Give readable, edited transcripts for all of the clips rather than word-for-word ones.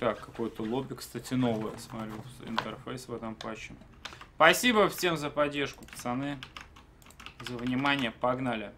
Так, какой-то лобби, кстати, новый. Смотрю, интерфейс в этом патче. Спасибо всем за поддержку, пацаны. За внимание. Погнали.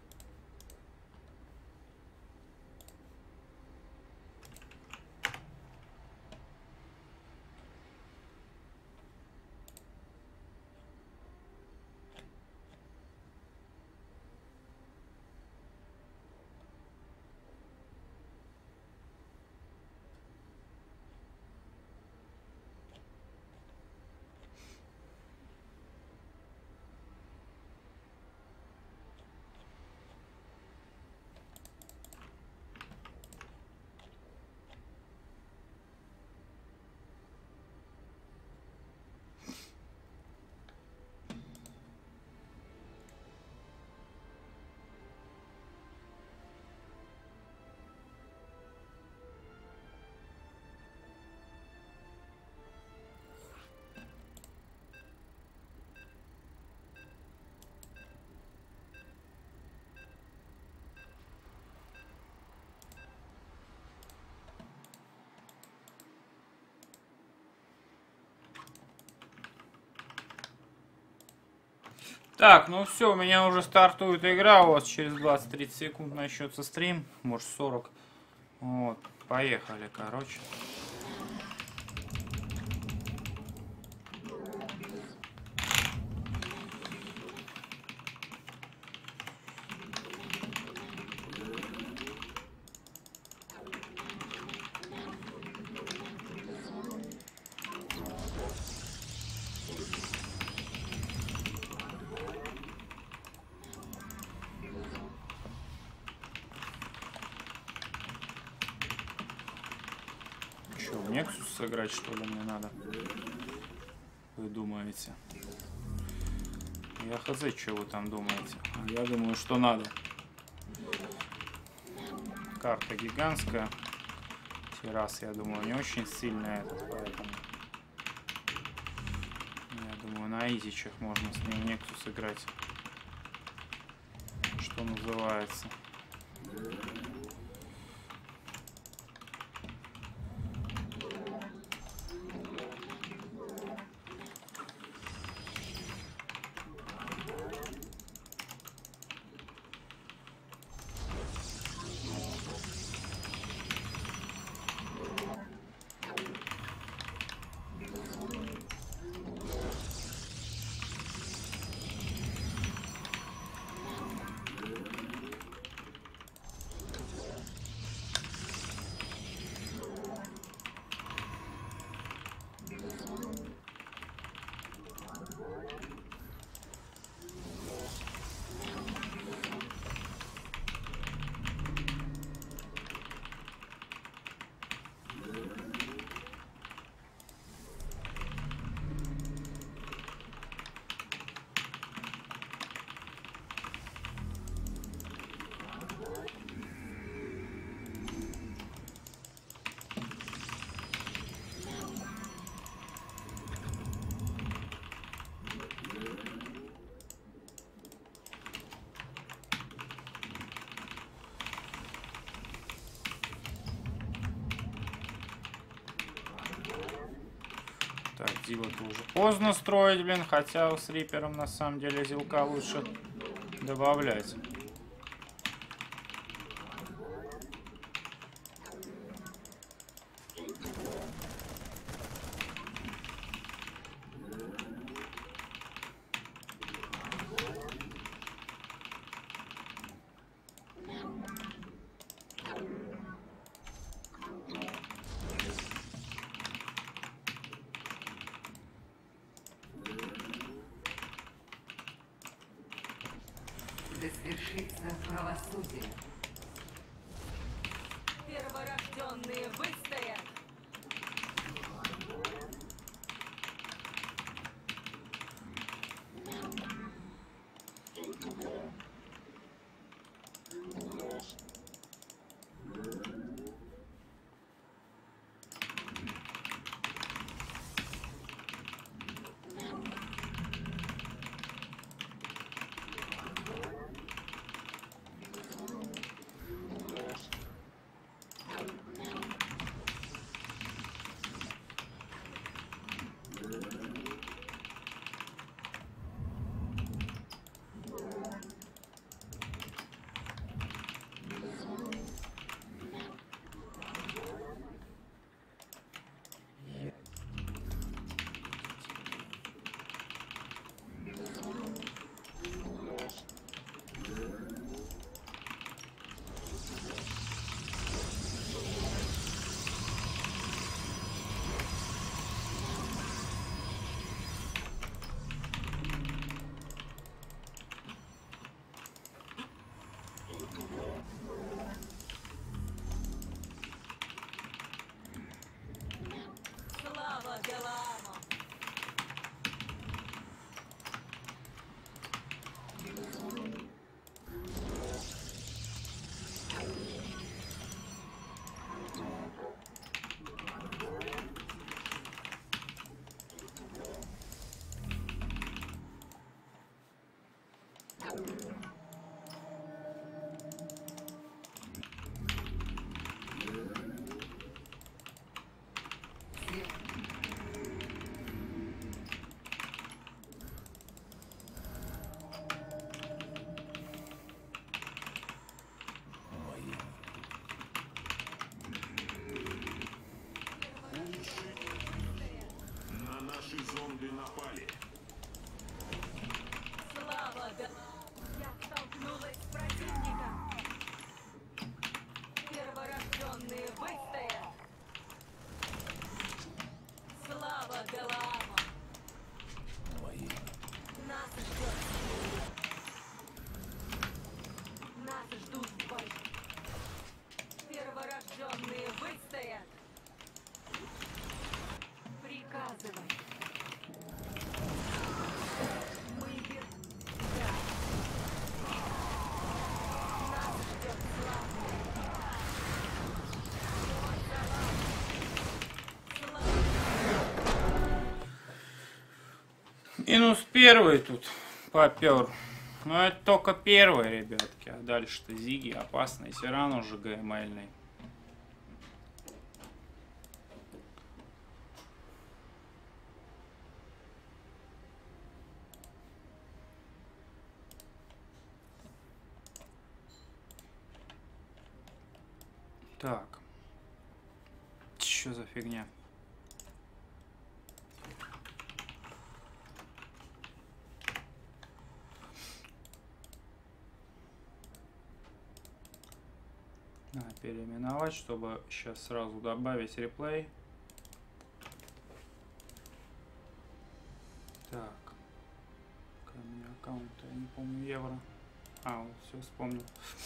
Так, ну все, у меня уже стартует игра, у вас через 20-30 секунд начнется стрим, может 40. Вот, поехали, короче. Nexus сыграть, что ли, мне надо? Вы думаете? Я хз, что вы там думаете? Я думаю, что надо. Карта гигантская. Террас, я думаю, не очень сильная этот, поэтому... Я думаю, на изичах можно с ним Nexus играть. Что называется. Так, Дива-то уже поздно строить, блин, хотя с Рипером на самом деле зилка лучше добавлять. Да свершится правосудие. Перворожденные выстоят. Слава Делааму! На наши зомби напали. Слава Делааму! Я столкнулась с противником! Перворожденные выстоят! Слава Делааму! Нас ждет сила. Нас ждут в бою. Перворожденные выстоят! Приказывай. Мы вер... Да. Нас ждет слава. Минус первый тут попер. Но это только первый, ребятки. А дальше-то Зиги опасный. Тиран уже ГМЛьный. Так. Что за фигня? Надо переименовать, чтобы сейчас сразу добавить реплей. Так. Какой у меня аккаунт? Я не помню, евро. А, вот, все вспомнил.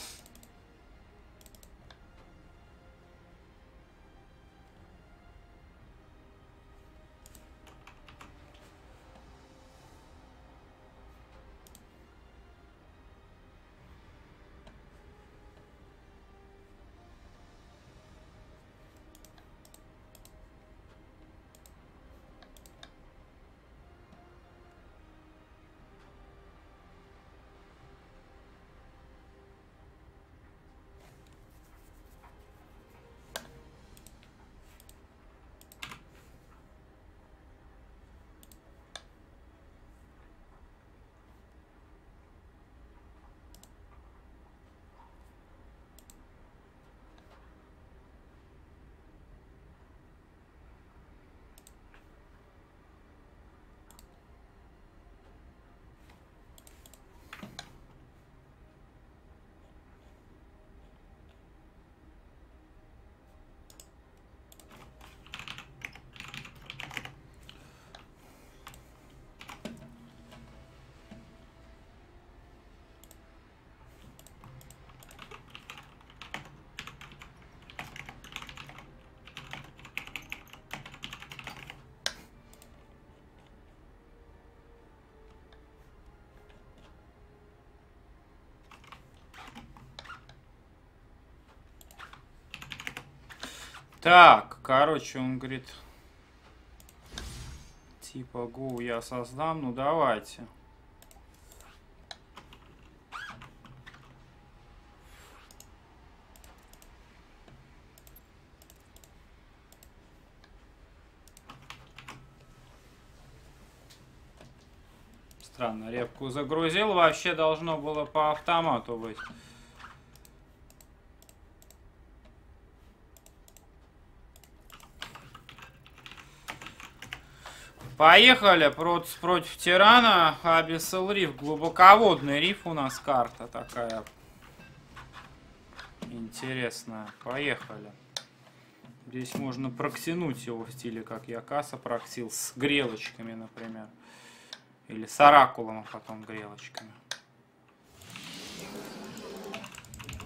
Так, короче, он говорит, типа, го, я создам, ну давайте. Странно, репку загрузил, вообще должно было по автомату быть. Поехали против тирана. Abyssal Reef. Глубоководный риф у нас карта такая. Интересная. Поехали. Здесь можно проксинуть его в стиле, как я Каса проксил. С грелочками, например. Или с оракулом, а потом грелочками.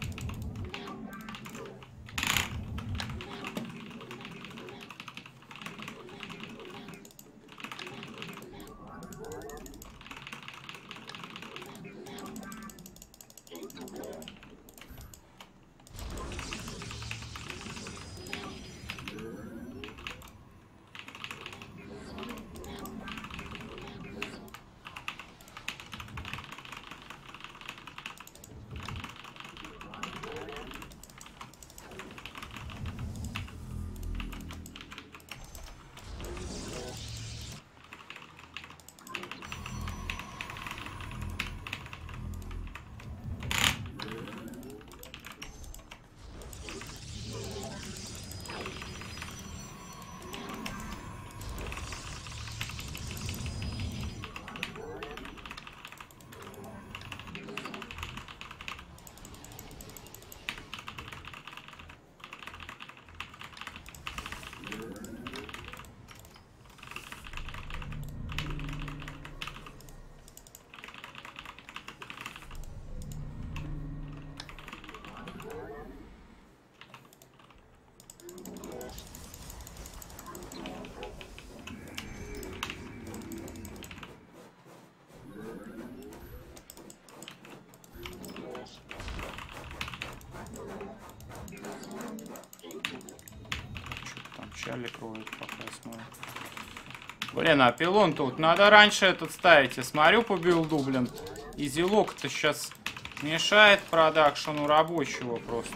Печали кроют, пока я смотрю. Блин, а пилон тут надо раньше этот ставить. Я смотрю по билду, блин. И зелок-то сейчас мешает продакшену рабочего просто.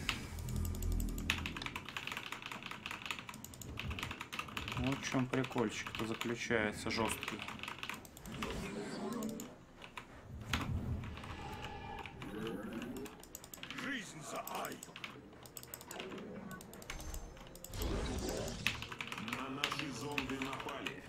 Вот в чем прикольчик-то заключается жесткий. Жизнь за Ай! На наши зомби напали.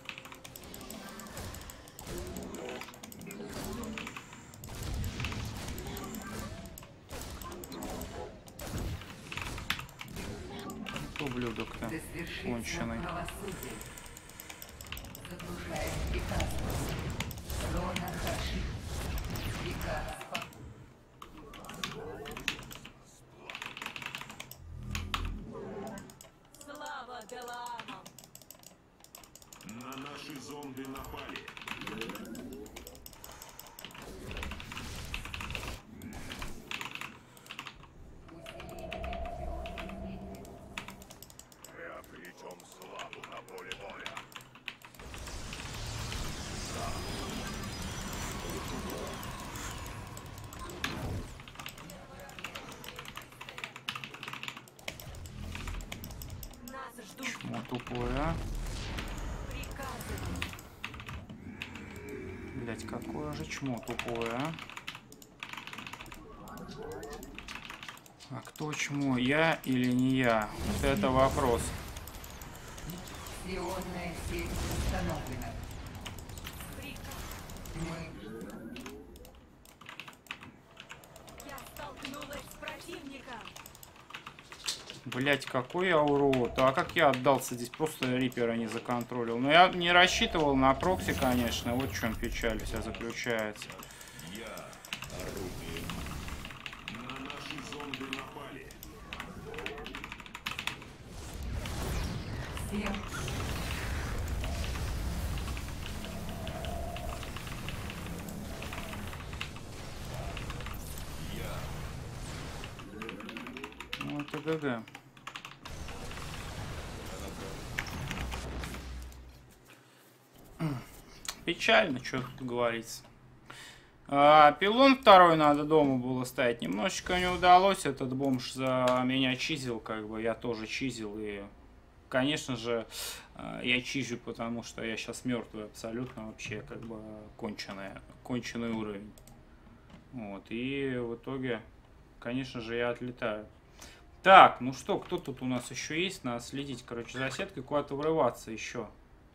Ублюдок-то Да свершится конченый. правосудие. Заглушает приказ. Зона Хаши. Приказ. Слава Делаамам! На наши зомби напали. Мы обретем славу на поле боя. Нас ждут Чмо тупое, а? приказы. Блять, какое же чмо тупое, а? А кто чмо, я или не я? Вот это вопрос. Ионная сеть установлена. Приказ. Мы Я столкнулась с противником. Блять, какой я урод. А как я отдался здесь? Просто рипера не законтролил. Но я не рассчитывал на прокси, конечно. Вот в чем печаль вся заключается. На наши зомби напали. всем Ну, это ГГ. Печально, что тут говорится. Пилон второй надо дома было ставить. Немножечко не удалось. Этот бомж за меня чизил, как бы. Я тоже чизил. И, конечно же, я чижу, потому что я сейчас мертвый абсолютно. Вообще, как бы, конченый уровень. Вот. И в итоге, конечно же, я отлетаю. Так, ну что, кто тут у нас еще есть? Надо следить, короче, за сеткой, куда-то врываться еще.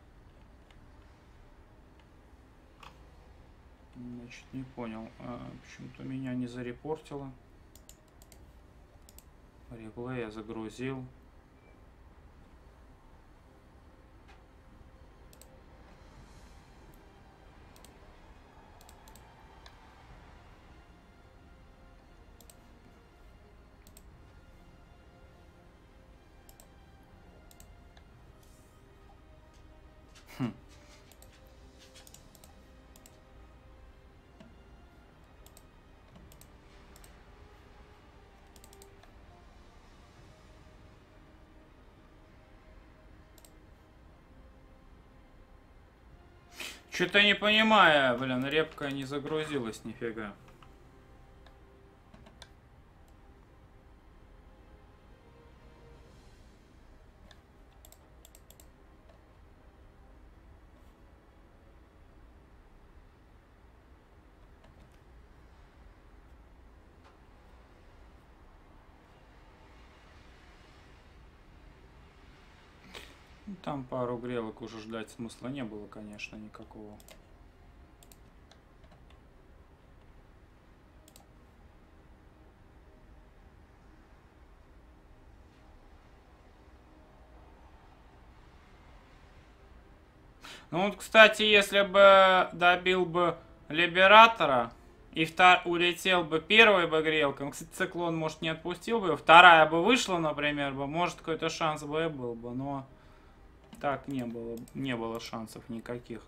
Значит, не понял. Почему-то меня не зарепортило. Реплей я загрузил. Что-то не понимаю, блин, репка не загрузилась нифига. Ну, там пару грелок уже ждать смысла не было, конечно, никакого. Ну вот, кстати, если бы добил бы Либератора и улетел бы первой бы грелкой, кстати, циклон, может, не отпустил бы, вторая бы вышла, например, бы, может, какой-то шанс бы и был бы, но так не было шансов никаких.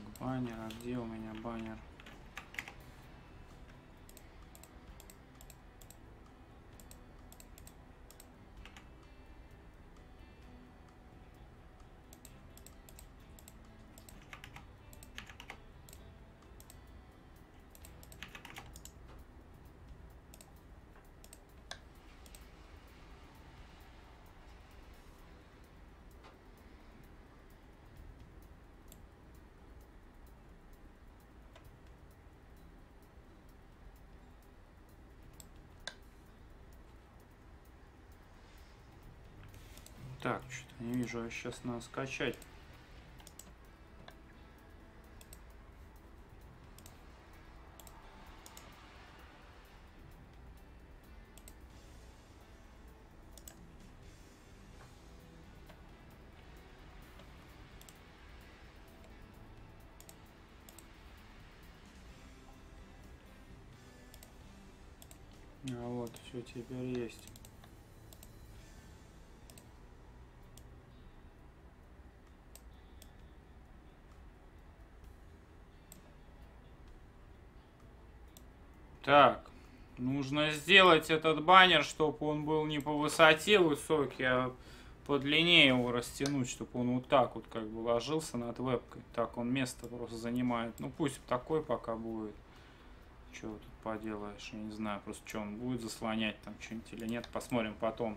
Баннер, а где у меня баннер? Так, что-то не вижу, а сейчас надо скачать. А вот, все теперь есть. Так, нужно сделать этот баннер, чтобы он был не по высоте высокий, а по длине его растянуть, чтобы он вот так вот как бы ложился над вебкой. Так он место просто занимает. Ну пусть такой пока будет. Чего тут поделаешь, я не знаю, просто что он будет заслонять там что-нибудь или нет, посмотрим потом.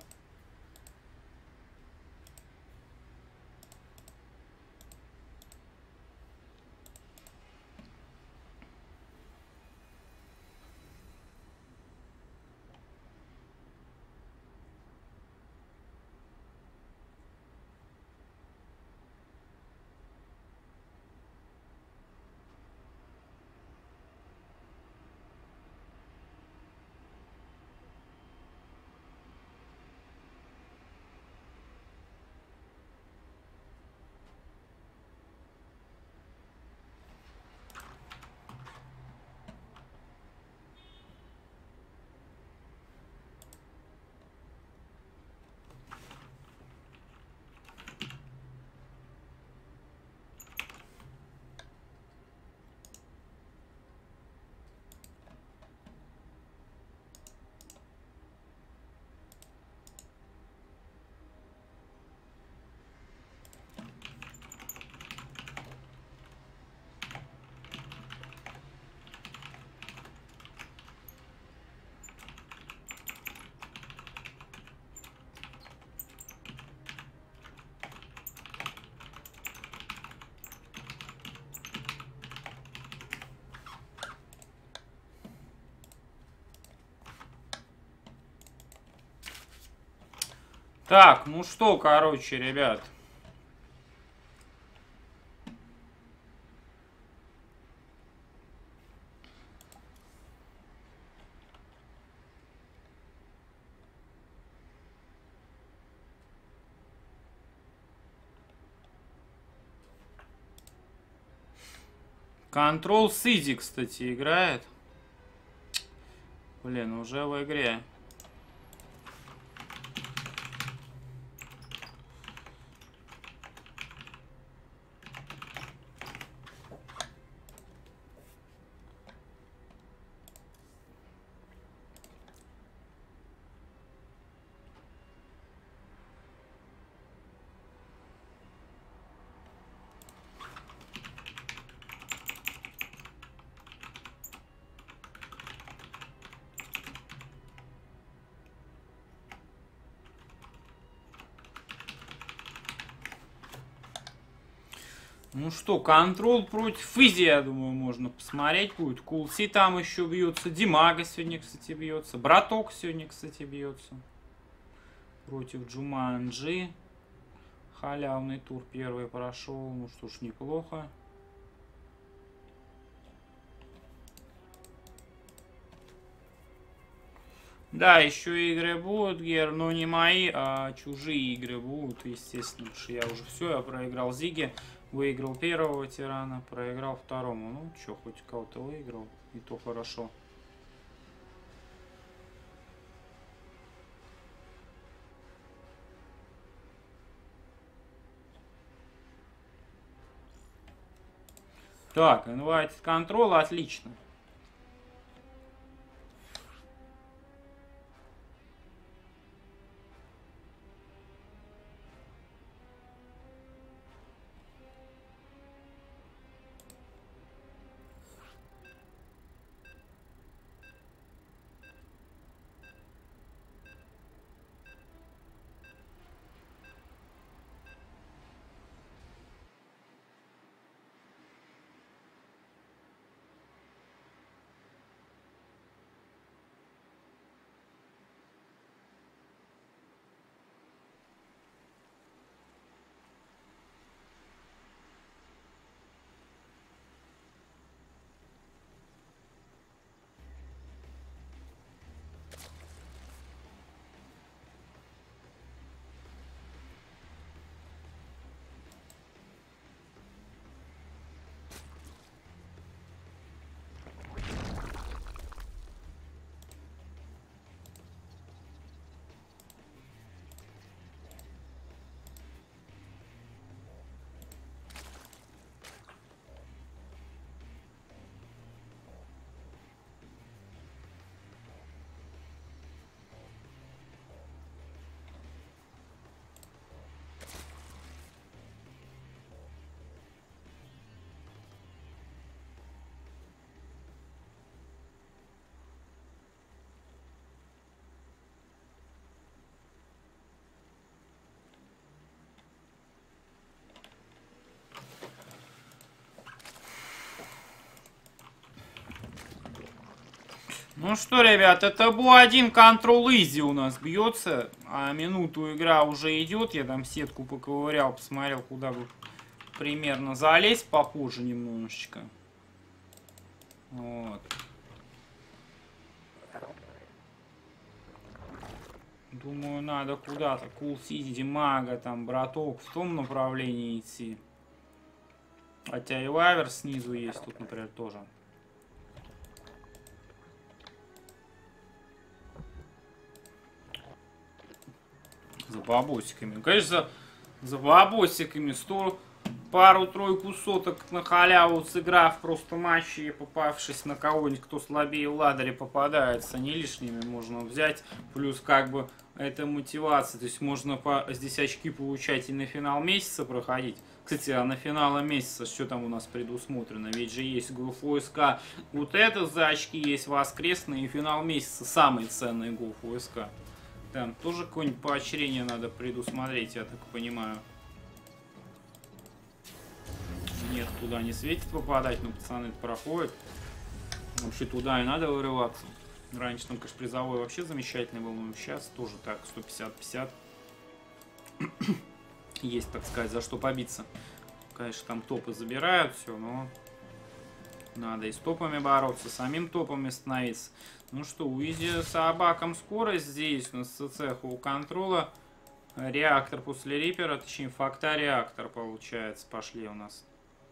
Так, ну что, короче, ребят. Control City, кстати, играет. Блин, уже в игре. Ну что, контрол против Изи, я думаю, можно посмотреть будет. Кулси там еще бьется. Димага сегодня, кстати, бьется. Браток сегодня, кстати, бьется. Против Джуманджи. Халявный тур первый прошел. Ну что ж, неплохо. Да, еще игры будут, Гер, но не мои, а чужие игры будут, естественно, потому что я уже все, я проиграл Зиги, выиграл первого тирана, проиграл второму. Ну, что, хоть кого-то выиграл, и то хорошо. Так, invited control, отлично. Ну что, ребят, это был один Control Easy у нас бьется, а минуту игра уже идет. Я там сетку поковырял, посмотрел, куда бы примерно залезть, попозже немножечко. Вот. Думаю, надо куда-то Cool City, Мага, там, браток, в том направлении идти. Хотя и лавер снизу есть, тут, например, тоже. За бабосиками. Конечно, за бабосиками. Пару-тройку соток на халяву сыграв просто матчи и попавшись на кого-нибудь, кто слабее в ладере попадается, не лишними можно взять. Плюс как бы это мотивация. То есть можно здесь очки получать и на финал месяца проходить. Кстати, а на финала месяца что там у нас предусмотрено? Ведь же есть ГФОСК. Вот это за очки есть воскресный и финал месяца самый ценный ГФОСК. Там тоже какое-нибудь поощрение надо предусмотреть, я так понимаю. Нет, туда не светит попадать, но пацаны это проходят. Вообще туда и надо вырываться. Раньше там, конечно, призовой вообще замечательный был, но сейчас тоже так, 150-50. Есть, так сказать, за что побиться. Конечно, там топы забирают все, но надо и с топами бороться, самим топами становиться. Ну что, у Изи собакам скорость здесь, у нас цеха у контрола. Реактор после Рипера, точнее, фактореактор получается, пошли у нас.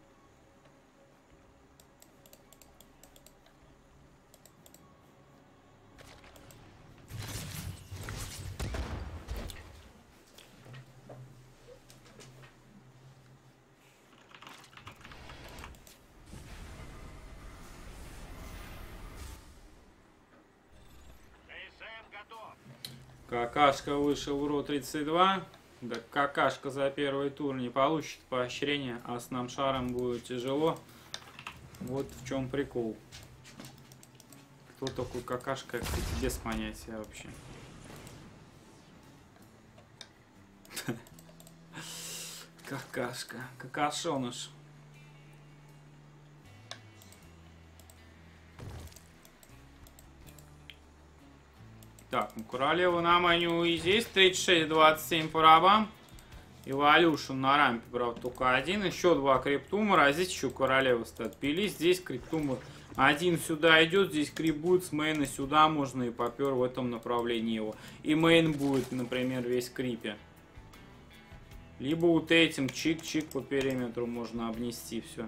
Какашка вышел в РО-32. Да какашка за первый тур не получит поощрение, а с нам шаром будет тяжело. Вот в чем прикол. Кто такой какашка, кстати, без понятия вообще. Какашка, какашоныш. Так, ну королева на меню и здесь 36-27 по рабам. Эволюшн на рампе брал только один. Еще два криптумора. А здесь еще королева-то отпились. Здесь криптумор один сюда идет. Здесь крип будет с мейна сюда можно. И попер в этом направлении его. И мейн будет, например, весь в крипе. Либо вот этим чик-чик по периметру можно обнести все.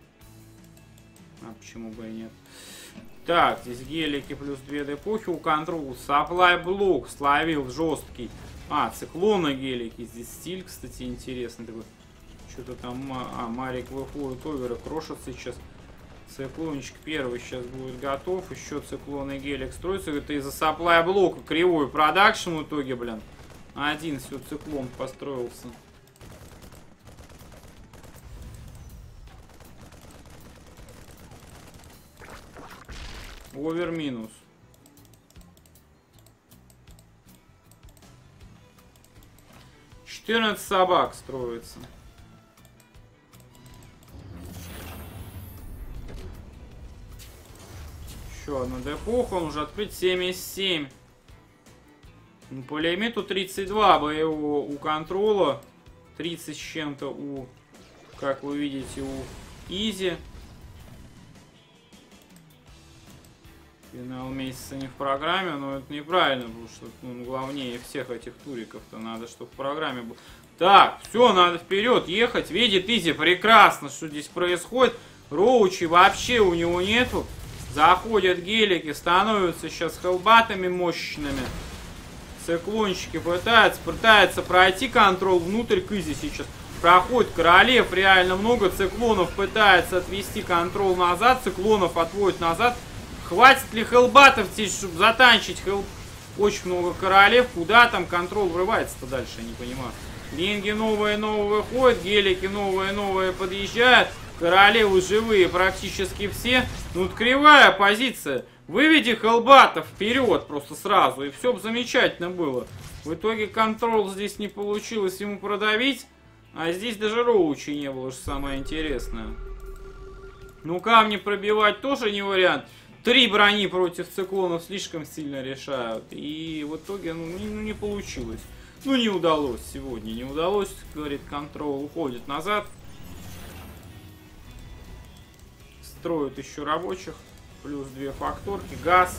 А почему бы и нет. Так, здесь гелики плюс 2 депухи у контрола. Supply блок словил жесткий. А, циклоны гелики. Здесь стиль, кстати, интересный такой. Что-то там... Марик выходит, оверы крошат сейчас. Циклончик первый сейчас будет готов. Еще циклон и гелик строится. Это из-за сапплай блока кривой продакшн в итоге, блин. Один все циклон построился. Овер минус. «14 собак строится. Еще одна депуха, он уже открыть 77. Ну, по лимиту 32 боевого у контрола. 30 с чем-то у, как вы видите, у Изи. Финал месяца не в программе, но это неправильно, потому что он главнее всех этих туриков-то. Надо, чтобы в программе был. Так, все, надо вперед ехать. Видит Изи прекрасно, что здесь происходит. Роучи вообще у него нету. Заходят гелики, становятся сейчас хелбатами мощными. Циклончики пытаются пройти контрол внутрь к Изи сейчас. Проходит королев, реально много циклонов пытается отвести контрол назад. Циклонов отводит назад. Хватит ли хелбатов здесь, чтобы затанчить очень много королев? Куда там контрол врывается-то дальше, я не понимаю. Линги новые выходят, гелики новые подъезжают. Королевы живые практически все. Ну, вот кривая позиция. Выведи хелбатов вперед просто сразу, и все бы замечательно было. В итоге контрол здесь не получилось ему продавить. А здесь даже роучи не было, что самое интересное. Ну, камни пробивать тоже не вариант. 3 брони против циклонов слишком сильно решают. И в итоге не получилось. Ну, не удалось сегодня. Не удалось, говорит, контрол уходит назад. Строят еще рабочих. Плюс 2 факторки. Газ.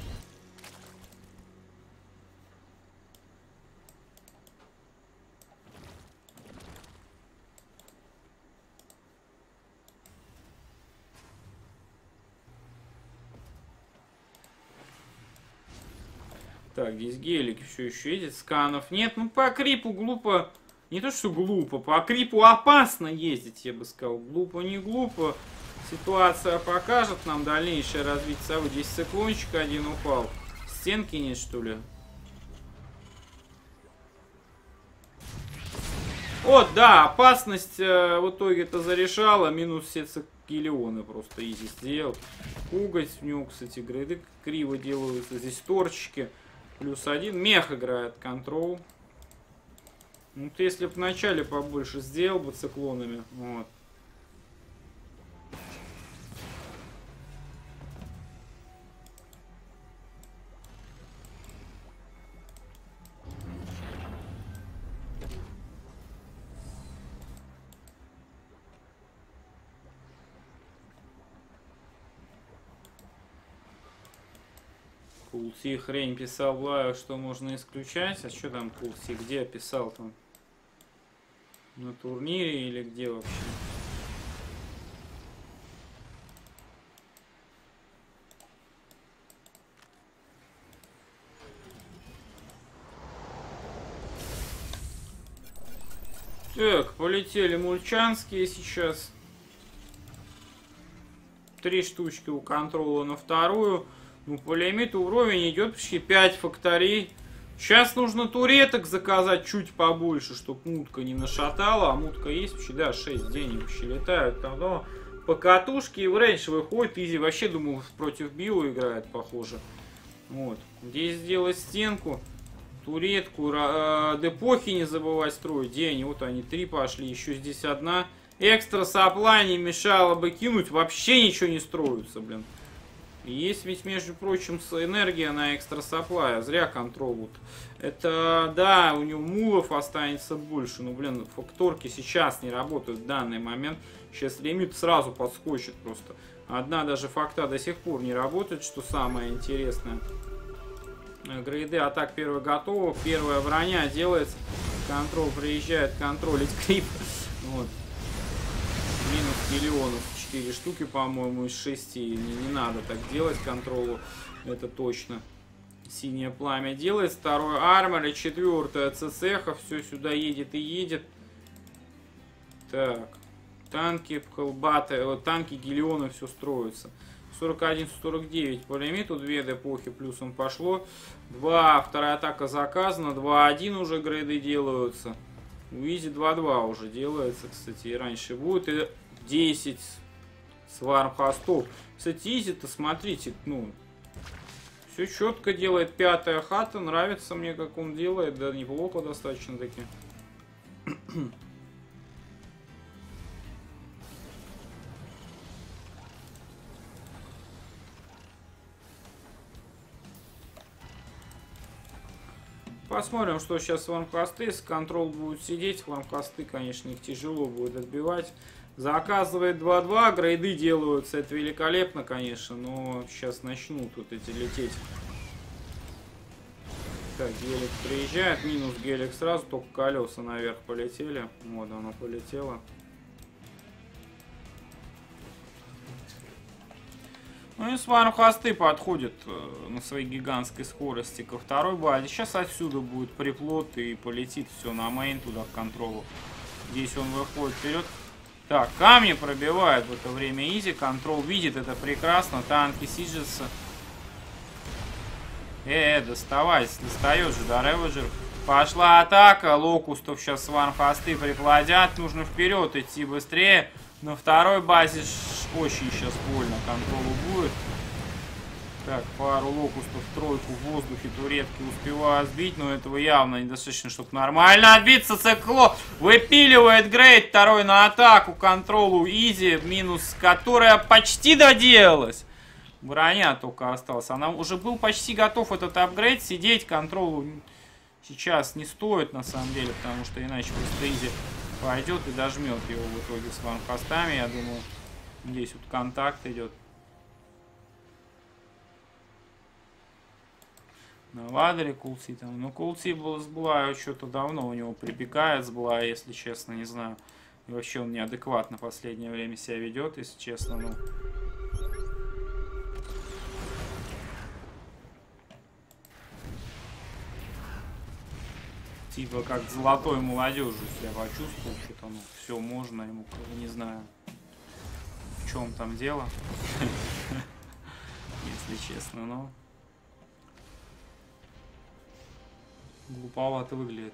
Так, здесь гелик все еще едет, сканов нет. Ну, по крипу глупо, не то что глупо, по крипу опасно ездить, я бы сказал. Глупо, не глупо. Ситуация покажет нам дальнейшее развитие событий. Здесь циклончик один упал. Стенки нет, что ли? Вот, да, опасность в итоге-то зарешала. Минус все циклионы просто Изи сделал. Угодь, в него, кстати, грейды криво делаются. Здесь торчики. Плюс 1. Мех играет контрол. Ну, ты если бы вначале побольше сделал бы циклонами. Вот. Кулси хрень писал в лайвах, что можно исключать. А что там Кулси? Где писал там? На турнире или где вообще? Так, полетели мульчанские сейчас. 3 штучки у контрола на вторую. Ну, по лимиту уровень идет почти 5 факторий. Сейчас нужно туреток заказать чуть побольше, чтобы мутка не нашатала. А мутка есть вообще, да, 6 денег вообще летают там. Но по катушке и в рейндж выходит. Изи вообще, думаю, против Био играет, похоже. Вот. Здесь сделать стенку, туретку, депохи не забывать строить. День, вот они 3 пошли, еще здесь одна. Экстра сапплай не мешало бы кинуть. Вообще ничего не строится, блин. Есть ведь, между прочим, энергия на экстра сапплай. Зря контрол. Вот. Это, да, у него мулов останется больше. Но, блин, факторки сейчас не работают в данный момент. Сейчас лимит сразу подскочит просто. Одна даже факта до сих пор не работает, что самое интересное. Грейды атак первая готова. Первая броня делается. Контрол приезжает контролить крип. Вот. Минус миллионов. 4 штуки, по-моему, из 6. Не надо так делать контролу. Это точно. Синее пламя делает. Второй армор и 4-я ЦЦХ. Все сюда едет и едет. Так. Танки, колбаты, вот танки, гелионы, все строится. 41-49 по лимиту, 2 эпохи плюсом пошло. 2, вторая атака заказана, 2-1 уже грейды делаются. У Изи 2-2 уже делается, кстати, и раньше будет. И 10 сварм хостов. Кстати, Изи-то, смотрите, ну, все четко делает. 5-я хата, нравится мне, как он делает, да, неплохо достаточно таки. Посмотрим, что сейчас вармкасты. Если контрол будет сидеть, вармкасты, конечно, их тяжело будет отбивать. Заказывает 2-2, грейды делаются. Это великолепно, конечно, но сейчас начнут вот эти лететь. Так, гелик приезжает, минус гелик сразу, только колеса наверх полетели. Вот оно полетело. Ну и свармхосты подходят на своей гигантской скорости ко второй базе. Сейчас отсюда будет приплот и полетит все на мейн туда к контролу. Здесь он выходит вперед. Так, камни пробивают в это время Изи. Контрол видит это прекрасно. Танки сиджатся. Доставайся. Достает же, да, Реводжер. Пошла атака. Локустов сейчас свармхосты приплодят. Нужно вперед идти быстрее. На второй базе очень сейчас больно контролу будет. Так, пару локустов, тройку в воздухе, туретки успеваю сбить, но этого явно недостаточно, чтобы нормально отбиться. Цикло выпиливает грейд второй на атаку контролу Изи, минус которая почти доделалась. Броня только осталась. Она уже был почти готов этот апгрейд. Сидеть контролу сейчас не стоит на самом деле, потому что иначе просто Изи пойдет и дожмет его в итоге с вармхостами. Я думаю, здесь вот контакт идет. На ладере Култи там. Ну, Култи был с Блаю что-то давно у него припекает с Блая, если честно, не знаю. И вообще он неадекватно в последнее время себя ведет, если честно, ну. Типа как золотой молодежью себя почувствовал, что-то ну все можно ему, не знаю, в чем там дело, если честно, но глуповато выглядит.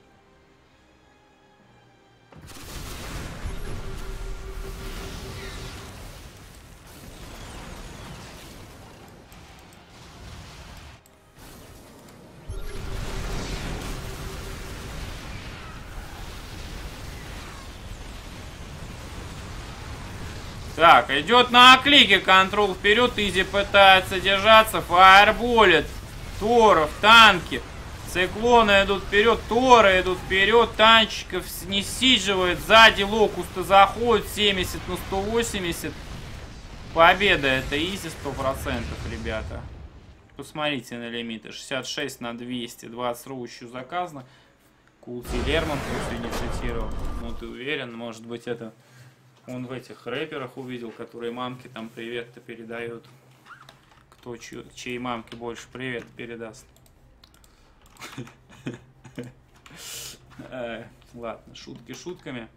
Так, идет на клике, контрол вперед, Изи пытается держаться, фаерболит, торов, танки, циклоны идут вперед, торы идут вперед, танчиков не сидживает, сзади локусты заходят, 70 на 180, победа это Изи 100%, ребята. Посмотрите на лимиты, 66 на 200, 20 ру еще заказано, Култи Лермонтов сегодня цитировал, ну ты уверен, может быть это... Он в этих рэперах увидел, которые мамке там привет-то передают. Кто чьей мамке больше привет передаст. Ладно, шутки шутками.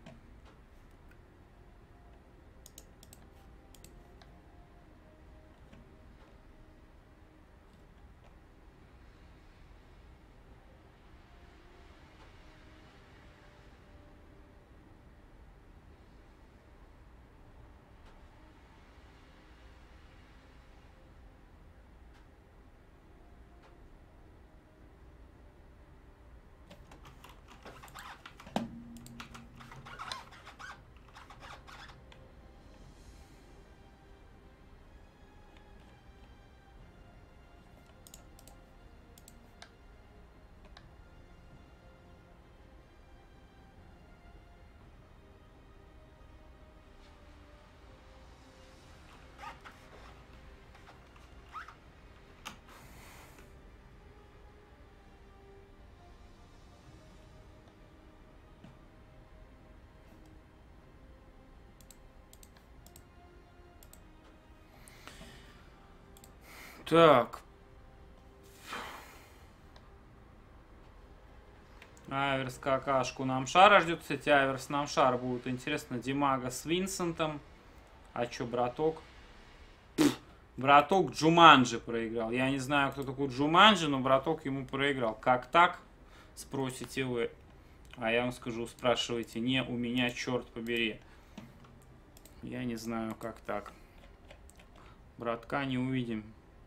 Так. Аверс какашку Намшара ждет. Кстати, Аверс Намшар будет интересно. Димага с Винсентом. А чё, браток? Браток Джуманджи проиграл. Я не знаю, кто такой Джуманджи, но браток ему проиграл. Как так? Спросите вы. А я вам скажу, спрашивайте не у меня, черт побери. Я не знаю, как так. Братка не увидим.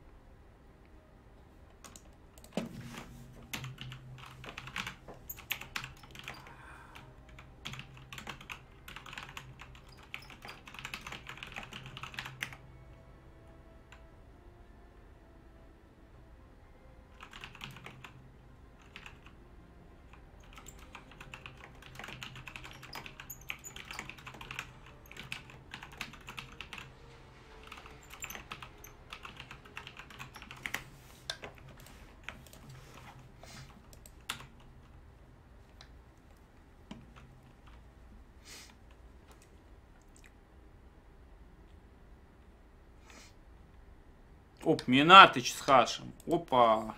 Оп, Минатыч с Хашем. Опа.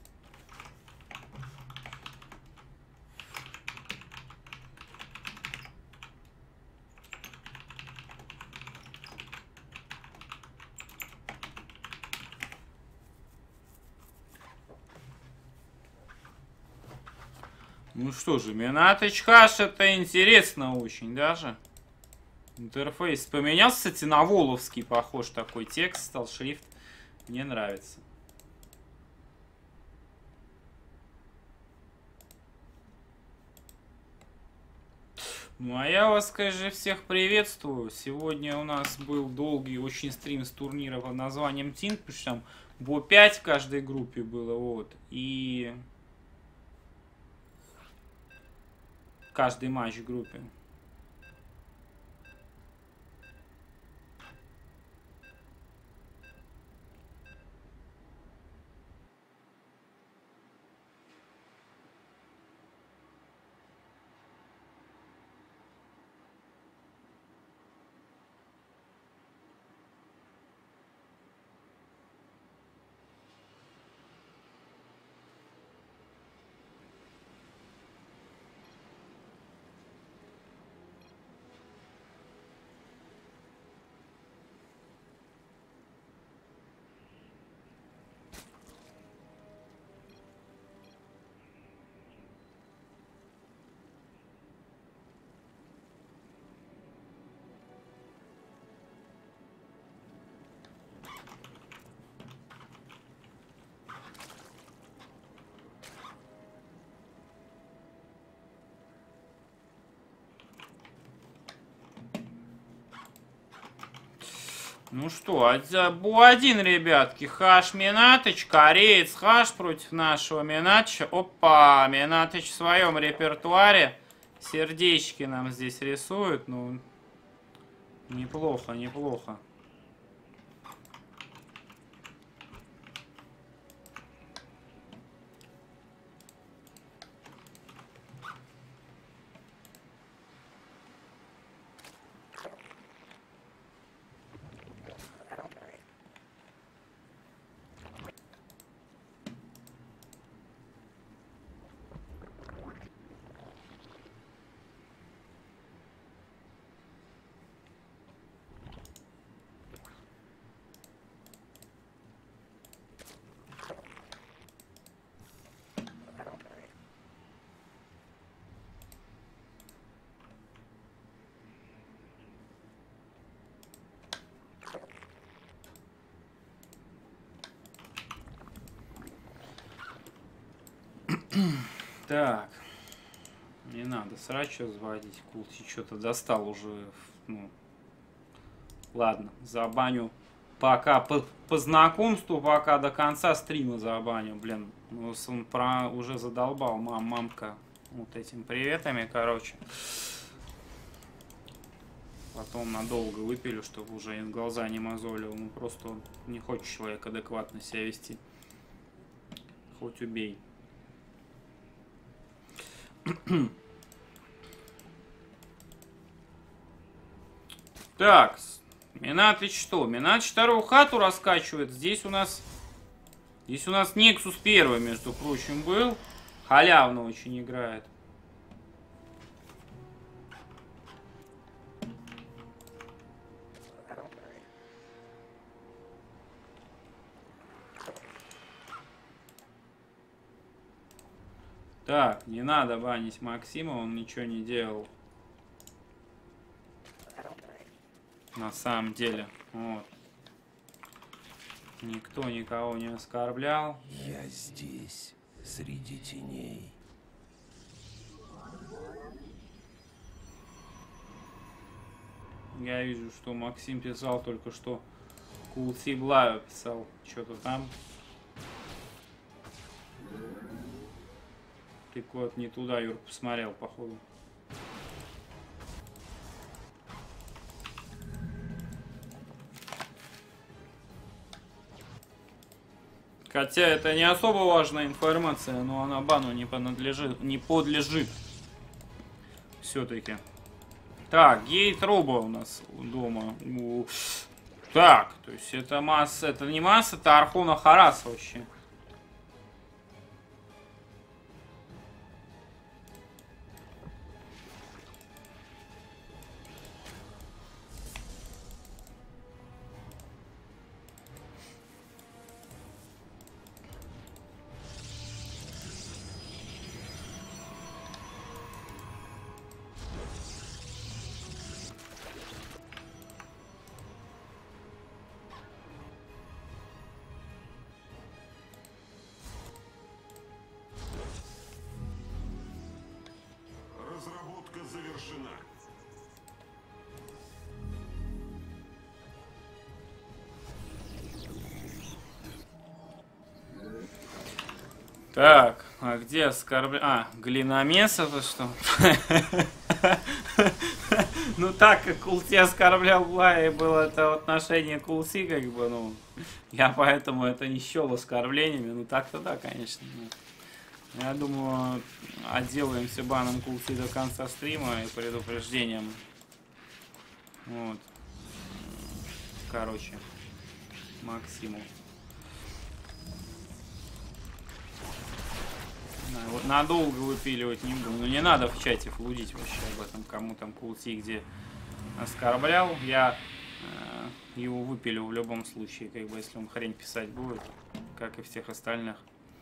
Ну что же, Минатыч Хаш, это интересно очень даже. Интерфейс поменялся, кстати, на воловский похож такой текст, стал шрифт. Мне нравится. Ну а я вас, конечно, всех приветствую. Сегодня у нас был долгий очень стрим с турнира под названием Тинг, потому что там БО5 в каждой группе было, вот. И каждый матч в группе. Ну что, БУ1, ребятки, Хаш Минатыч, кореец Хаш против нашего Минатыча. Опа, Минатыч в своем репертуаре. Сердечки нам здесь рисуют, ну, неплохо, неплохо. Так, не надо срач разводить, Култи что-то достал уже, ну, ладно, забаню пока по знакомству, пока до конца стрима забаню, блин, ну, он уже задолбал, мамка, вот этим приветами, короче, потом надолго выпилю, чтобы уже глаза не мозолил, ну, просто не хочет человек адекватно себя вести, хоть убей. Так, Минатыч что? Минатыч вторую хату раскачивает. Здесь у нас Нексус первый, между прочим, был. Халявно очень играет. Так, не надо банить Максима, он ничего не делал. На самом деле. Вот. Никто никого не оскорблял. Я здесь, среди теней. Я вижу, что Максим писал только что. Кулси Блаю писал. Что-то там. Ты куда-то не туда, Юр, посмотрел, походу. Хотя это не особо важная информация, но она бану не подлежит. Все-таки. Так, гейт Роба у нас дома. Так, то есть это масса, это не масса, это Архона Харас вообще. Разработка завершена. Так, а где оскорбление? А, глиномес это что? Ну так как Кулси оскорблял Блая, было это в отношении Кулси, как бы, ну, я поэтому это не счел оскорблениями, ну так-то да, конечно. Я думаю, отделаемся баном Кулси до конца стрима и предупреждением. Вот. Короче, Максиму. Вот надолго выпиливать не буду. Ну не надо в чате флудить вообще об этом, кому там Кулси где оскорблял. Я его выпилю в любом случае, как бы, если он хрень писать будет, как и всех остальных.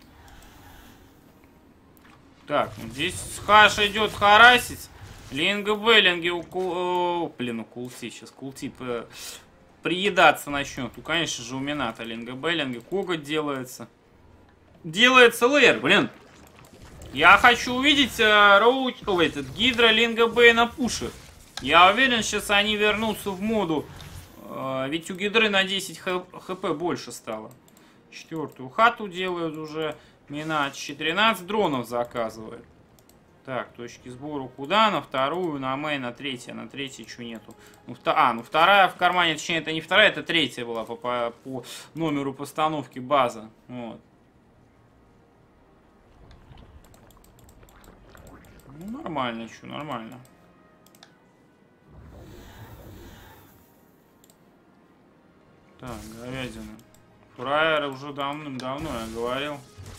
Так, здесь Хаш идет харасить. Линга Беллинги у Кулси сейчас. Кулси приедаться начнет. Ну, конечно же, у Мината Линга Беллинги. Коготь делается. Делается лэр, блин. Я хочу увидеть этот Гидра Линга Бэй на пуше. Я уверен, сейчас они вернутся в моду. Ведь у Гидры на 10 хп больше стало. Четвертую хату делают уже. Минач 13 дронов заказывает. Так, точки сбора куда? На вторую, на мэй, на третью. На третьей что нету? Ну, вторая в кармане, точнее, это не вторая, это третья была по номеру постановки база. Вот. Ну, нормально, что, нормально. Так, говядина. Фраер уже давным-давно, я говорил.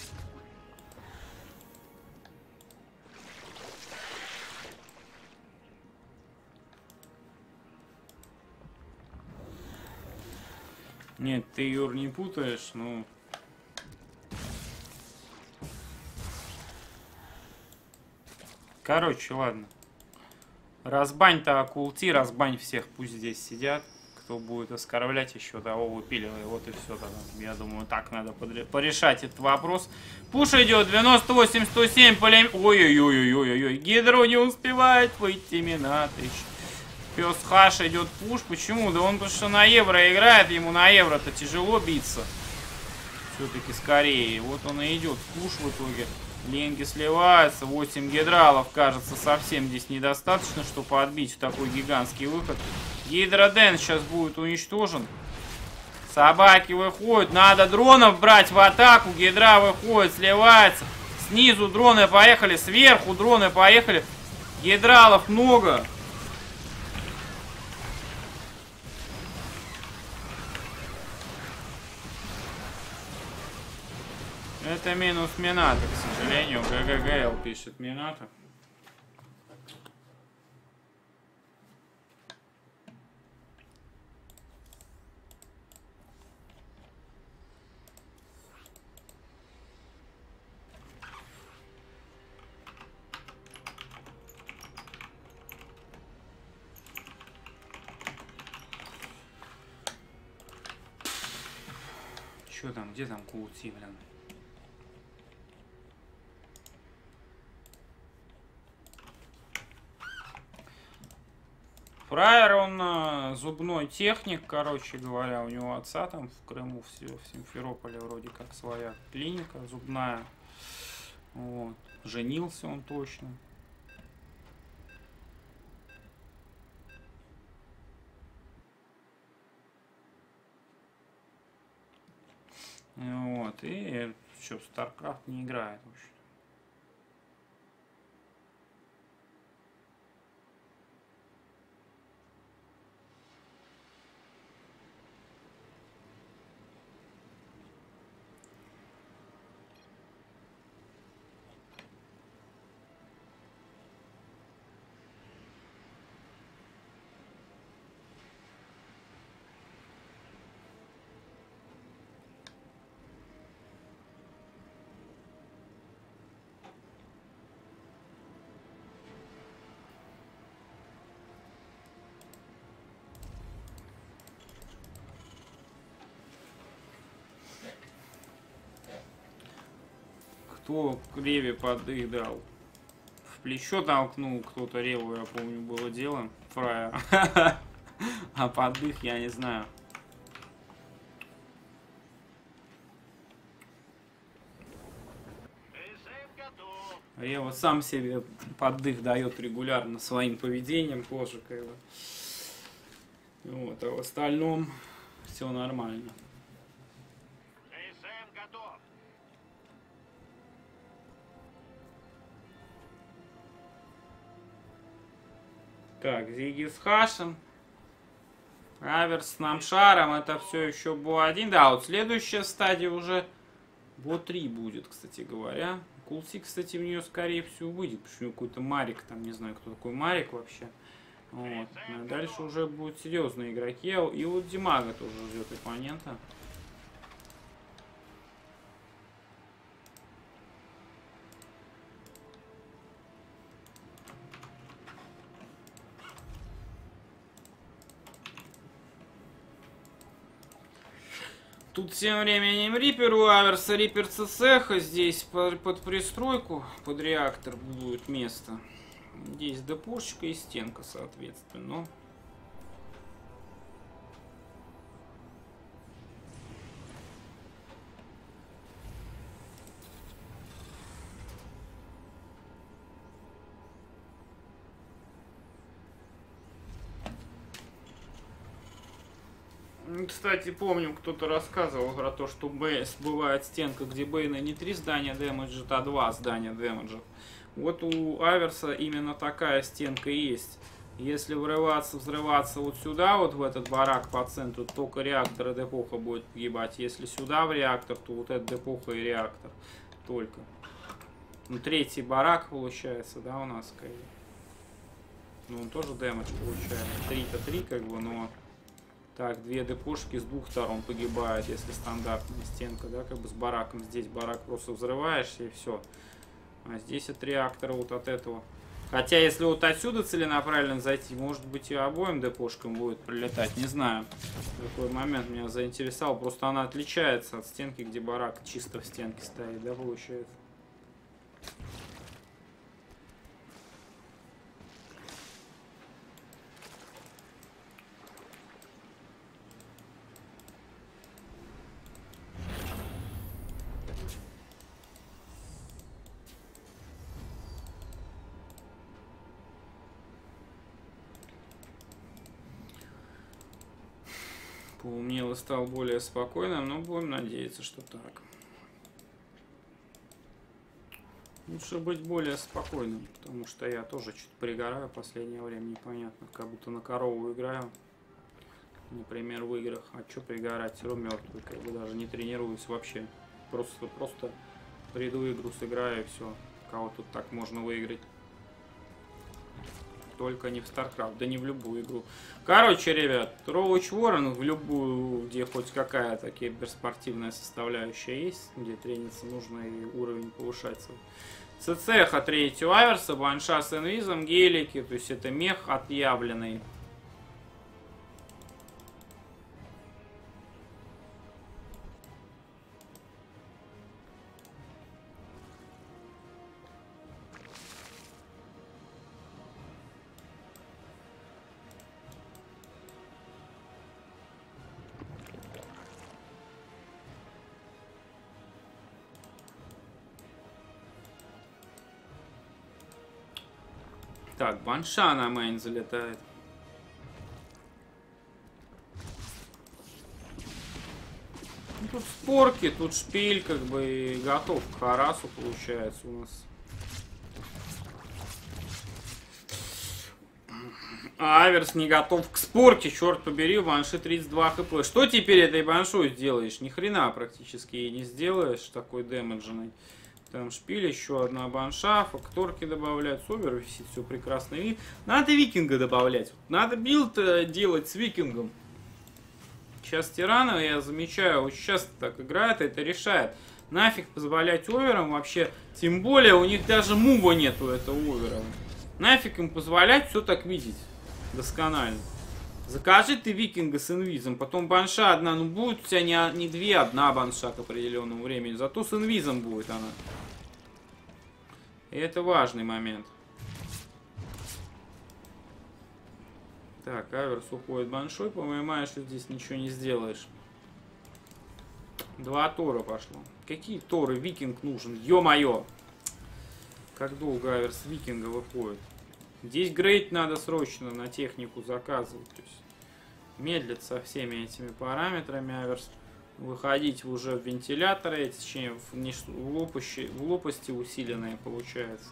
Нет, ты, Юр, не путаешь, ну... Короче, ладно. Разбань-то Култи, разбань всех, пусть здесь сидят. Кто будет оскорблять, еще того выпиливай. Вот и все тогда. Я думаю, так надо порешать этот вопрос. Пуш идет, 98-107, полем... Ой-ой-ой-ой-ой-ой. Гидро не успевает выйти, Минатыч. Пес Хаш идет пуш. Почему? Да он потому что на евро играет, ему на евро-то тяжело биться. Все-таки скорее. Вот он и идет пуш в итоге. Ленги сливаются. 8 гидралов, кажется, совсем здесь недостаточно, чтобы отбить такой гигантский выход. Гидроден сейчас будет уничтожен. Собаки выходят. Надо дронов брать в атаку. Гидра выходит, сливается. Снизу дроны поехали. Сверху дроны поехали. Гидралов много. Это минус Мината, к сожалению. ГГГЛ пишет Мината. Что там, где там Култи, блин? Фраер, он зубной техник, короче говоря, у него отца там в Крыму, в Симферополе вроде как своя клиника зубная. Вот. Женился он точно. Вот, и что, StarCraft не играет вообще. Кто Реве подых дал? В плечо толкнул кто-то Реву, я помню, было дело. Фрая. А подых я не знаю. Рева сам себе поддых дает регулярно своим поведением тоже, как бы. Вот, а в остальном все нормально. Так, Зиги с Хашем. Аверс с Намшаром. Это все еще Бо-1. Да, вот следующая стадия уже Бо-3 будет, кстати говоря. Култи, кстати, в нее скорее всего выйдет. Почему какой-то Марик, там не знаю, кто такой Марик вообще. Вот. А дальше уже будут серьезные игроки. И вот Димага тоже ждет оппонента. Тут тем временем Рипер у Аверса, Рипер ЦЦХ здесь под пристройку, под реактор будет место. Здесь депошечка и стенка, соответственно. Кстати, помню, кто-то рассказывал про то, что бывает стенка, где Бейна не 3 здания дэмэджит, а 2 здания дэмэджит. Вот у Аверса именно такая стенка есть. Если взрываться вот сюда, вот в этот барак по центру, только реактор и депоха будет погибать. Если сюда в реактор, то вот этот депоха и реактор только. Ну, третий барак получается, да, у нас как бы. Ну, он тоже дэмэдж получает. 3-то 3, как бы, но... Так, 2 депошки с 2 сторон погибают, если стандартная стенка, да, как бы с бараком. Здесь барак просто взрываешься и все. А здесь от реактора вот от этого. Хотя, если вот отсюда целенаправленно зайти, может быть и обоим депошкам будет прилетать, не знаю. Такой момент меня заинтересовал. Просто она отличается от стенки, где барак чисто в стенке стоит, да, получается. Поумнел и стал более спокойным, но будем надеяться, что так. Лучше быть более спокойным, потому что я тоже что-то пригораю в последнее время, непонятно, как будто на корову играю. Например, в играх. А что пригорать? Все равно мертвый, как бы даже не тренируюсь вообще. Просто приду игру, сыграю и все. Кого тут так можно выиграть? Только не в StarCraft, да не в любую игру. Короче, ребят, Роуч Ворон в любую, где хоть какая-то киберспортивная составляющая есть, где трениться нужно и уровень повышать свой. ЦЦХ 3 Аверса, Банша с инвизом, гелики, то есть это мех отъявленный. Так, банша на мейн залетает. Ну, тут спорки, тут шпиль, как бы, и готов к харасу, получается, у нас. Аверс не готов к спорке, черт побери, у банши 32 хп. Что теперь этой баншой сделаешь? Ни хрена практически и не сделаешь, такой дэмэджный. Там шпиль, еще одна банша, факторки добавлять, супер, висит, все прекрасно. И надо викинга добавлять. Надо билд делать с викингом. Сейчас тираны, я замечаю, очень часто так играют, это решает. Нафиг позволять оверам вообще. Тем более у них даже мува нету этого овера. Нафиг им позволять все так видеть досконально. Закажи ты викинга с инвизом, потом банша одна, ну будет у тебя не две, одна банша к определенному времени. Зато с инвизом будет она. И это важный момент. Так, Аверс уходит баншой, понимаешь, что здесь ничего не сделаешь. 2 тора пошло. Какие торы? Викинг нужен, ё-моё! Как долго Аверс викинга выходит? Здесь грейд надо срочно на технику заказывать. То есть медлит со всеми этими параметрами Аверс. Выходить уже в вентиляторы, точнее в лопасти усиленные получается.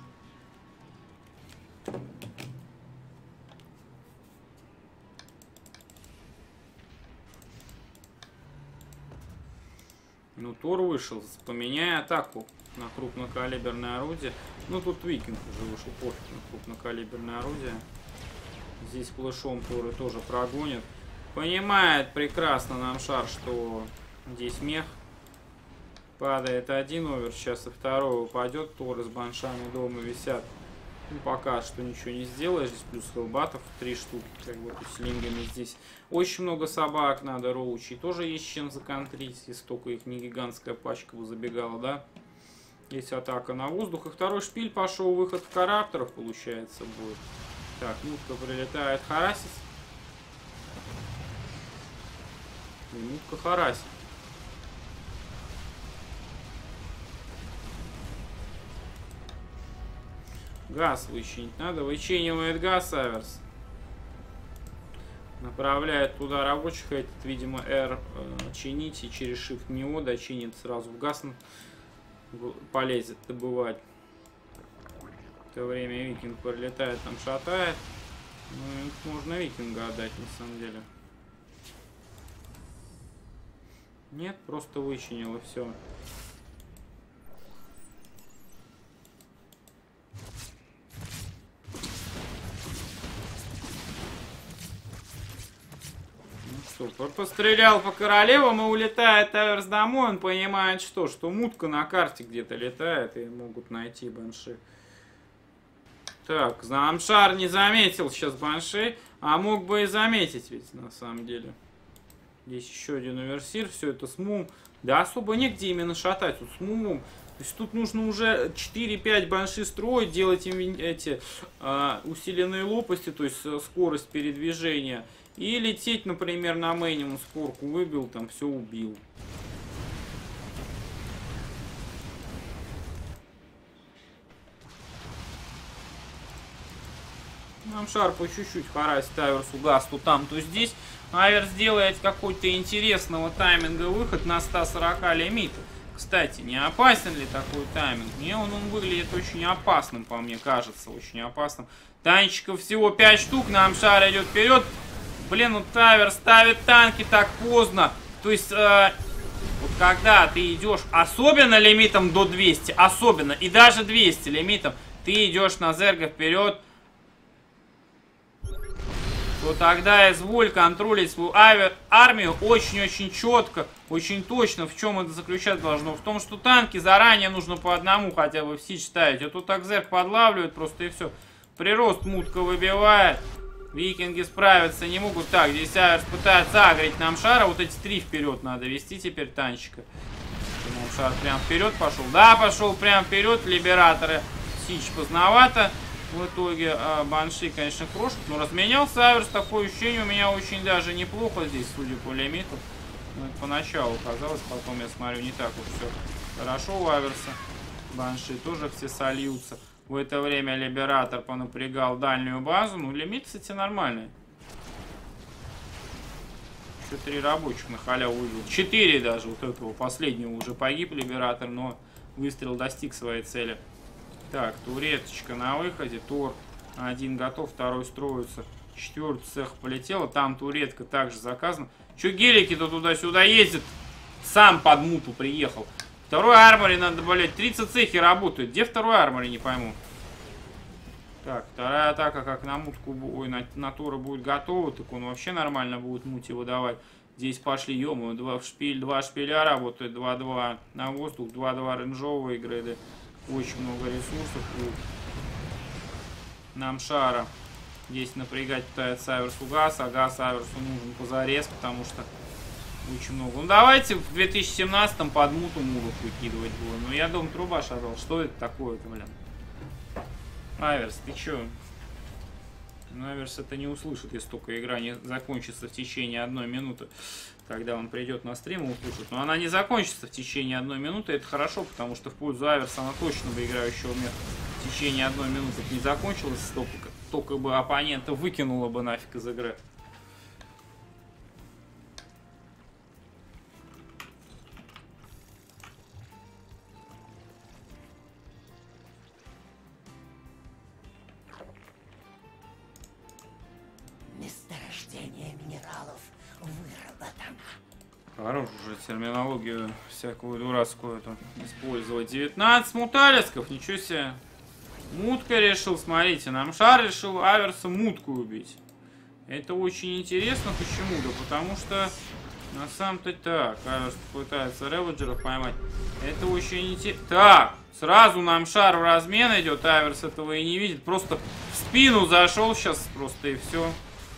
Ну, Тор вышел, поменяй атаку на крупнокалиберное орудие. Ну, тут викинг уже вышел, пофиг на крупнокалиберное орудие. Здесь флешом Торы тоже прогонит. Понимает прекрасно нам шар, что здесь мех. Падает один овер, сейчас и второй упадет. Торы с баншами дома висят. Ну, пока что ничего не сделаешь. Здесь плюс хелбатов 3 штуки. Как бы с лингами здесь очень много собак надо. Роучей тоже есть чем законтрить. Если только их не гигантская пачка бы забегала, да? Есть атака на воздух. И второй шпиль пошел. Выход в карапторов, получается, будет. Так, мутка прилетает харасить. И мутка харасит. Газ вычинить надо. Вычинивает газ Аверс. Направляет туда рабочих. Этот, видимо, R чинить. И через Shift него дочинит сразу в газ. Полезет добывать. В то время викинг пролетает, там шатает. Ну, можно викинга отдать, на самом деле. Нет, просто вычинил и все. Ну что, пострелял по королевам и улетает Аверс домой. Он понимает, что мутка на карте где-то летает и могут найти банши. Так, Замшар не заметил сейчас банши, а мог бы и заметить ведь на самом деле. Здесь еще один оверсир, все это с мумом. Да особо негде именно шатать, тут с мумом. То есть тут нужно уже 4-5 банши строить, делать им эти усиленные лопасти, то есть скорость передвижения. И лететь, например, на мейнем скорку выбил, там все убил. Нам шар по чуть-чуть харасит Аверсу газ, то там, то здесь. Аверс делает какой-то интересного тайминга выход на 140 лимит. Кстати, не опасен ли такой тайминг? Мне он выглядит очень опасным, по мне кажется, очень опасным. Танчиков всего 5 штук, нам шар идет вперед. Блин, вот Аверс ставит танки так поздно. То есть, вот когда ты идешь, особенно лимитом до 200, особенно, и даже 200 лимитом, ты идешь на зерга вперед, то тогда изволь контролить свою армию очень-очень четко, очень точно. В чем это заключаться должно? В том, что танки заранее нужно по одному хотя бы в сич ставить. А тут Акзерк подлавливает просто и все. Прирост мутка выбивает. Викинги справиться не могут. Так, здесь Аверс пытается агрить нам шара. Вот эти 3 вперед надо вести теперь танчика. Нам шар прям вперед пошел. Да, пошел прям вперед. Либераторы сич поздновато. В итоге банши, конечно, крошат. Но разменялся Аверс. Такое ощущение у меня очень даже неплохо здесь, судя по лимиту. Ну, поначалу казалось, потом я смотрю, не так уж все хорошо у Аверса. Банши тоже все сольются. В это время Либератор понапрягал дальнюю базу. Ну, лимит, кстати, нормальный. Еще 3 рабочих на халяву вывел. 4 даже вот этого последнего уже погиб Либератор, но выстрел достиг своей цели. Так, туреточка на выходе. Тор один готов, второй строится. 4-й цех полетела. Там туретка также заказана. Че гелики-то туда-сюда ездят? Сам под муту приехал. Второй армори надо, блять. 30 цехи работают. Где второй армори, не пойму. Так, вторая атака, как на мутку, ой, на Тора будет готова, так он вообще нормально будет мути выдавать. Здесь пошли, ё-моё, 2 шпиля работают, 2-2 на воздух, 2-2 рейнджовые грейды. Очень много ресурсов у Намшара. Здесь напрягать пытается Аверсу Гас, а Гас Аверсу нужен позарез, потому что очень много. Ну давайте в 2017-м под муту муров выкидывать будем. Ну я думаю, труба шатал. Что это такое-то, блин? Аверс, ты чё? Ну, Аверс это не услышит, если только игра не закончится в течение 1 минуты. Когда он придет на стрим, услышит. Но она не закончится в течение 1 минуты. Это хорошо, потому что в пользу Аверса она точно выиграющего места в течение 1 минуты не закончилась. Только бы оппонента выкинула бы нафиг из игры. Месторождение минералов выработано. Хорош уже терминологию всякую дурацкую эту использовать. 19 муталисков, ничего себе. Мутка решил, смотрите, Намшар решил Аверса мутку убить. Это очень интересно, почему? Да потому что на самом-то так, Аверс пытается Реводжеров поймать. Это очень интересно. Так, сразу Намшар в размен идет, Аверс этого и не видит. Просто в спину зашел сейчас просто и все.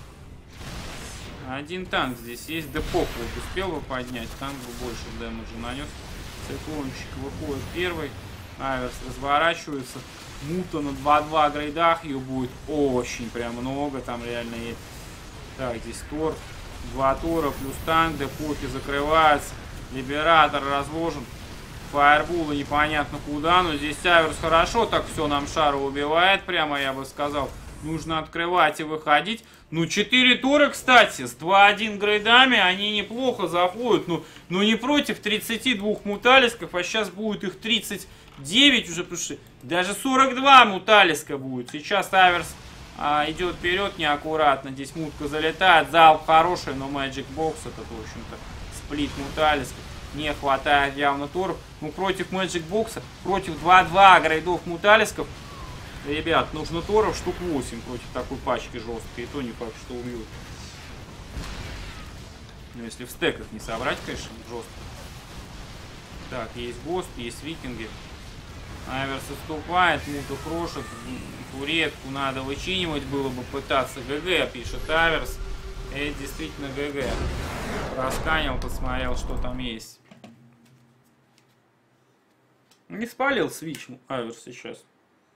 Один танк здесь есть, депок вот успел бы поднять, танк бы больше дэмэджа нанес. Циклончик выходит первый, Аверс разворачивается, мута на 2-2 грейдах, ее будет очень прям много, там реально есть. Так, здесь Тор, 2 Тора плюс танк, депоки закрываются, Либератор разложен, фаербулы непонятно куда, но здесь Аверс хорошо так все Намшара убивает, прямо я бы сказал. Нужно открывать и выходить. Ну, 4 Тора, кстати, с 2-1 грейдами они неплохо заходят. Ну, не против 32 муталисков, а сейчас будет их 39 уже, потому что даже 42 муталиска будет. Сейчас Аверс идет вперед неаккуратно. Здесь мутка залетает. Залп хороший, но Magic Box это, в общем-то, сплит муталисков. Не хватает явно Торов. Ну, против Magic Box, против 2-2 грейдов муталисков. Ребят, нужно Торов штук 8 против такой пачки жесткой. И то не факт, что убьют. Ну, если в стеках не собрать, конечно, жестко. Так, есть Гост, есть Викинги. Аверс отступает, муту крошит. Туретку надо вычинивать было бы пытаться. ГГ, пишет Аверс. Это действительно ГГ. Просканил, посмотрел, что там есть. Не спалил свич Аверс сейчас.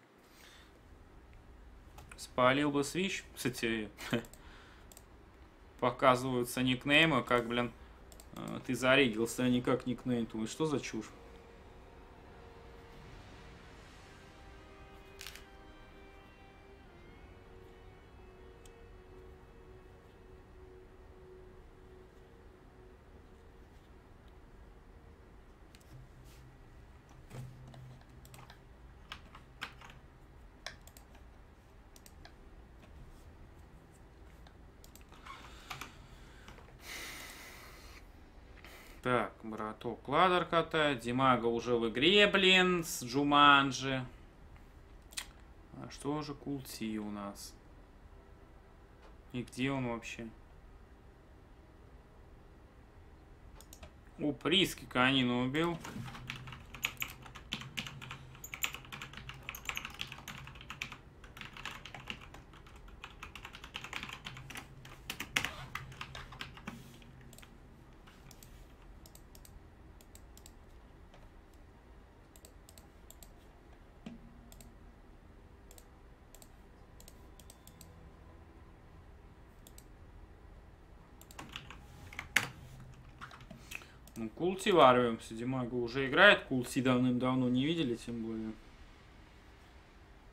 Спалил бы свич. Кстати, показываются никнеймы, как, блин, ты зарегился, а не как никнейм твой. Что за чушь? Так, браток ладер катает. Димага уже в игре, блин, с Джуманджи. А что же Култи у нас? И где он вообще? О, Приски Канину убил. Ну, Култи ворвемся. Димага уже играет. Култи давным-давно не видели, тем более.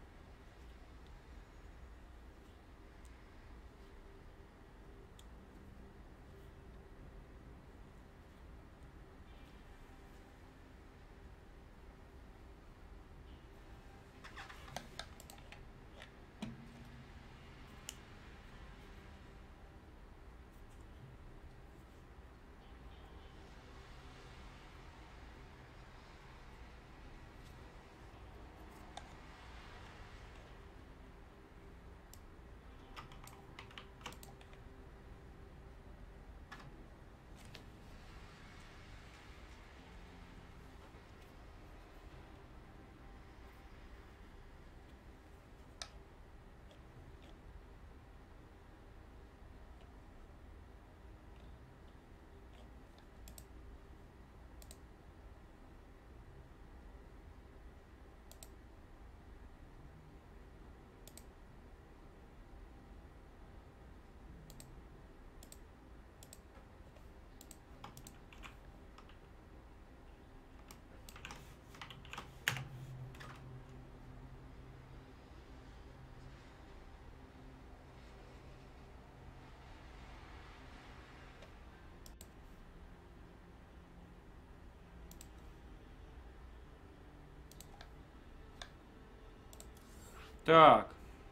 Так.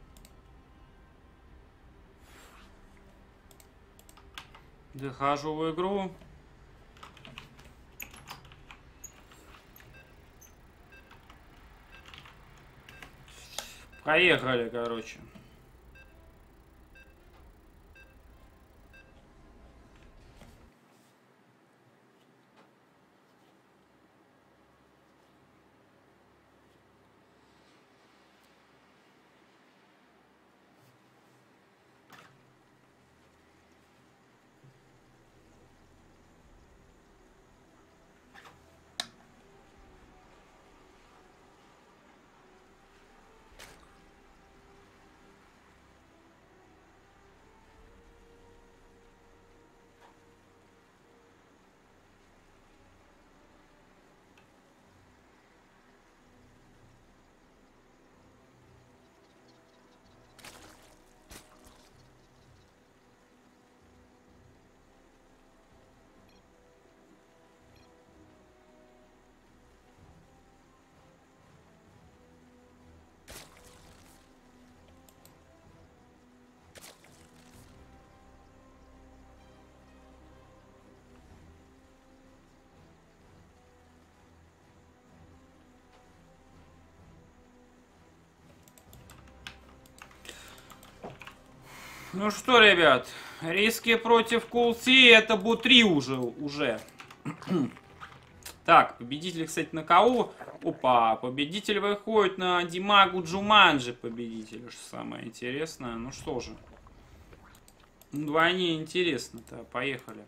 Захожу в игру. Поехали, короче. Ну что, ребят, риски против Кулси, это Бу-3 уже. Так, победитель, кстати, на кого? Опа, победитель выходит на Димагу Джуманджи, победитель, что самое интересное. Ну что же, вдвойне интересно-то, поехали.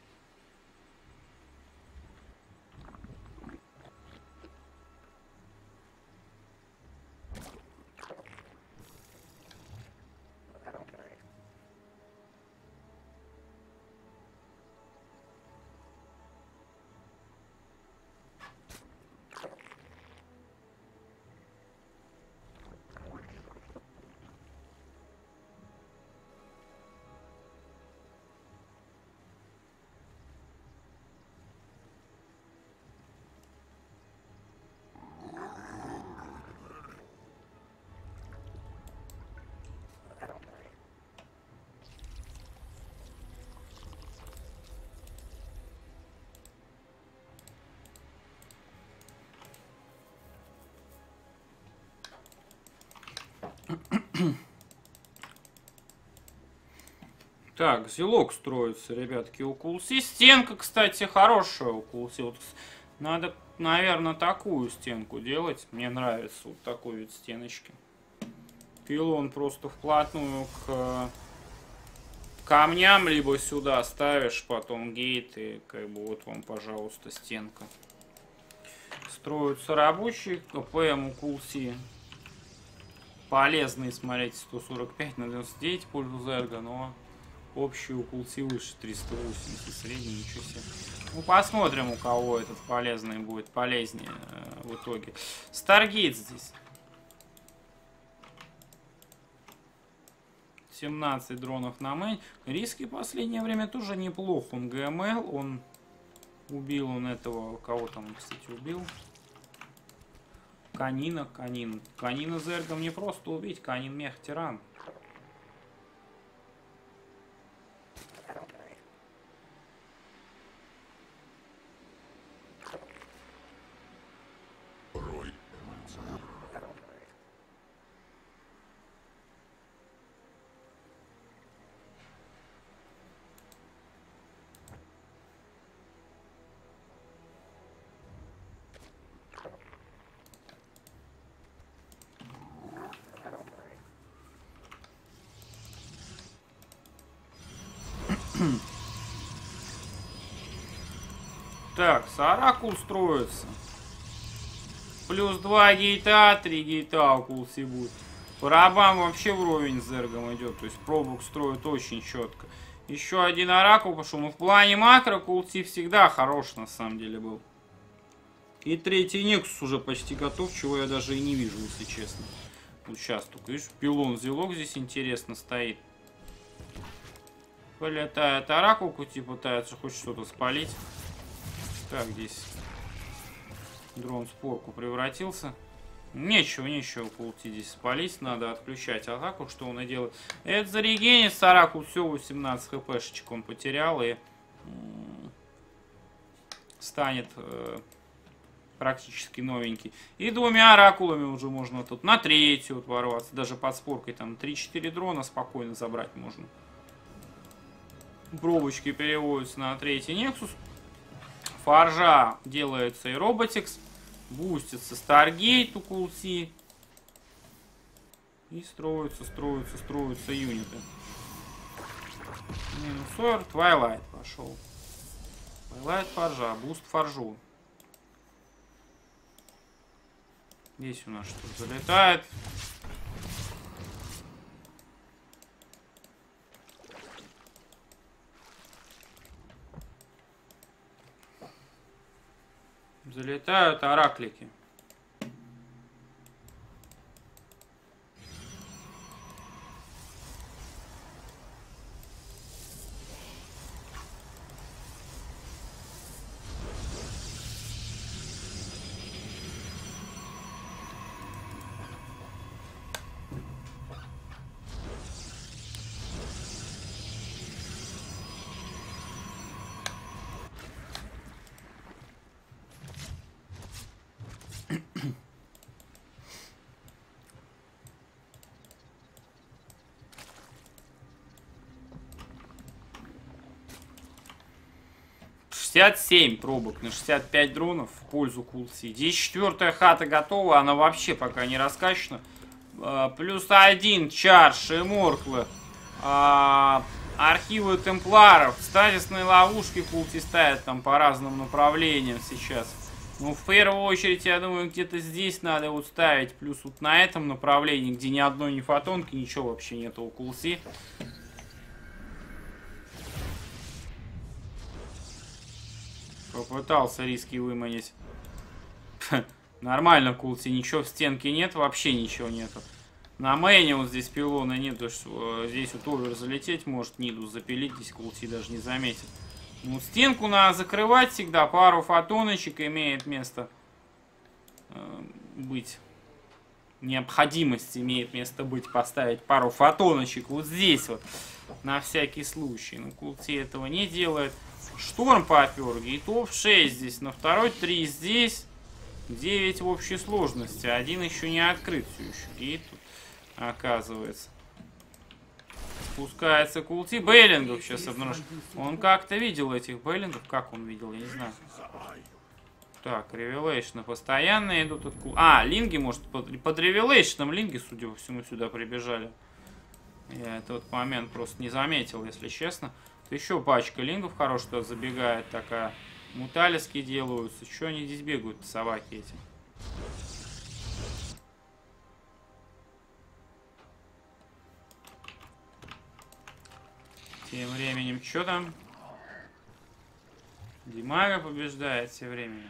Так, зелок строится, ребятки, у Кулси. Стенка, кстати, хорошая у Кулси. Вот надо, наверное, такую стенку делать. Мне нравится вот такой вид стеночки. Пилон просто вплотную к камням, либо сюда ставишь, потом гейт, и как бы вот вам, пожалуйста, стенка. Строятся рабочие. КПМ у Кулси полезный, смотрите, 145 на 99 в пользу Зерга, но общий у Кулси выше 380, средний, ничего себе. Ну, посмотрим, у кого этот полезный будет полезнее в итоге. Старгейт здесь. 17 дронов на мейн. Риски в последнее время тоже неплохо. Он ГМЛ, он убил он этого, кого там, кстати, убил. Канина Зергом не просто убить, Канин мех тиран. Так, Саракул строится. Плюс 2 гейта, 3 гейта у Кулси будет. По рабам вообще вровень с Зергом идет. То есть пробук строит очень четко. Еще один оракул пошел. Ну, в плане макро Кулси всегда хорош, на самом деле, был. И третий Нексус уже почти готов, чего я даже и не вижу, если честно. Вот сейчас только, видишь, пилон зелок здесь интересно стоит. Полетает оракул, Кути пытается хоть что-то спалить. Так, здесь дрон в спорку превратился. Нечего Култи здесь спалить. Надо отключать атаку, что он и делает. Это зарегенит Оракул. Все, 18 хпшечек он потерял. И станет практически новенький. И двумя оракулами уже можно тут на третью вот ворваться. Даже под споркой там 3-4 дрона спокойно забрать можно. Пробочки переводятся на третий Нексус. Форжа делается и Роботикс. Бустится Старгейт у Култи. И строятся юниты. Минус Твайлайт пошел. Твайлайт Форжа. Буст Форжу. Здесь у нас что-то залетает. Залетают ораклики. «67 пробок на 65 дронов в пользу Култи. Здесь 4-я хата готова, она вообще пока не раскачана. Плюс 1 чардж и морклы. Архивы темпларов. Стазисные ловушки Култи ставят там по разным направлениям сейчас. Ну, в первую очередь, я думаю, где-то здесь надо вот ставить. Плюс вот на этом направлении, где ни одной ни фотонки, ничего вообще нету у Култи. Попытался риски выманить. Нормально, Култи. Ничего в стенке нет, вообще ничего нету. На мейне вот здесь пилона нет. Здесь вот овер залететь может, Нидус запилить. Здесь Култи даже не заметит. Ну, стенку надо закрывать всегда. Пару фотоночек имеет место быть. Необходимость имеет место быть поставить пару фотоночек вот здесь вот. На всякий случай. Но Култи этого не делает. Шторм попер, гейтов 6 здесь, на второй 3 здесь, 9 в общей сложности, один еще не открыт все еще, гейт тут оказывается. Спускается Култи, Бейлингов сейчас обнаружил. Он как-то видел этих Бейлингов, как он видел, я не знаю. Так, ревелейшны постоянно идут от Култи. Линги, может, под ревелейшном линги, судя по всему, сюда прибежали. Я этот момент просто не заметил, если честно. Еще пачка лингов хорошая забегает такая. Муталиски делаются. Что они здесь бегают, собаки эти? Тем временем, что там? Димага побеждает тем временем.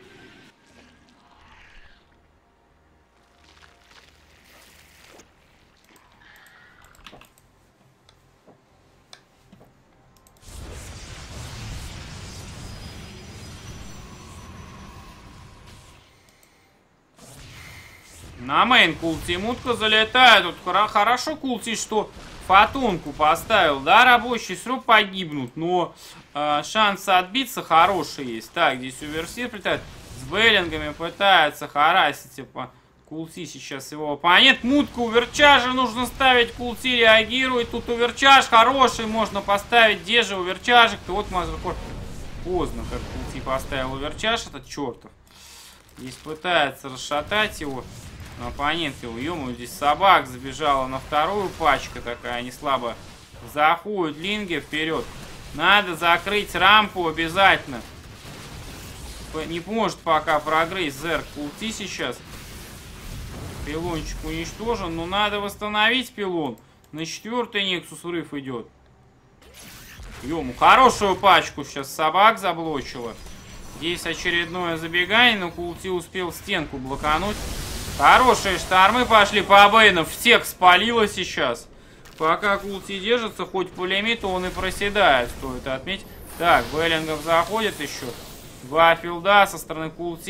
На мейн Култи мутка залетает. Тут хорошо Култи, что фотонку поставил. Да, рабочий срок погибнут, но шансы отбиться хорошие есть. Так, здесь Уверсир прилетает. С Беллингами пытается харасить. Типа, Култи сейчас его оппонент. Мутка Уверчажа нужно ставить. Култи реагирует. Тут Уверчаж хороший. Можно поставить. Где же Уверчажик? Вот Мазеркор. Поздно, как Култи поставил Уверчаж. Этот чертов. Здесь пытается расшатать его. Оппонент его, ё-моё, здесь собак забежала на вторую пачка такая, не слабо. Заходят линги вперед. Надо закрыть рампу обязательно. Не может пока прогрызть Зерк Култи сейчас. Пилончик уничтожен, но надо восстановить пилон. На 4-й Нексус врыв идет. Ё-моё, хорошую пачку сейчас собак заблочила. Здесь очередное забегание, но Култи успел стенку блокануть. Хорошие штормы пошли по Бейну. Всех спалило сейчас. Пока Култи держится, хоть по лимиту он и проседает, стоит отметить. Так, Беллингов заходит еще. Два филда со стороны Култи.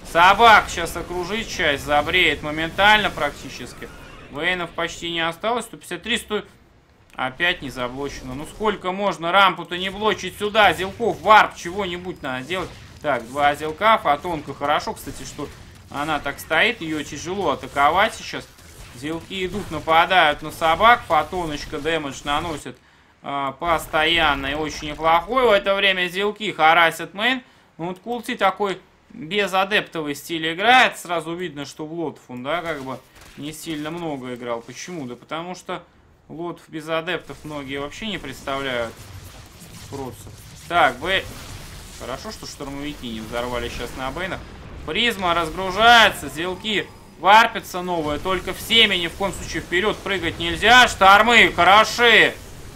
Собак сейчас окружить часть, забреет моментально практически. Вейнов почти не осталось. 153, 100... Опять не заблочено. Ну сколько можно рампу-то не блочить сюда? Зелков, варп, чего-нибудь надо делать. Так, 2 зелка. Фотонка хорошо, кстати, что она так стоит. Ее тяжело атаковать сейчас. Зелки идут, нападают на собак. Фотоночка дэмэдж наносит постоянно и очень неплохой. В это время зелки харасят мейн. Ну вот Култи такой без адептовый стиль играет. Сразу видно, что в лотов он, да, как бы не сильно много играл. Почему? Да потому что лотов без адептов многие вообще не представляют просто. Так, хорошо, что штурмовики не взорвали сейчас на бейнах. Призма разгружается, зелки варпятся новые, только в семени, ни в коем случае вперед прыгать нельзя. Штормы хороши.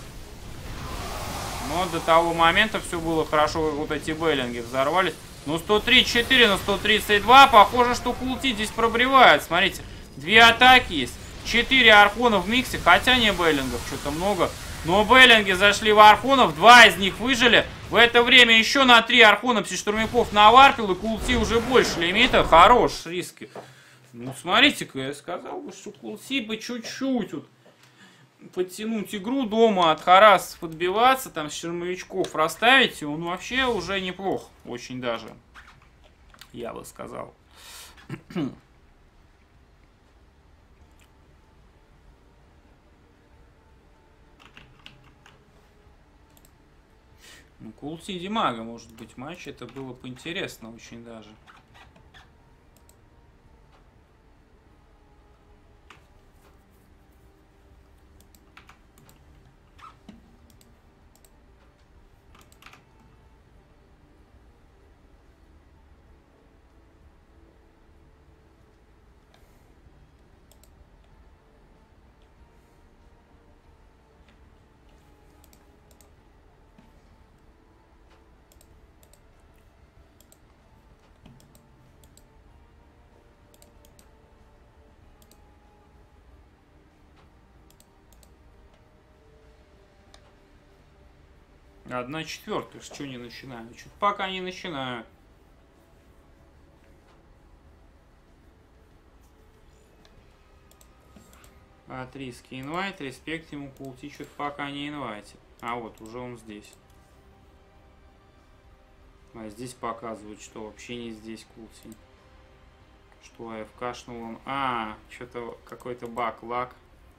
Но до того момента все было хорошо, как вот эти бейлинги взорвались. Ну, 134 на 132. Похоже, что Култи здесь пробревает. Смотрите, 2 атаки есть. 4 архона в миксе, хотя не бейлингов, что-то много. Но бейлинги зашли в архонов, 2 из них выжили. В это время еще на 3 архона пси-штурмяков наварпил, и Култи уже больше лимита. Хорош риски. Ну, смотрите-ка, я сказал бы, что Култи бы чуть-чуть вот подтянуть игру дома, от харасов отбиваться, там, с штурмовичков расставить, он вообще уже неплох. Очень даже, я бы сказал. Ну, Култи Димага, может быть, матч, это было бы интересно очень даже. Одна четвертая, что не начинаю? Чуть пока не начинаю. От риски инвайт, респект ему, Култи что-то пока не инвайтит. А вот, уже он здесь. А здесь показывают, что вообще не здесь Култи. Что АФКшнул он. А, что-то какой-то баг, лаг.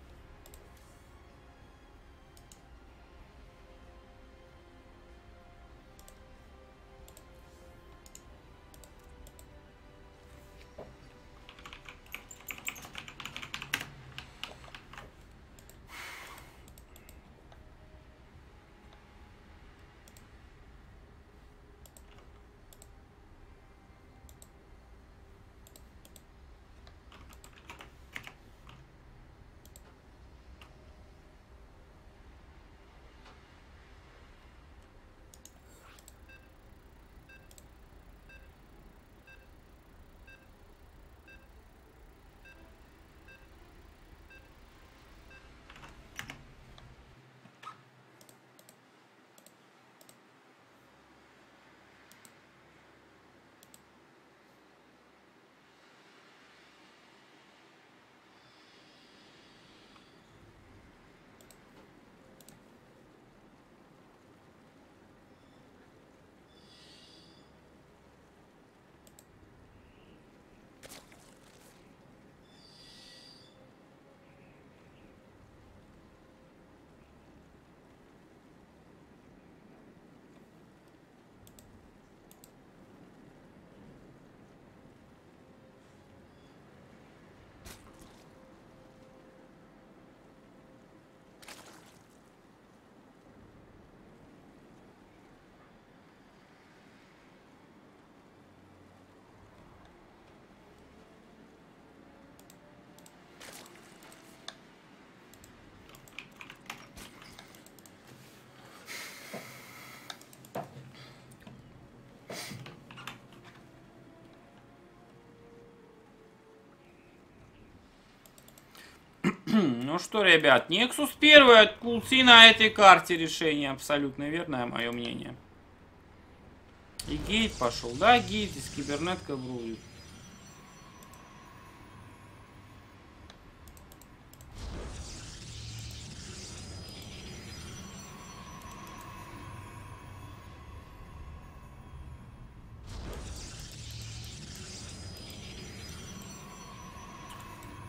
Ну что, ребят, Nexus 1 от Култи на этой карте решение абсолютно верное, мое мнение. И гейт пошел. Да, гейт, здесь кибернетка будет.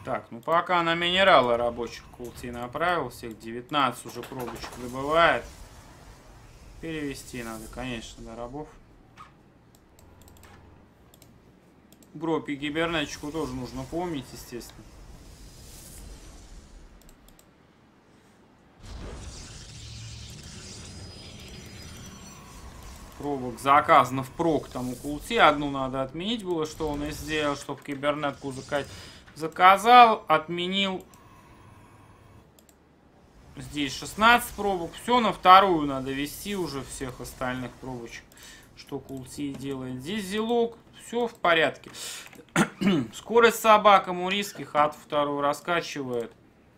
Так, ну пока на минералы рабочих Култи направил, всех 19 уже пробочек добывает. Перевести надо, конечно, до рабов. Гроб и гибернетчику тоже нужно помнить, естественно. Пробок заказано впрок там у Култи. Одну надо отменить было, что он и сделал, чтобы кибернетку заказал, отменил. Здесь 16 пробок. Все, на вторую надо вести уже всех остальных пробочек, что Култи делает. Здесь зелок. Все в порядке. Скорость собака Мурийский хату вторую раскачивает.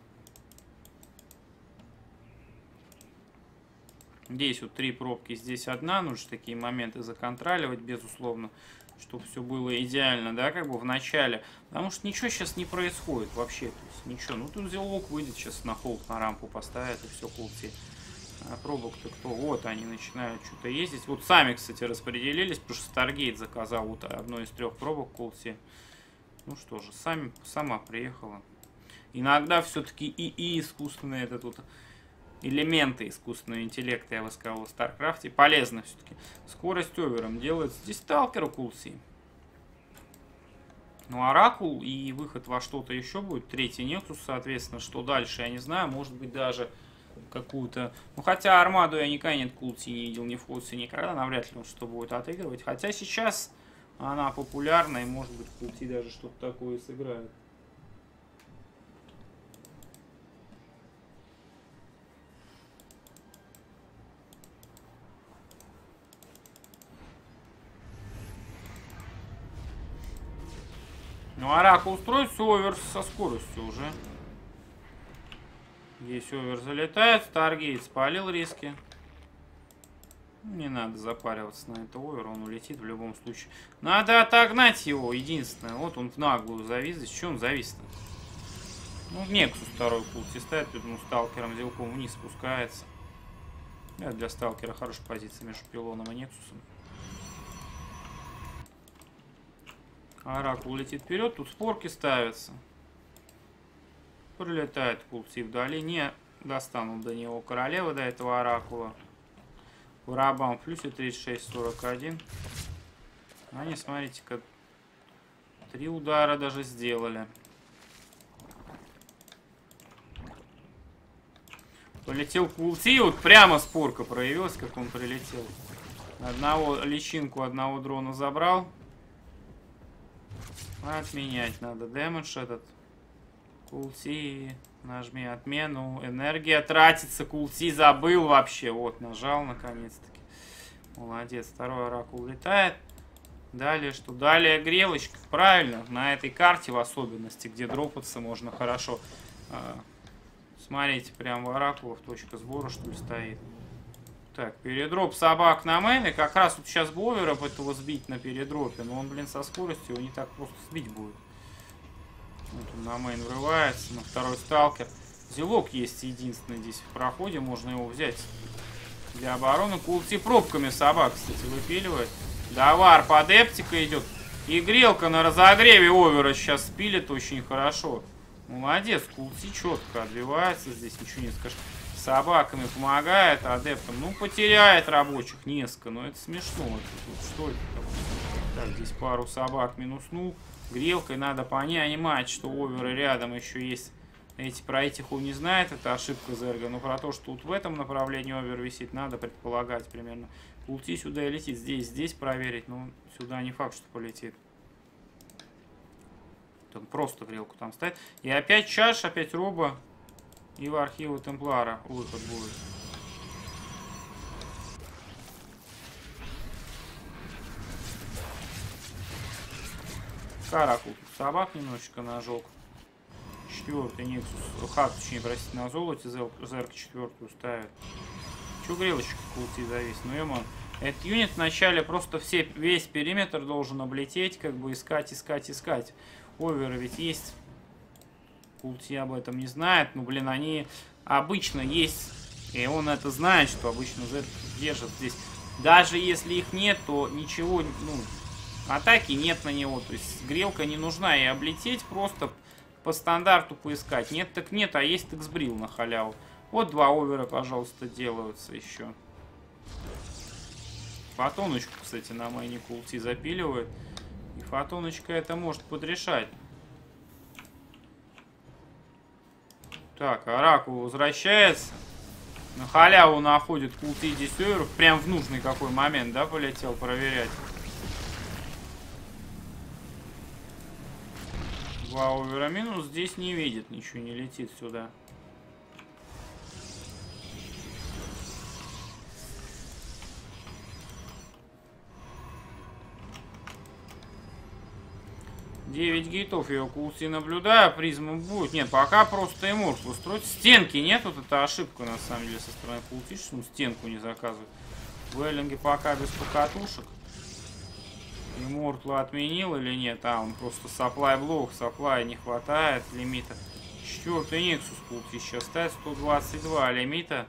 Здесь вот 3 пробки, здесь одна. Нужно такие моменты законтроливать, безусловно, чтобы все было идеально, да, как бы в начале. Потому что ничего сейчас не происходит вообще. То есть ничего. Ну тут зелок выйдет сейчас на холд, на рампу поставит и все, Култи. А пробок-то кто? Вот они начинают что-то ездить. Вот сами, кстати, распределились, потому что Старгейт заказал вот одну из 3 пробок Култи. Ну что же, сама приехала. Иногда все-таки и искусственные этот вот элементы искусственного интеллекта, я бы сказал, в Старкрафте полезны все-таки. Скорость овером делается. Здесь сталкер у Култи. Ну, Оракул и выход во что-то еще будет. 3-й Нексус, соответственно, что дальше, я не знаю. Может быть, даже какую-то... Ну, хотя Армаду я никогда нет Култи не видел, ни в Фосе никогда. Навряд ли он что будет отыгрывать. Хотя сейчас она популярна, и, может быть, Култи даже что-то такое сыграет. Ну, Оракул устроит все овер со скоростью уже. Здесь овер залетает, Старгейт спалил риски. Не надо запариваться на это овер, он улетит в любом случае. Надо отогнать его, единственное. Вот он в наглую завис. Здесь что он завис-то? Ну, Нексус второй Култи ставит, поэтому сталкером зелком вниз спускается. Это для сталкера хорошая позиция между пилоном и Нексусом. Оракул летит вперед, тут спорки ставятся. Прилетает Култи вдали, не достанут до него королевы, до этого Оракула. По рабам в плюсе 36-41. Они, смотрите-ка, 3 удара даже сделали. Полетел Култи, вот прямо спорка проявилась, как он прилетел. Личинку одного дрона забрал. Отменять надо дэмэдж этот. Култи, нажми отмену. Энергия тратится, Култи забыл вообще. Вот, нажал наконец-таки. Молодец, второй Оракул летает. Далее что? Далее грелочка. Правильно, на этой карте в особенности, где дропаться можно хорошо. Смотрите, прям в Оракулах точка сбора, что ли, стоит. Так, передроп собак на мейне. Как раз вот сейчас бы овера этого сбить на передропе. Но он, блин, со скоростью его не так просто сбить будет. Вот он на мейн врывается. На второй сталкер. Зелок есть единственный здесь в проходе. Можно его взять для обороны. Култи пробками собак, кстати, выпиливает. Давар под эптика идет. И грелка на разогреве овера сейчас спилит очень хорошо. Молодец, Култи четко отбивается. Здесь ничего не скажешь. Собаками помогает, адептам. Ну, потеряет рабочих несколько. Но это смешно. Что это такое? Так, здесь пару собак минуснул. Грелкой надо понимать, что оверы рядом еще есть. Про этих он не знает. Это ошибка Зерга. Но про то, что тут в этом направлении овер висит, надо предполагать примерно. Култи сюда и летит. Здесь проверить. Но сюда не факт, что полетит. Он просто грелку там ставит. И опять чаш, опять роба. И в архивы Темплара выход будет. Оракул собак немножечко нажег. 4-й Нексус. Хат, точнее, простите, на золоте. Зерк 4-ю ставит. Че грелочка Култи завис? Ну, ё-моё. Этот юнит вначале просто весь периметр должен облететь, как бы искать. Оверы ведь есть. Култи об этом не знает. Ну, блин, они обычно есть. И он это знает, что обычно Зерк держит здесь. Даже если их нет, то ничего, ну, атаки нет на него. То есть грелка не нужна. И облететь просто по стандарту поискать. Нет, так нет, а есть тексбрил на халяву. Вот 2 овера, пожалуйста, делаются еще. Фотоночку, кстати, на майне култи запиливает. И фотоночка это может подрешать. Так, Оракул возвращается. На халяву находит култи 10 оверов. Прям в нужный какой момент, да, полетел проверять. 2 овера минус. Здесь не видит, ничего не летит сюда. Девять гейтов я у култи наблюдаю, призма будет. Нет, пока просто имморт устроить. Стенки нет, вот это ошибка на самом деле со стороны култи, что он стенку не заказывает. Веллинги пока без покатушек. Иммортла отменил или нет? А, он просто сапплай блок, сапплай не хватает лимита. 4-й Нексус култи сейчас ставит, 122 лимита.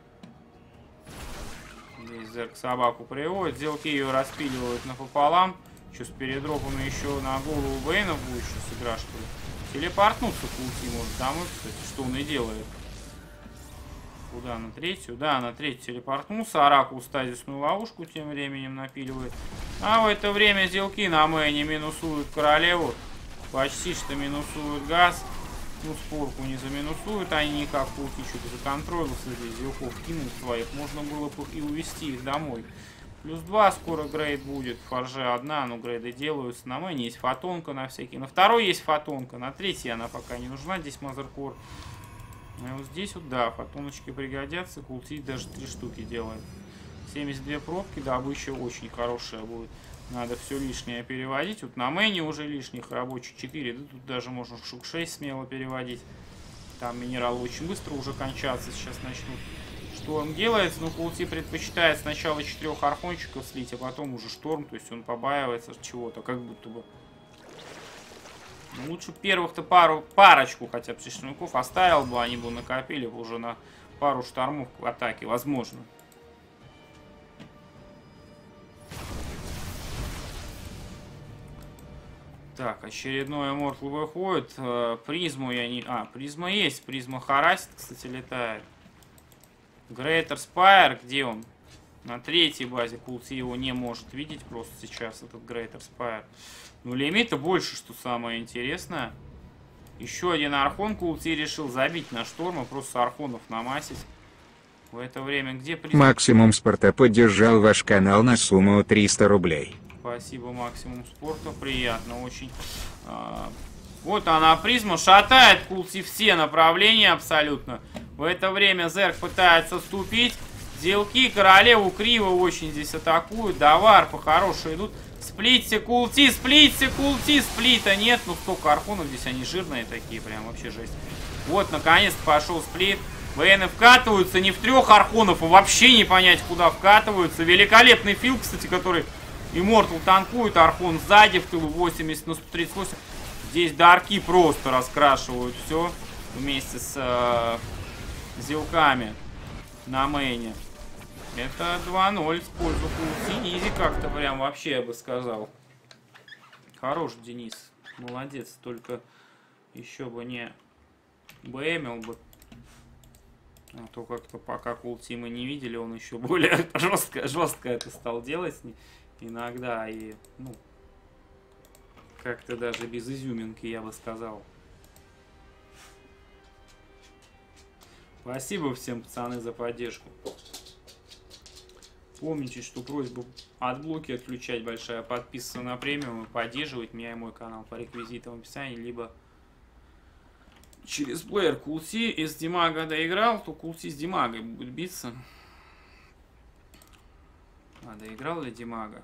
Здесь Зерк собаку приводит, сделки ее распиливают напополам. Что с передропом еще на голову Бэйнов будет сейчас игра, что ли? Телепортнуться култи может домой, кстати, что он и делает. Куда? На третью? Да, на третью телепортнулся. Оракул стазисную ловушку тем временем напиливает. А в это время зелки на мэне минусуют королеву. Почти что минусуют газ. Ну, спорку не заминусуют. Они никак култи что-то законтролил. Среди зелков кинул своих. Можно было бы и увезти их домой. Плюс 2 скоро грейд будет. Форже одна, но грейды делаются. На мэне есть фотонка на всякий. На второй есть фотонка. На третьей она пока не нужна. Здесь мазеркор. А вот здесь вот, да, фотоночки пригодятся. Култи даже 3 штуки делает. 72 пробки. Добыча очень хорошая будет. Надо все лишнее переводить. Вот на мэне уже лишних рабочих 4. Да, тут даже можно штук 6 смело переводить. Там минералы очень быстро уже кончаться сейчас начнут. Что он делает? Ну, Култи предпочитает сначала 4 архончиков слить, а потом уже шторм. То есть он побаивается чего-то, как будто бы. Ну, лучше первых-то парочку хотя бы штурмовиков оставил бы, они бы накопили бы уже на пару штормов в атаке, возможно. Так, очередной Immortal выходит. Призму я не... А, призма есть. Призма харасит, кстати, летает. Greater Spire, где он? На третьей базе Култи его не может видеть просто сейчас, этот Greater Spire. Ну, лимита больше, что самое интересное. Еще один архон Култи решил забить на шторма, просто архонов намасить. В это время где призма? Максимум Спорта поддержал ваш канал на сумму 300 рублей. Спасибо, Максимум Спорта, приятно очень. Вот она, призма, шатает Култи все направления абсолютно. В это время Зерк пытается вступить. Делки королеву криво очень здесь атакуют. Давар по-хорошему идут. Сплитте Култи, сплитте Култи, сплита нет. Ну столько архонов здесь, они жирные такие, прям вообще жесть. Вот, наконец-то пошел сплит. ВН вкатываются не в 3 архонов, а вообще не понять, куда вкатываются. Великолепный фил, кстати, который Immortal танкует. Архон сзади, в тылу 80 на 138. Здесь дарки просто раскрашивают все вместе с зелками на мейне. Это 2-0 в пользу Култи. Изи как-то прям вообще, я бы сказал. Хорош Денис. Молодец. Только еще бы не бэмил бы. А то как-то пока Култи мы не видели, он еще более жестко это стал делать иногда. И, ну, как-то даже без изюминки, я бы сказал. Спасибо всем, пацаны, за поддержку. Помните, что просьба от блоки отключать большая, подписываться на премиум и поддерживать меня и мой канал по реквизитам в описании, либо через плеер. Култи из Димага доиграл, то Култи с Димагой будет биться. А доиграл ли Димага?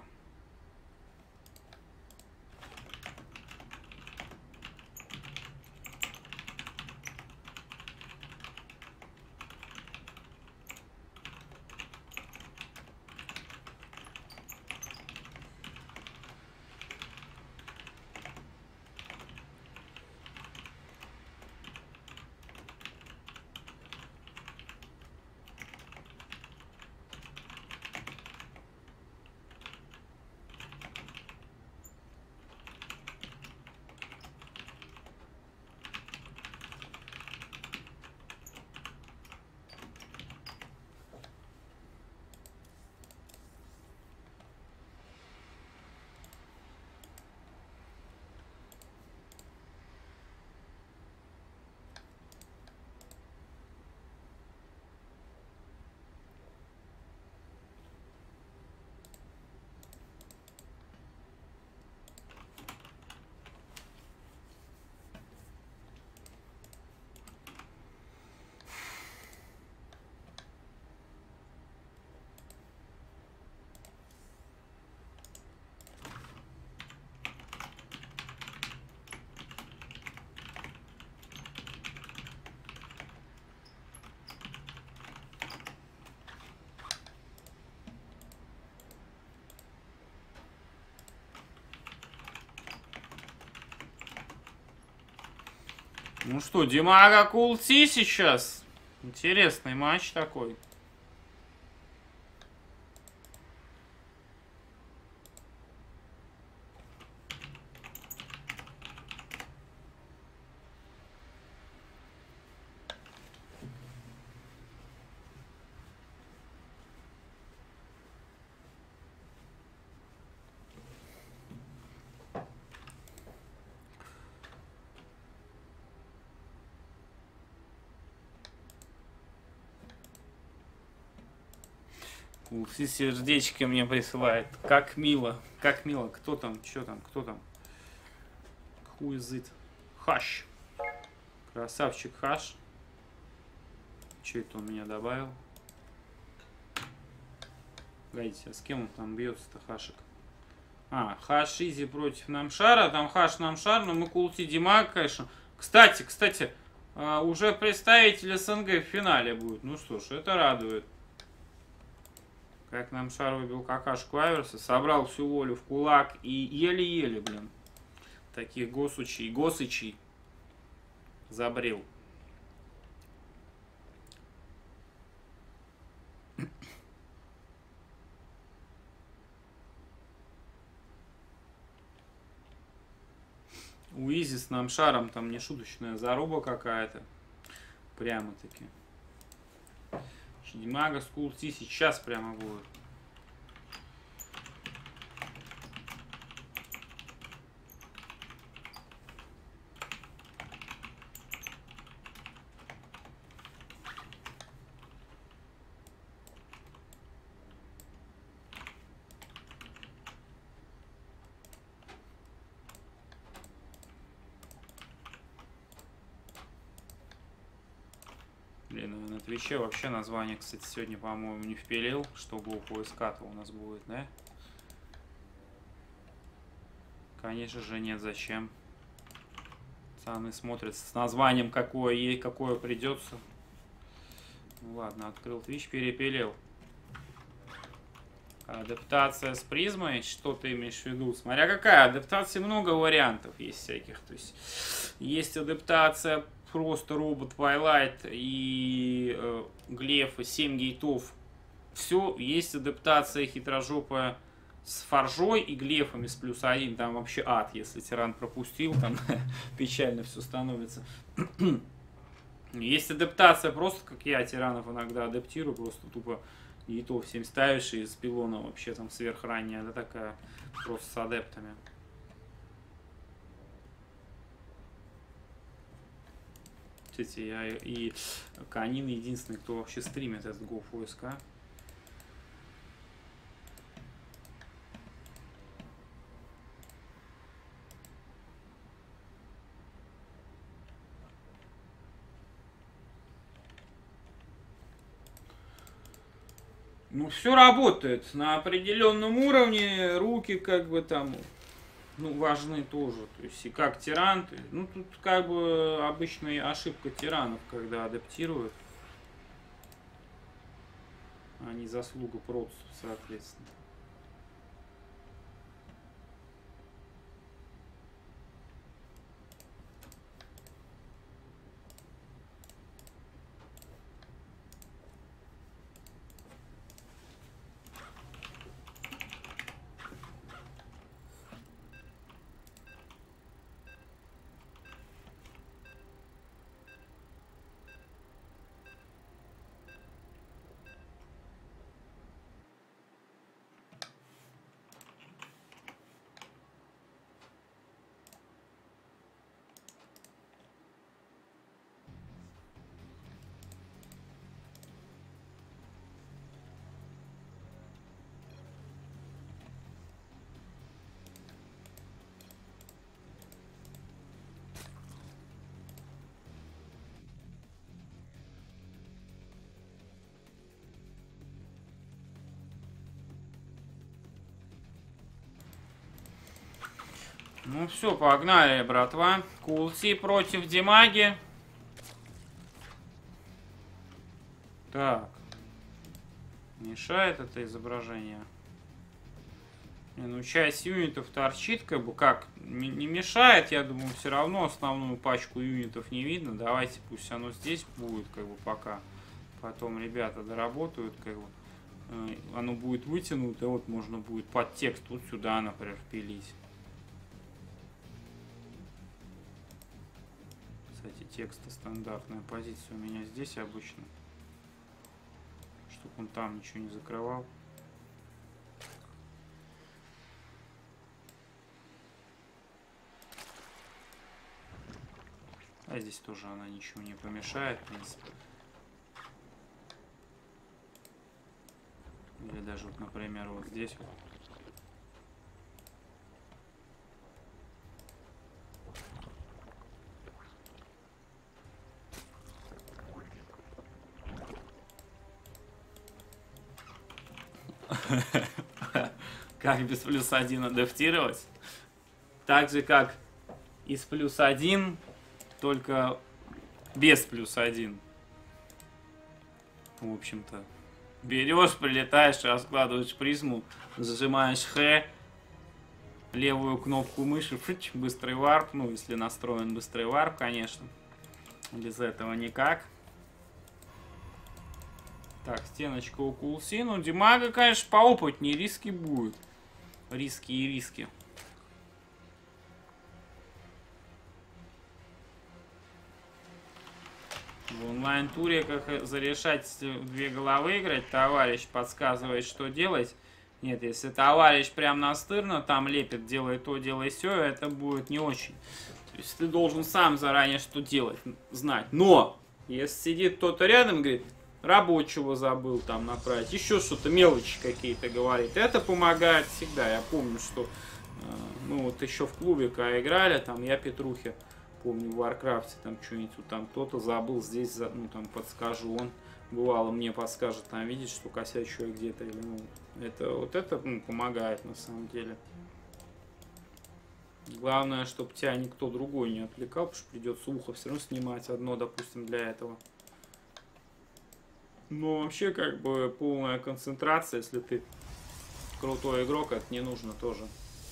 Ну что, Димага Култи сейчас. Интересный матч такой. Все сердечки мне присылает. Как мило. Как мило. Кто там? Что там? Кто там? Who is it? Хаш. Красавчик Хаш. Че это он меня добавил? Погодите, а с кем он там бьется-то, Хашик? А, Хаш Изи против Намшара. Там Хаш Намшар, но мы Култи Димаг, конечно. Кстати, уже представитель СНГ в финале будет. Ну что ж, это радует. Как Намшар выбил какашку Аверса, собрал всю волю в кулак и еле-еле, блин, таких Госычей забрел. У Изи с Намшаром там не шуточная заруба какая-то. Прямо-таки. Димага с Култи сейчас прямо будет. Блин, на Твиче вообще название, кстати, сегодня, по-моему, не впилил, что GoFoSK-то у нас будет, да? Конечно же нет, зачем? Пацаны смотрят с названием, какое есть, какое придется. Ну ладно, открыл Twitch, перепилил. Адаптация с призмой, что ты имеешь в виду? Смотря какая адаптация, много вариантов есть всяких. То есть адаптация просто робот Twilight и глефы, 7 гейтов. Все, есть адаптация хитрожопая с форжой и глефами с +1. Там вообще ад, если тиран пропустил, там печально все становится. Есть адаптация просто, как я тиранов иногда адаптирую, просто тупо гейтов 7 ставишь и с пилона вообще там сверхранняя, да, такая, просто с адептами. Кстати, я и Канин единственный, кто вообще стримит этот GoFoSK. Ну, все работает на определенном уровне, руки как бы там, ну, важны тоже. То есть и как тиран, ну, тут как бы обычная ошибка тиранов, когда адаптируют, а не заслуга против, соответственно. Ну все, погнали, братва. Култи против Димаги. Так. Мешает это изображение. Ну, часть юнитов торчит, как бы, как, не мешает, я думаю, все равно основную пачку юнитов не видно. Давайте пусть оно здесь будет, как бы, пока. Потом ребята доработают, как бы, оно будет вытянуто, вот можно будет под текст вот сюда, например, впилить. Кстати, текста стандартная позиция у меня здесь обычно, чтобы он там ничего не закрывал. А здесь тоже она ничего не помешает, в принципе. Или даже вот, например, вот здесь вот. Как без +1 адаптировать? Так же, как из +1, только без +1. В общем-то. Берешь, прилетаешь, раскладываешь призму, зажимаешь Х, левую кнопку мыши, фыч, быстрый варп. Ну, если настроен быстрый варп, конечно. Без этого никак. Так, стеночка у Кулси. Ну, Димага, конечно, поопытнее, риски будет. Риски и риски. В онлайн-туре, как зарешать в 2 головы играть, товарищ подсказывает, что делать. Нет, если товарищ прям настырно там лепит, делай то, делай сё, это будет не очень. То есть ты должен сам заранее что делать, знать. Но, если сидит кто-то рядом и говорит, рабочего забыл там направить, еще что-то, мелочи какие-то говорит, это помогает всегда. Я помню, что, ну вот еще в клубе, когда играли, там я Петрухе, помню, в Варкрафте там что-нибудь, там кто-то забыл, здесь, ну там подскажу, он бывало мне подскажет, там видит, что косячу я где-то, или ну, это вот это ну, помогает на самом деле. Главное, чтобы тебя никто другой не отвлекал, потому что придется ухо все равно снимать одно, допустим, для этого. Но вообще, как бы, полная концентрация, если ты крутой игрок, это не нужно тоже.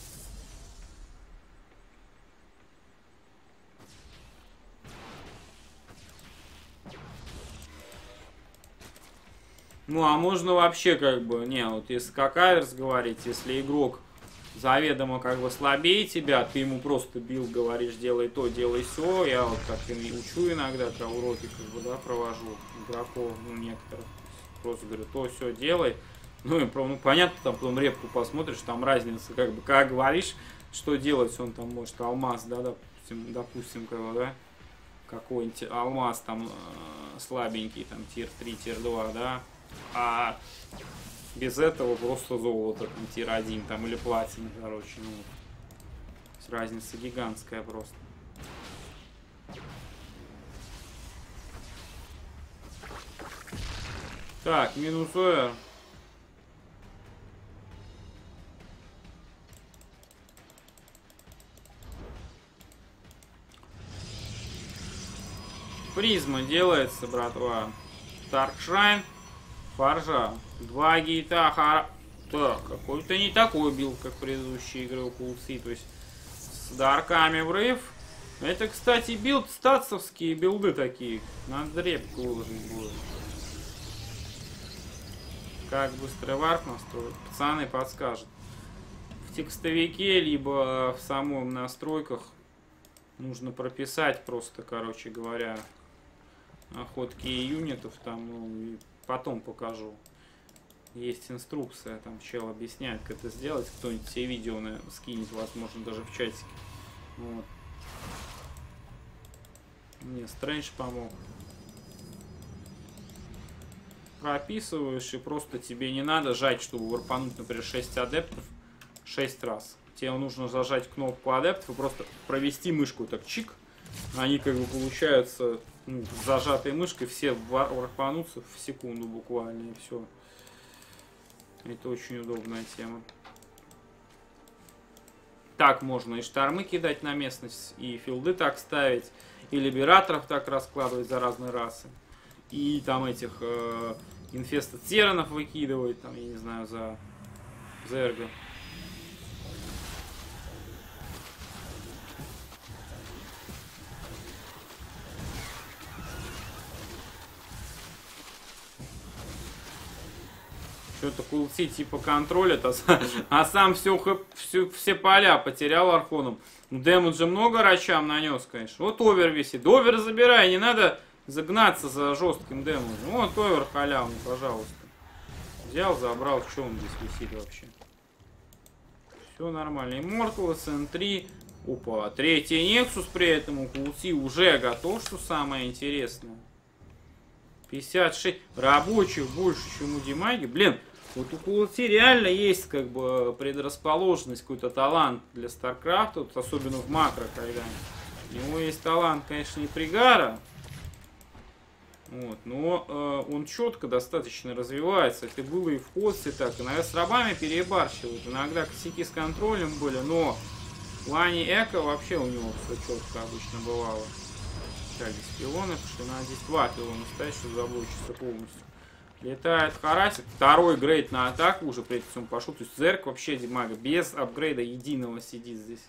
Ну, а можно вообще, как бы, не, вот если как аверс говорить, если игрок заведомо как бы слабее тебя, ты ему просто бил, говоришь, делай то, делай все. Я вот так и учу иногда, когда уроки, как бы, да, провожу игроков, ну, некоторых. Просто говорю, то, все делай. Ну, и, ну, понятно, там потом репку посмотришь, там разница, как бы, как говоришь, что делать, он там может алмаз, да, допустим, как бы, да, какой-нибудь алмаз там слабенький, там, тир 3, тир 2, да. А без этого просто золото, там, тир 1 там, или платина, короче, ну, разница гигантская просто. Так, минус овер. Призма делается, братва. Таркшрайн. Фаржа. 2 гейта. Так, какой-то не такой билд, как предыдущие игры у Кулси. То есть с дарками врыв. Это, кстати, билд статсовские билды такие. Надо репку выложить будет. Как быстрый варп настроить? Пацаны подскажут. В текстовике, либо в самых настройках нужно прописать просто, короче говоря, находки юнитов там, ну, и потом покажу. Есть инструкция, там чел объясняет, как это сделать. Кто-нибудь все видео скинет, возможно, даже в чатике. Вот. Мне Стрэндж помог. Прописываешь, и просто тебе не надо жать, чтобы варпануть, например, 6 адептов 6 раз. Тебе нужно зажать кнопку адептов и просто провести мышку так чик. Они как бы получаются, ну, с зажатой мышкой, все варпанутся в секунду буквально, и все. Это очень удобная тема. Так можно и штормы кидать на местность, и филды так ставить, и либераторов так раскладывать за разные расы. И там этих инфеста терранов выкидывать, там, я не знаю, за эрго. Что-то култи типа контролит, а сам все поля потерял архоном. Дэмэджа много рачам нанес, конечно. Вот овер висит. Овер забирай, не надо загнаться за жестким дэмэджем. Вот овер халявный, пожалуйста. Взял, забрал. Что он здесь висит вообще? Все нормально. Immortal, SN3. Опа, третий Nexus при этом у култи уже готов, что самое интересное. 56 рабочих больше, чем у Димаги. Блин, вот у култи реально есть как бы предрасположенность, какой-то талант для StarCraft, вот, особенно в макро, когда у него есть талант, конечно, не Пригара. Вот, но он четко достаточно развивается. Это было и в Ходсе так. Иногда с рабами перебарщивают. Иногда косяки с контролем были, но в плане эко вообще у него все четко обычно бывало. Так, здесь пилоны, потому что надо здесь 2 пилона ставить, чтобы заблочиться полностью. Летает Харасик. Второй грейд на атаку уже при этом пошел. То есть Зерк вообще Димага без апгрейда единого сидит здесь.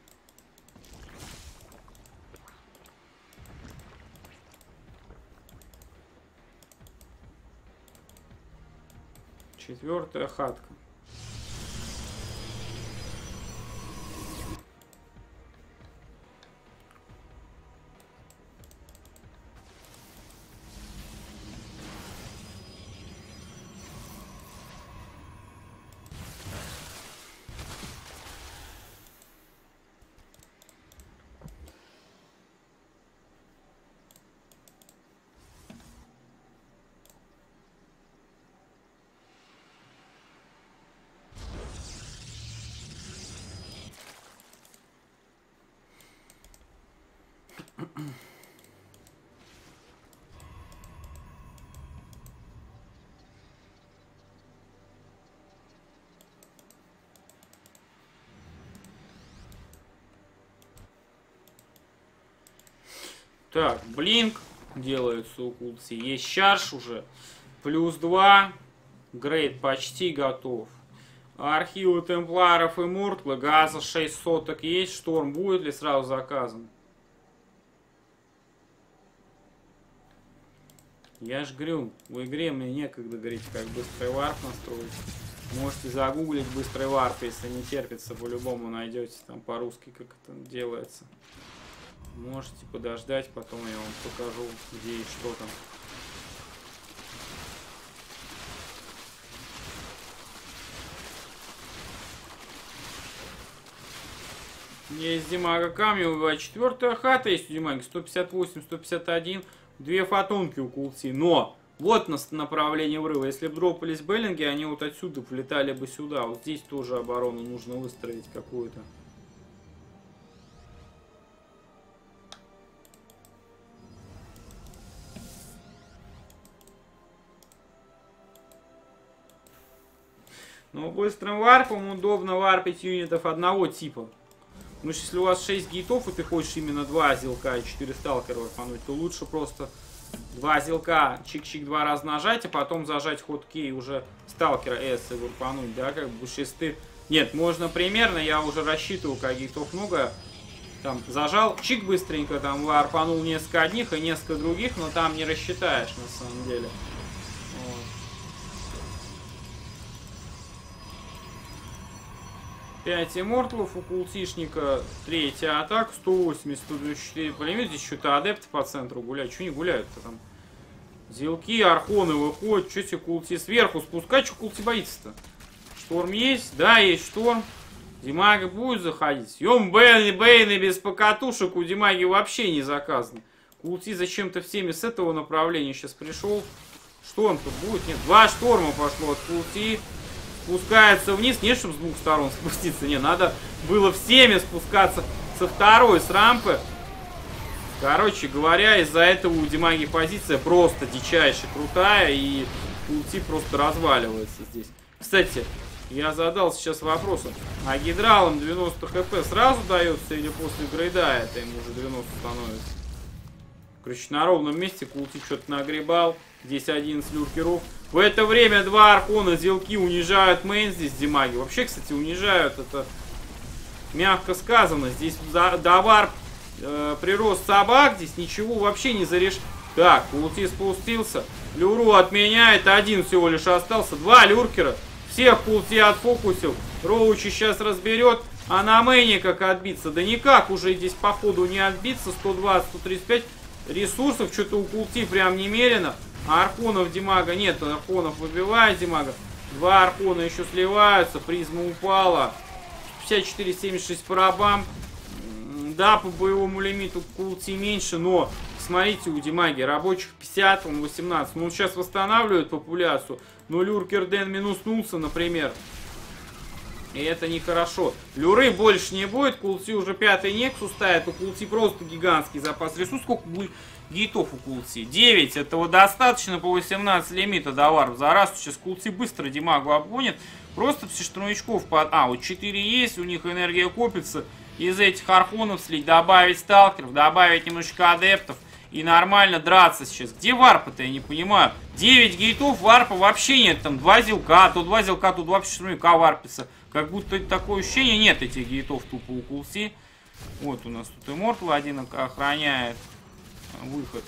Четвертая хатка. Так, блинк делается у култи. Есть чарж уже. Плюс 2. Грейд почти готов. Архивы темпларов и Мортла. Газа 6 соток есть. Шторм будет ли сразу заказан? Я ж говорю, в игре мне некогда говорить, как быстрый варп настроить. Можете загуглить быстрый варп, если не терпится, по-любому найдете там по-русски, как это делается. Можете подождать, потом я вам покажу, где и что там. Есть Димага камни, убивает 4-я хата, есть у Димаги 158, 151, 2 фотонки у култи. Но вот направление врыва. Если бы дропались беллинги, они вот отсюда влетали бы сюда. Вот здесь тоже оборону нужно выстроить какую-то. Но быстрым варпом удобно варпить юнитов одного типа. Ну, если у вас 6 гейтов, и ты хочешь именно 2 зилка и 4 сталкера варпануть, то лучше просто 2 зилка, чик-чик 2 раза нажать, а потом зажать ход К и уже сталкера С и варпануть, да, как бы, если ты... Нет, можно примерно, я уже рассчитываю, как гейтов много. Там, зажал, чик быстренько, там, варпанул несколько одних и несколько других, но там не рассчитаешь, на самом деле. Вот. 5 имморталов у култишника, 3-я атака, 180, 124 пулемет, здесь что-то адепты по центру гуляют, что не гуляют-то там? Зилки, архоны выходят, что тебе култи сверху спускать, что култи боится-то? Шторм есть? Да, есть шторм. Димага будет заходить. Ём, Бейны без покатушек у Димаги вообще не заказаны. Култи зачем-то всеми с этого направления сейчас пришел. Шторм тут будет? Нет, 2 шторма пошло от култи. Спускается вниз, нет, чтобы с 2 сторон спуститься, не, надо было всеми спускаться со второй, с рампы. Короче говоря, из-за этого у Димаги позиция просто дичайше крутая, и култи просто разваливается здесь. Кстати, я задал сейчас вопросом, а гидралам 90 хп сразу дается или после грейда это ему уже 90 становится? Короче, на ровном месте култи что-то нагребал, здесь 11 люркеров. В это время 2 архона зилки унижают мейн здесь Димаги. Вообще, кстати, унижают, это мягко сказано. Здесь до варп прирост собак, здесь ничего вообще не зарешает. Так, Култи спустился. Люру отменяет. Один всего лишь остался. 2 люркера. Всех Култи отфокусил. Роучи сейчас разберет. А на мейне как отбиться? Да никак уже здесь походу не отбиться. 120, 135 ресурсов. Что-то у Култи прям немерено. А архонов Димага нет. Архонов выбивает Димага. 2 архона еще сливаются. Призма упала. 54-76 по рабам. Да, по боевому лимиту Култи меньше, но смотрите, у Димаги рабочих 50, он 18. Ну, он сейчас восстанавливает популяцию, но Люркер Дэн минуснулся, например. И это нехорошо. Люры больше не будет, Култи уже 5-й Нексус ставит, у Култи просто гигантский запас ресурсов. Сколько будет гейтов у Култи? 9, этого достаточно, по 18 лимита до варп за раз. Сейчас Култи быстро Димагу обгонит. Просто пси-штурмовичков под... А, вот 4 есть, у них энергия копится. Из этих архонов слить, добавить сталкеров, добавить немножечко адептов и нормально драться сейчас. Где варпы-то, я не понимаю. 9 гейтов, варпа вообще нет. Там 2 зилка, то 2 зилка, тут 2 штурмовика варпится. Как будто такое ощущение, нет этих гейтов тупо у Култи. Вот у нас тут Immortal один охраняет выход.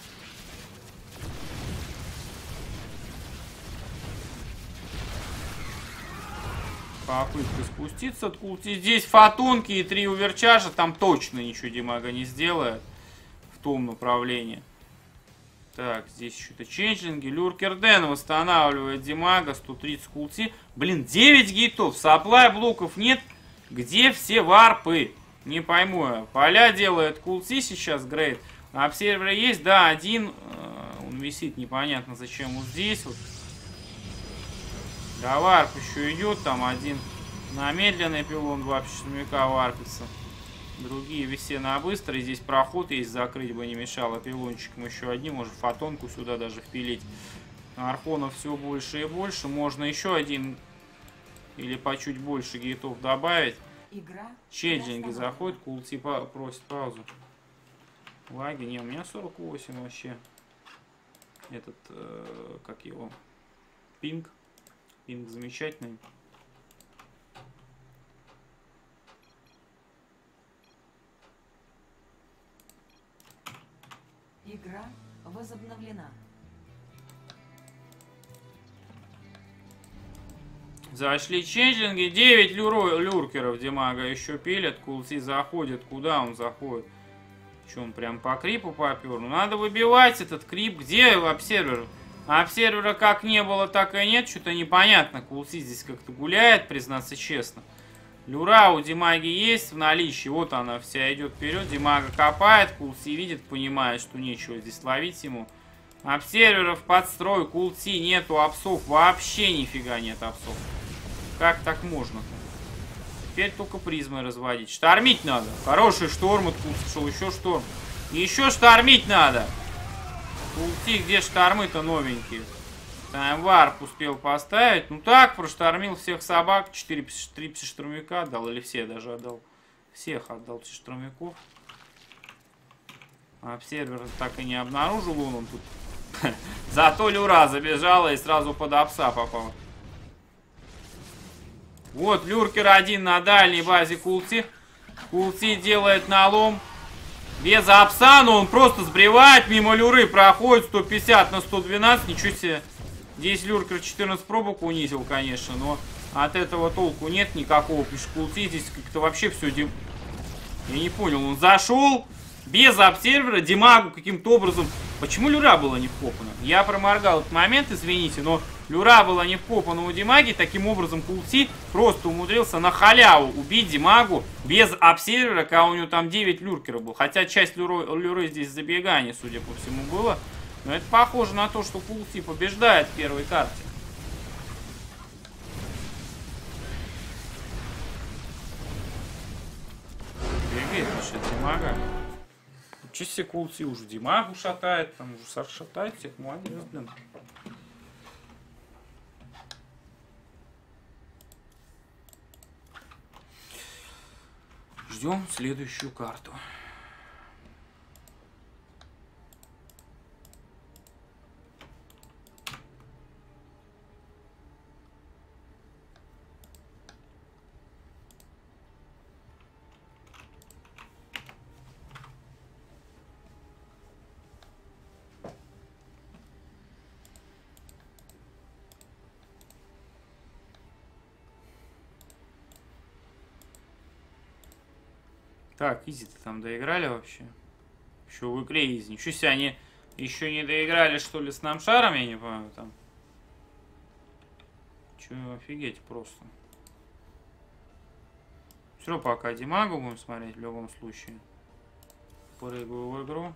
Попытка спуститься от Култи. Здесь фотонки и 3 уверчажа. Там точно ничего Димага не сделает в том направлении. Так, здесь что-то ченджинги. Люркер Дэн восстанавливает Димага. 130 Култи. Блин, 9 гейтов. Саплай блоков нет. Где все варпы? Не пойму я. Поля делает Култи сейчас, Грейд. Обсервер есть? Да, один. Он висит непонятно зачем вот здесь вот. Да, варп еще идет, там один на медленный пилон, 2 штурмовика варпится. Другие все на быстрый. Здесь проход есть, закрыть бы не мешало пилончиком еще одним. Может фотонку сюда даже впилить. Архонов все больше и больше. Можно еще один или по чуть больше гейтов добавить. Ченджинги заходит, Култи просит паузу. Лаги, не, у меня 48 вообще. Этот, как его, пинг. Пинг замечательный. Игра возобновлена. Зашли ченджинги. 9 люркеров Димага еще пилят. Култи заходит. Куда он заходит? Че, он прям по крипу попер? Ну, надо выбивать этот крип. Где обсервер? Обсервера как не было, так и нет. Что-то непонятно. Култи здесь как-то гуляет, признаться честно. Люра у Димаги есть в наличии. Вот она вся идет вперед. Димага копает. Култи видит, понимает, что нечего здесь ловить ему. Обсерверов подстрой. Култи нету апсов. Вообще нифига нет апсов. Как так можно-то? Теперь только призмы разводить. Штормить надо. Хороший шторм. Откуда шел еще шторм. Еще штормить надо. Култи, где штормы-то новенькие? Таймварп успел поставить. Ну так, проштормил всех собак. 3 пси-штурмовика отдал. Или все даже отдал. Всех отдал пси-штурмовиков. Обсервер так и не обнаружил. Он тут. Зато Люра забежала и сразу под апса попала. Вот люркер один на дальней базе Култи. Култи делает налом. Без апса, но он просто сбривает. Мимо люры проходит 150 на 112. Ничего себе. Здесь люркер 14 пробок унизил, конечно. Но от этого толку нет никакого. Пишет Култи. Здесь как-то вообще все... Я не понял. Он зашел без обсервера. Димагу каким-то образом... Почему люра была не вкопана? Я проморгал этот момент, извините. Но люра была не вкопана у Димаги. Таким образом Култи просто умудрился на халяву убить Димагу без обсервера, когда у него там 9 люркеров было. Хотя часть люры здесь забегание, судя по всему, было. Но это похоже на то, что Култи побеждает в первой карте. Бегает вообще Димага. Чисти Култи уже Димагу шатает, там уже шатает всех, молодец, блин. Ждем следующую карту. Так, изи-то там доиграли вообще? Еще в игре изи. Ничего себе, они еще не доиграли, что ли, с нам шаром, я не понимаю, там. Че, офигеть просто. Все, пока Димагу будем смотреть в любом случае. Прыгаю в игру.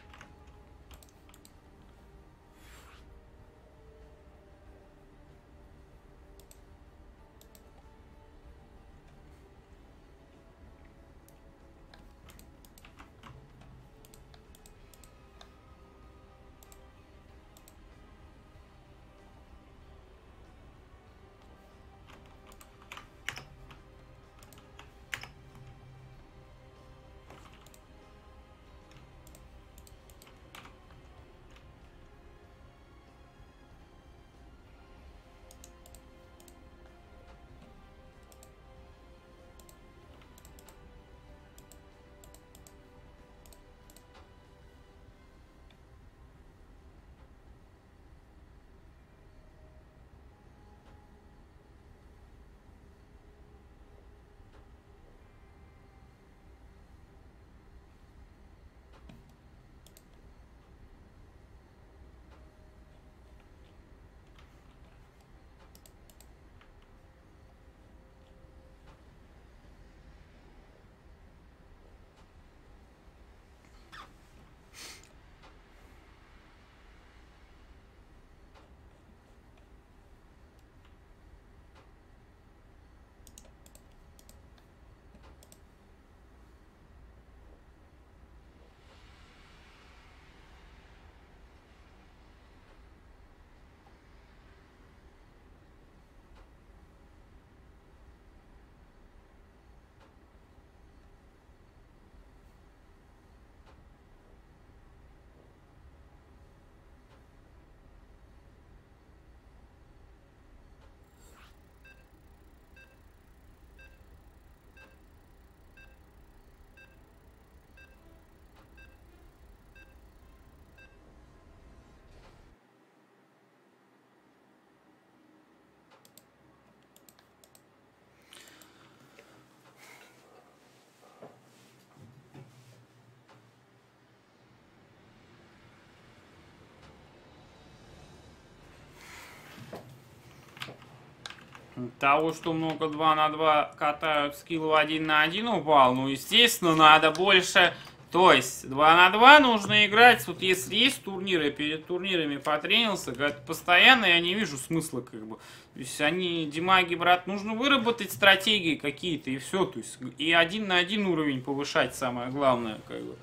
Того, что много 2 на 2 катают, скилл 1 на 1 упал. Ну, естественно, надо больше. То есть, 2 на 2 нужно играть. Вот если есть турниры, перед турнирами потренился, говорят, постоянно я не вижу смысла, как бы. То есть, они, Димаги, брат, нужно выработать стратегии какие-то, и все. То есть, и 1 на 1 уровень повышать, самое главное, как бы.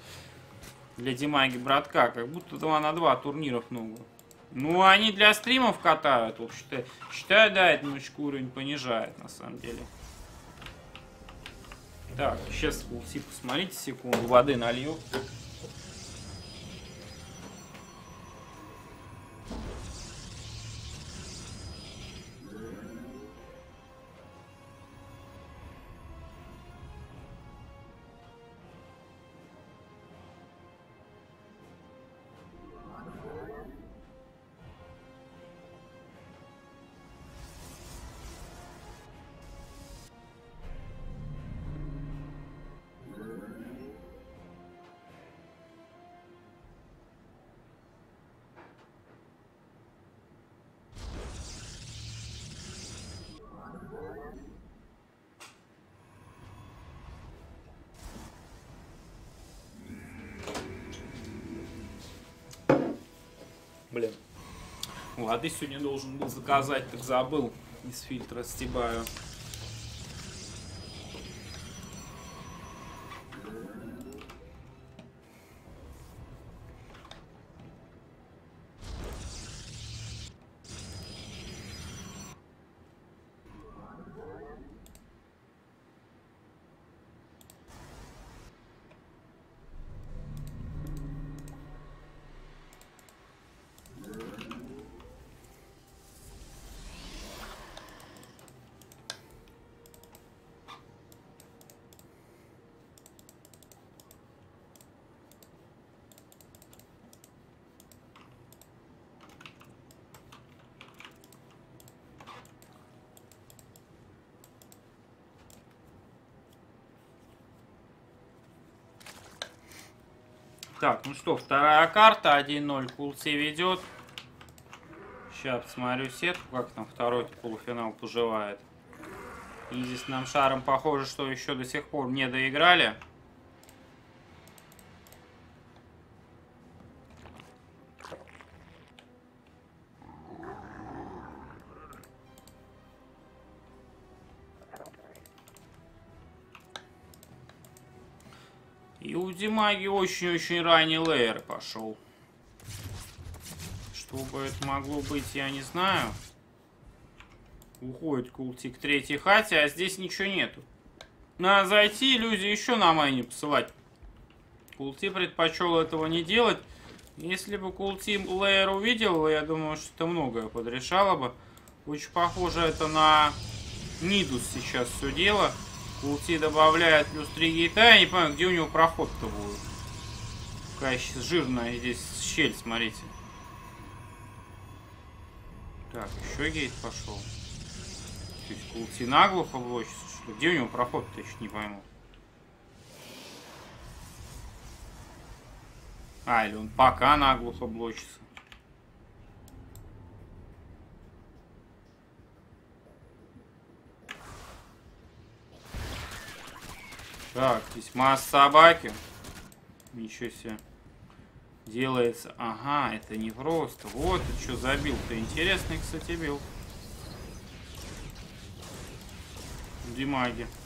Для Димаги, братка, как будто 2 на 2 турниров много. Ну, они для стримов катают, в общем-то. Считаю, да, это немножечко уровень понижает, на самом деле. Так, сейчас, посмотрите, секунду, воды налью. Блин. Воды сегодня должен был заказать, так забыл. Из фильтра стебаю. Так, ну что, вторая карта, 1-0, Култи ведет. Сейчас посмотрю сетку, как там второй полуфинал поживает. И здесь нам шаром похоже, что еще до сих пор не доиграли. И у Димаги очень-очень ранний лейер пошел. Что бы это могло быть, я не знаю. Уходит Култи к третьей хате, а здесь ничего нету. Надо зайти, иллюзии еще на майне посылать. Култи предпочел этого не делать. Если бы Култи лейер увидел, я думаю, что это многое подрешало бы. Очень похоже это на Нидус сейчас все дело. Култи добавляет плюс 3 гейта. Я не понимаю, где у него проход-то будет. Какая сейчас жирная здесь щель, смотрите. Так, еще гейт пошел. Култи наглухо блочится, что ли? Где у него проход-то, еще не пойму. А, или он пока наглухо блочится. Так, здесь масса собаки. Ничего себе. Делается. Ага, это не просто. Вот ты что забил-то. Интересный, кстати, бил. Димаги.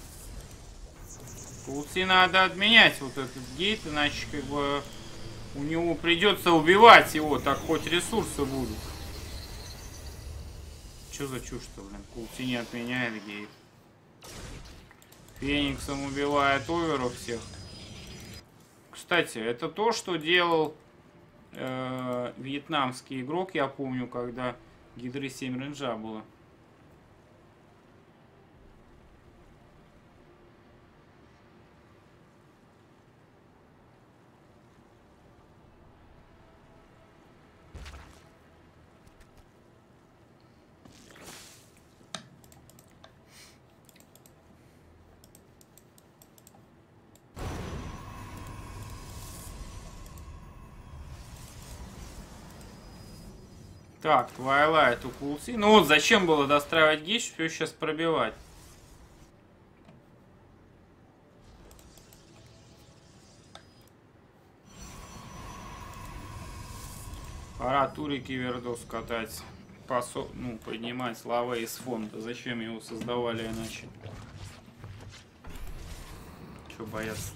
Култи надо отменять вот этот гейт, иначе как бы у него придется убивать его, так хоть ресурсы будут. Что за чушь-то, блин? Култи не отменяет гейт. Фениксом убивает оверов всех. Кстати, это то, что делал вьетнамский игрок, я помню, когда Гидры 7 рейнджа было. Так, Твайлайт у Култи. Ну вот зачем было достраивать гейт, что сейчас пробивать? Пора турики Вердос катать. Ну, поднимать лавы из фонда. Зачем его создавали иначе? Чего бояться?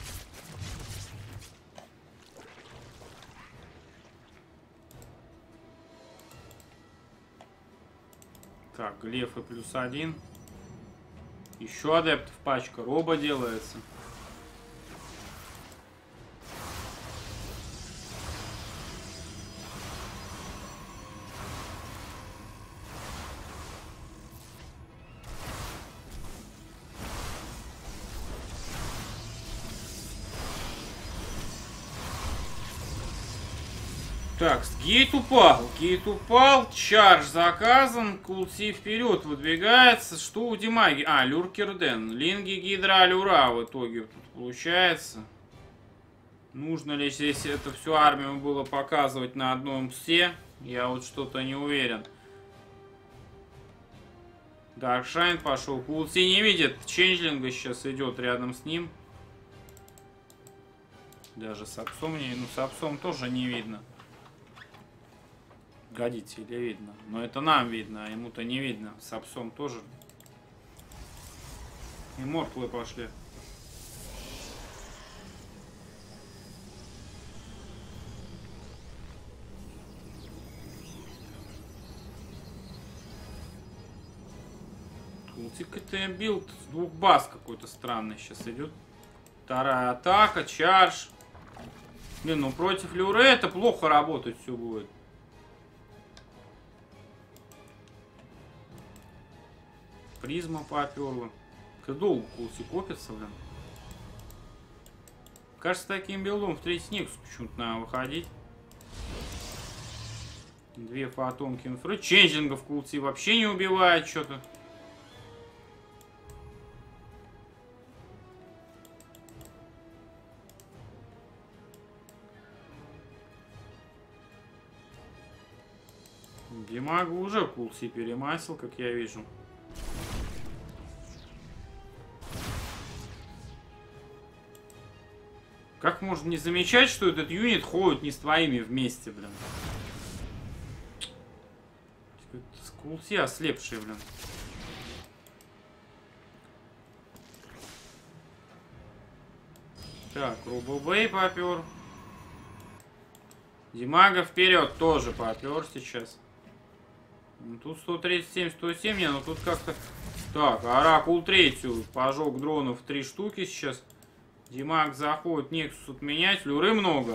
Так, глефы +1. Еще адептов пачка. Роба делается. Так, гейт упал, чардж заказан, Култи вперед выдвигается. Что у Димаги? А, Люркерден. Линги, Гидра, Люра в итоге тут получается. Нужно ли здесь эту всю армию было показывать на одном мсте? Я вот что-то не уверен. Даркшайн пошел. Култи не видит. Ченджлинга сейчас идет рядом с ним. Даже Сапсом не... Ну, Сапсом тоже не видно. Годите или видно. Но это нам видно, а ему-то не видно. С псом тоже. И мортлы пошли. Култик-то билд с 2 баз какой-то странный сейчас идет. Вторая атака, чардж. Блин, ну против Люре это плохо работать все будет. Призма поперла. Как долго Култи копится, блин. Кажется, таким билдом в третий Нексус почему-то надо выходить. 2 фотонки инфры. Ченджингов Култи вообще не убивает что-то. Димага уже кулси перемасил, как я вижу. Как можно не замечать, что этот юнит ходит не с твоими вместе, блин? Кулси ослепшие, блин. Так, Рубл-Бэй попер. Димага вперед тоже попер сейчас. Ну, тут 137, 107, не, ну тут как-то... Так, Оракул третью пожег дронов 3 штуки сейчас. Димаг заходит, Нексус отменять, люры много.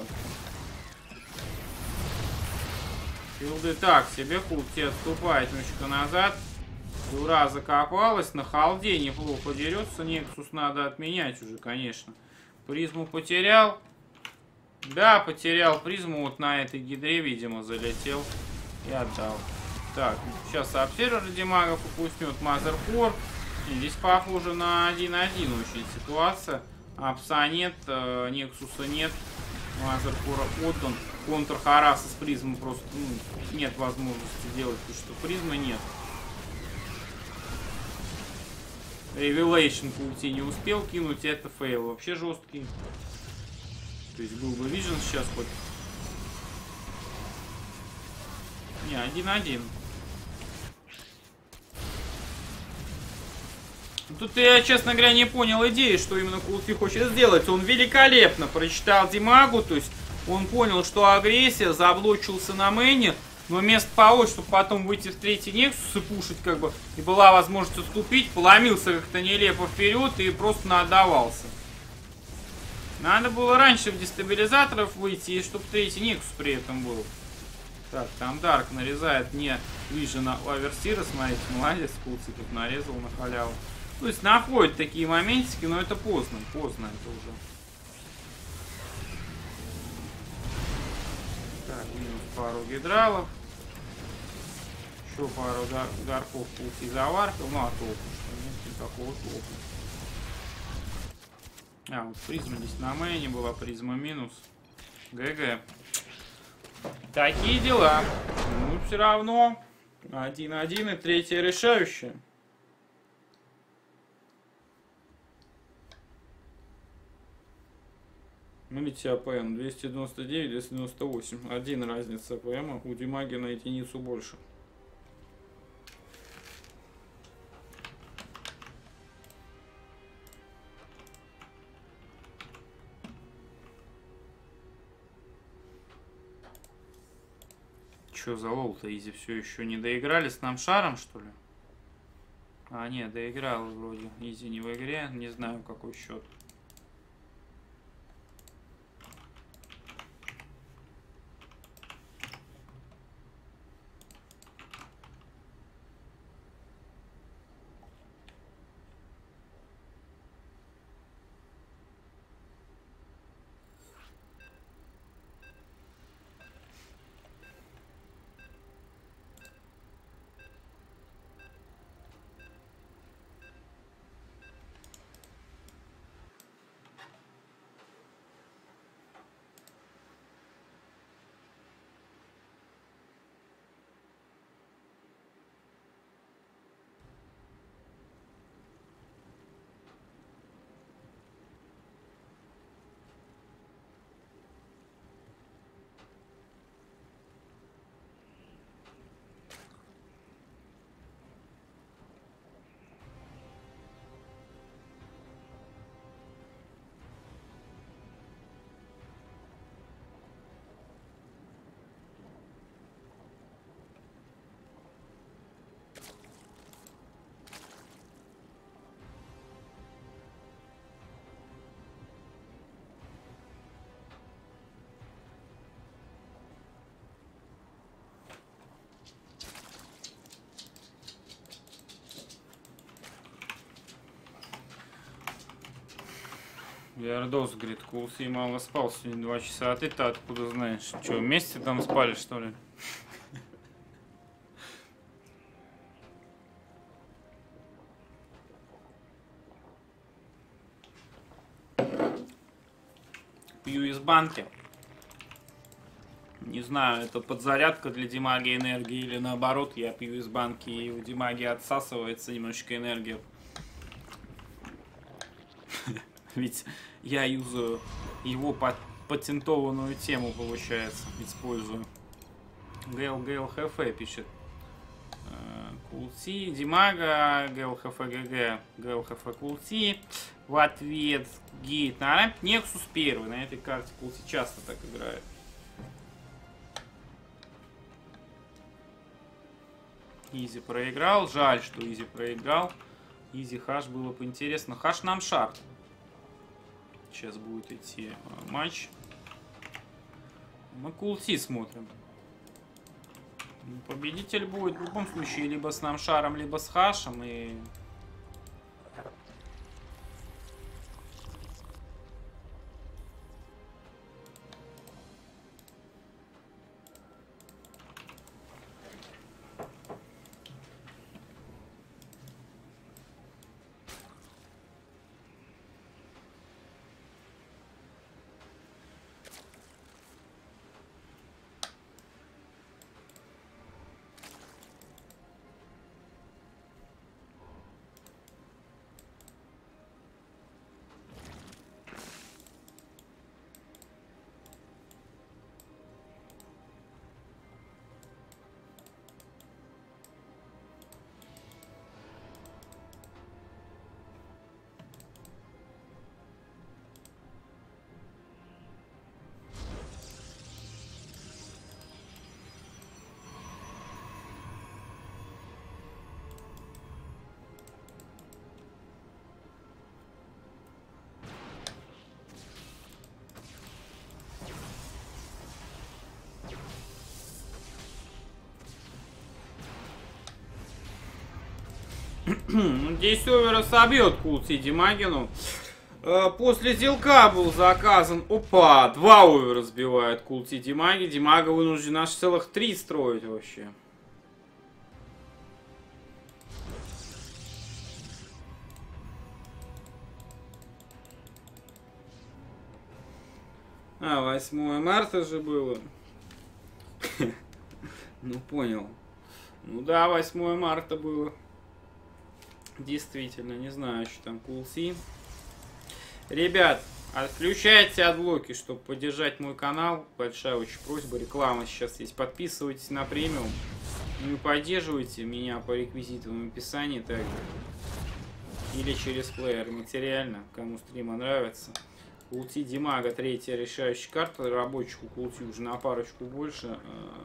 Филды так себе, Хулти отступает немножко назад. Люра закопалась, на халде неплохо дерется, Нексус надо отменять уже, конечно. Призму потерял. Да, потерял призму, вот на этой гидре, видимо, залетел и отдал. Так, сейчас обсервер Димагов упустнет Мазерфор. Здесь похоже на 1-1 очень ситуация. Апса нет, Нексуса нет, Мазерфора отдан. Контр Хараса с призмой просто нет возможности делать, потому что призмы нет. Ревелейшн Паути не успел кинуть, это фейл. Вообще жесткий. То есть был бы Вижен сейчас хоть. Не, 1-1. Тут я, честно говоря, не понял идеи, что именно Култи хочет сделать. Он великолепно прочитал Димагу, то есть он понял, что агрессия, заблочился на мэне, но вместо того, чтобы потом выйти в третий Нексус и пушить, как бы, и была возможность отступить, поломился как-то нелепо вперед и просто наотдавался. Надо было раньше в дестабилизаторов выйти, и чтобы третий Нексус при этом был. Так, там Дарк нарезает не Вижена Оверсира, смотрите, молодец, Култи тут нарезал на халяву. То есть находят такие моментики, но это поздно, поздно это уже. Так, минус пару гидралов. Еще пару дарков Култи заваркал, ну а толку, что нет никакого толку. А, вот призма здесь на мэне была, призма минус. ГГ. Такие дела. Ну, все равно 1-1 и третье решающее. Ну, видите, АПМ 299, 298. Один разница АПМ, у Димаги на единицу больше. Что за лол-то, Изи, все еще не доиграли с нам шаром, что ли? А, нет, доиграл вроде. Изи не в игре, не знаю какой счет. Виардос, говорит, Кулси мало спал сегодня 2 часа, а ты-то откуда знаешь? Что, вместе там спали, что ли? Пью из банки. Не знаю, это подзарядка для Димаги энергии или наоборот, я пью из банки и у Димаги отсасывается немножечко энергия. Ведь я юзаю его патентованную тему, получается, использую. Гейл ХФ пишет. Култи, Димага, Гейл ХФ ГГ, Гейл ХФ Култи. В ответ гейт на рамп. Нексус 1. На этой карте Култи часто так играет. Изи проиграл. Жаль, что Изи проиграл. Изи хаш было бы интересно. Хаш нам шарт. Сейчас будет идти матч. Мы Култи смотрим. Победитель будет в любом случае либо с нам шаром, либо с хашем. И... Здесь овера собьет Култи Димагину. После зелка был заказан. Опа, 2 овера сбивает Култи Димаги. Димага вынужден аж целых 3 строить вообще. А, 8 марта же было. Ну, понял. Ну да, 8 марта было. Действительно, не знаю, что там Кулси. Ребят, отключайте отблоки, чтобы поддержать мой канал. Большая очень просьба, реклама сейчас есть. Подписывайтесь на премиум. Ну и поддерживайте меня по реквизитам в описании также. Или через плеер. Материально, кому стрима нравится. Култи Димага, 3-я решающая карта. Рабочих у Култи уже на парочку больше.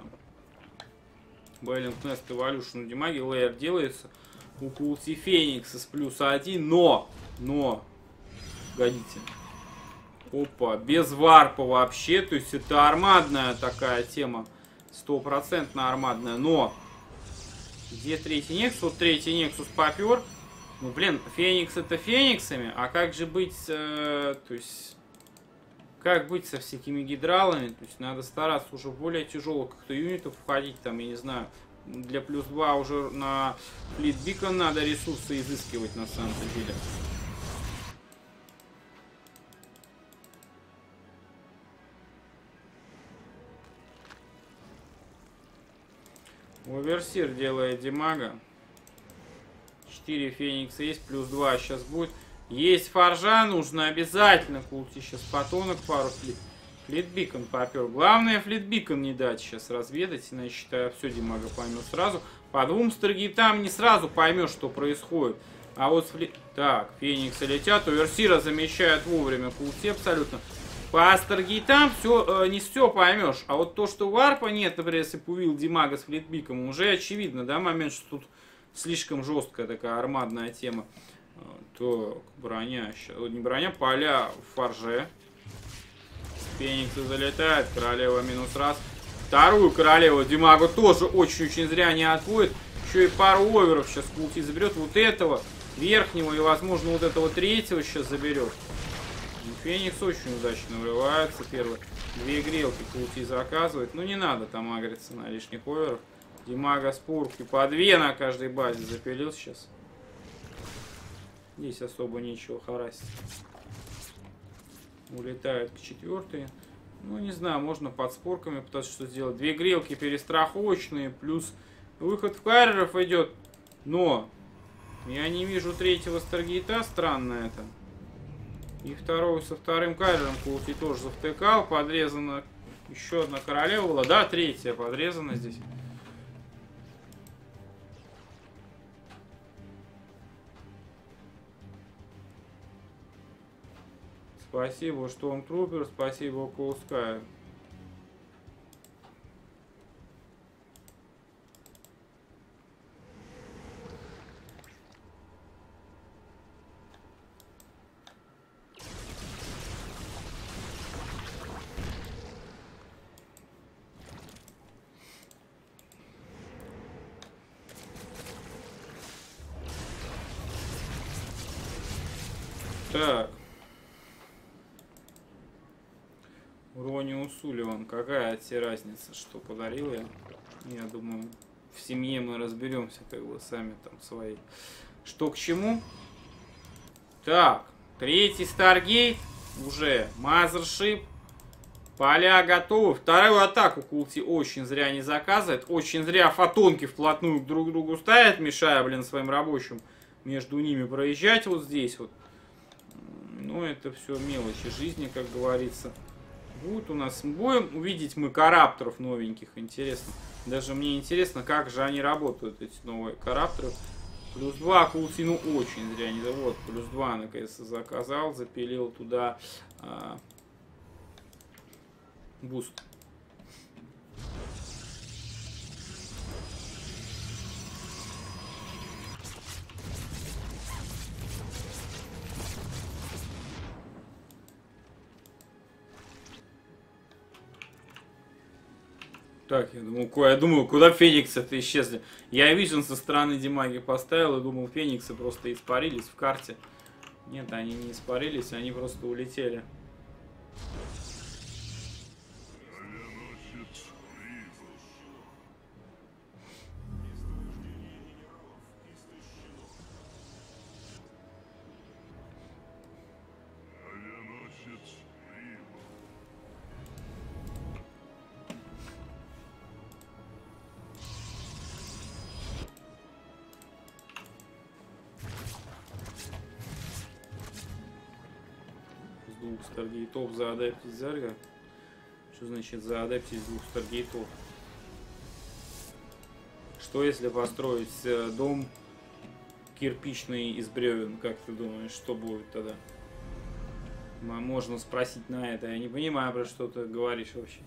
Байлинг Нест Эволюшн у Димаги. Лейер делается. У Култи Феникса с +1, но, годите. Опа, без варпа вообще, то есть это армадная такая тема, 100% армадная, но, где 3-й Нексус? Вот 3-й Нексус попер, ну блин, Феникс это Фениксами, а как же быть, то есть, как быть со всякими гидралами, то есть надо стараться уже в более тяжелых как-то юнитов входить, там, я не знаю, для +2 уже на Флит Бикон надо ресурсы изыскивать на самом-то деле. Оверсир делает Димага. 4 Феникса есть, +2 сейчас будет. Есть форжа, нужно обязательно Култи сейчас патонок пару флит. Флитбикон попер. Главное Флитбикон не дать сейчас разведать, иначе считаю, все Димага поймет сразу. По 2 старгейтам не сразу поймешь, что происходит. А вот так, Фениксы летят, Оверсира замещают вовремя Култи абсолютно. По старгейтам все, не все поймешь. А вот то, что варпа нет, например, если бы увидел Димага с Флитбиком, уже очевидно, да, момент, что тут слишком жесткая такая армадная тема. Так, броня, сейчас, не броня, поля в форже. Фениксы залетает, королева -1. Вторую королеву Димага тоже очень-очень зря не отводит. Еще и пару оверов сейчас Култи заберет. Вот этого верхнего и, возможно, вот этого 3-го сейчас заберет. Феникс очень удачно врывается. Первые 2 грелки Култи заказывает. Ну не надо там агриться на лишних оверов. Димага с пурки по 2 на каждой базе запилил сейчас. Здесь особо нечего харасить. Улетает к 4-й. Ну, не знаю, можно под спорками пытаться что сделать. 2 грелки перестраховочные, плюс выход в карьеров идет. Но я не вижу третьего Старгейта, странно это. И второй со вторым карьером Култи тоже завтыкал. Подрезана еще одна королева была. Да, третья подрезана здесь. Спасибо, Штормтрупер, спасибо, Коускай. Так. Рони Сулливан. Какая от тебе разница, что подарил я? Я думаю, в семье мы разберемся, как бы сами там свои. Что к чему? Так. Третий Старгейт. Уже. Мазершип. Поля готовы. Вторую атаку Култи очень зря не заказывает. Очень зря фотонки вплотную друг к другу ставят, мешая, блин, своим рабочим между ними проезжать вот здесь вот. Ну, это все мелочи жизни, как говорится. Будет у нас... Будем увидеть мы карапторов новеньких. Интересно. Даже мне интересно, как же они работают, эти новые карапторы. Плюс 2 Култи, ну, очень зря не... Вот, плюс 2, наконец-то, заказал. Запилил туда... буст. Так, я думаю, куда фениксы-то исчезли? Я вижен со стороны Димаги поставил и думал, фениксы просто испарились в карте. Нет, они не испарились, они просто улетели. Двух Старгейтов за Адептис Зерга. Что значит за Адептис двух Старгейтов? Что если построить дом кирпичный из бревен? Как ты думаешь, что будет тогда? Можно спросить на это. Я не понимаю, про что ты говоришь вообще.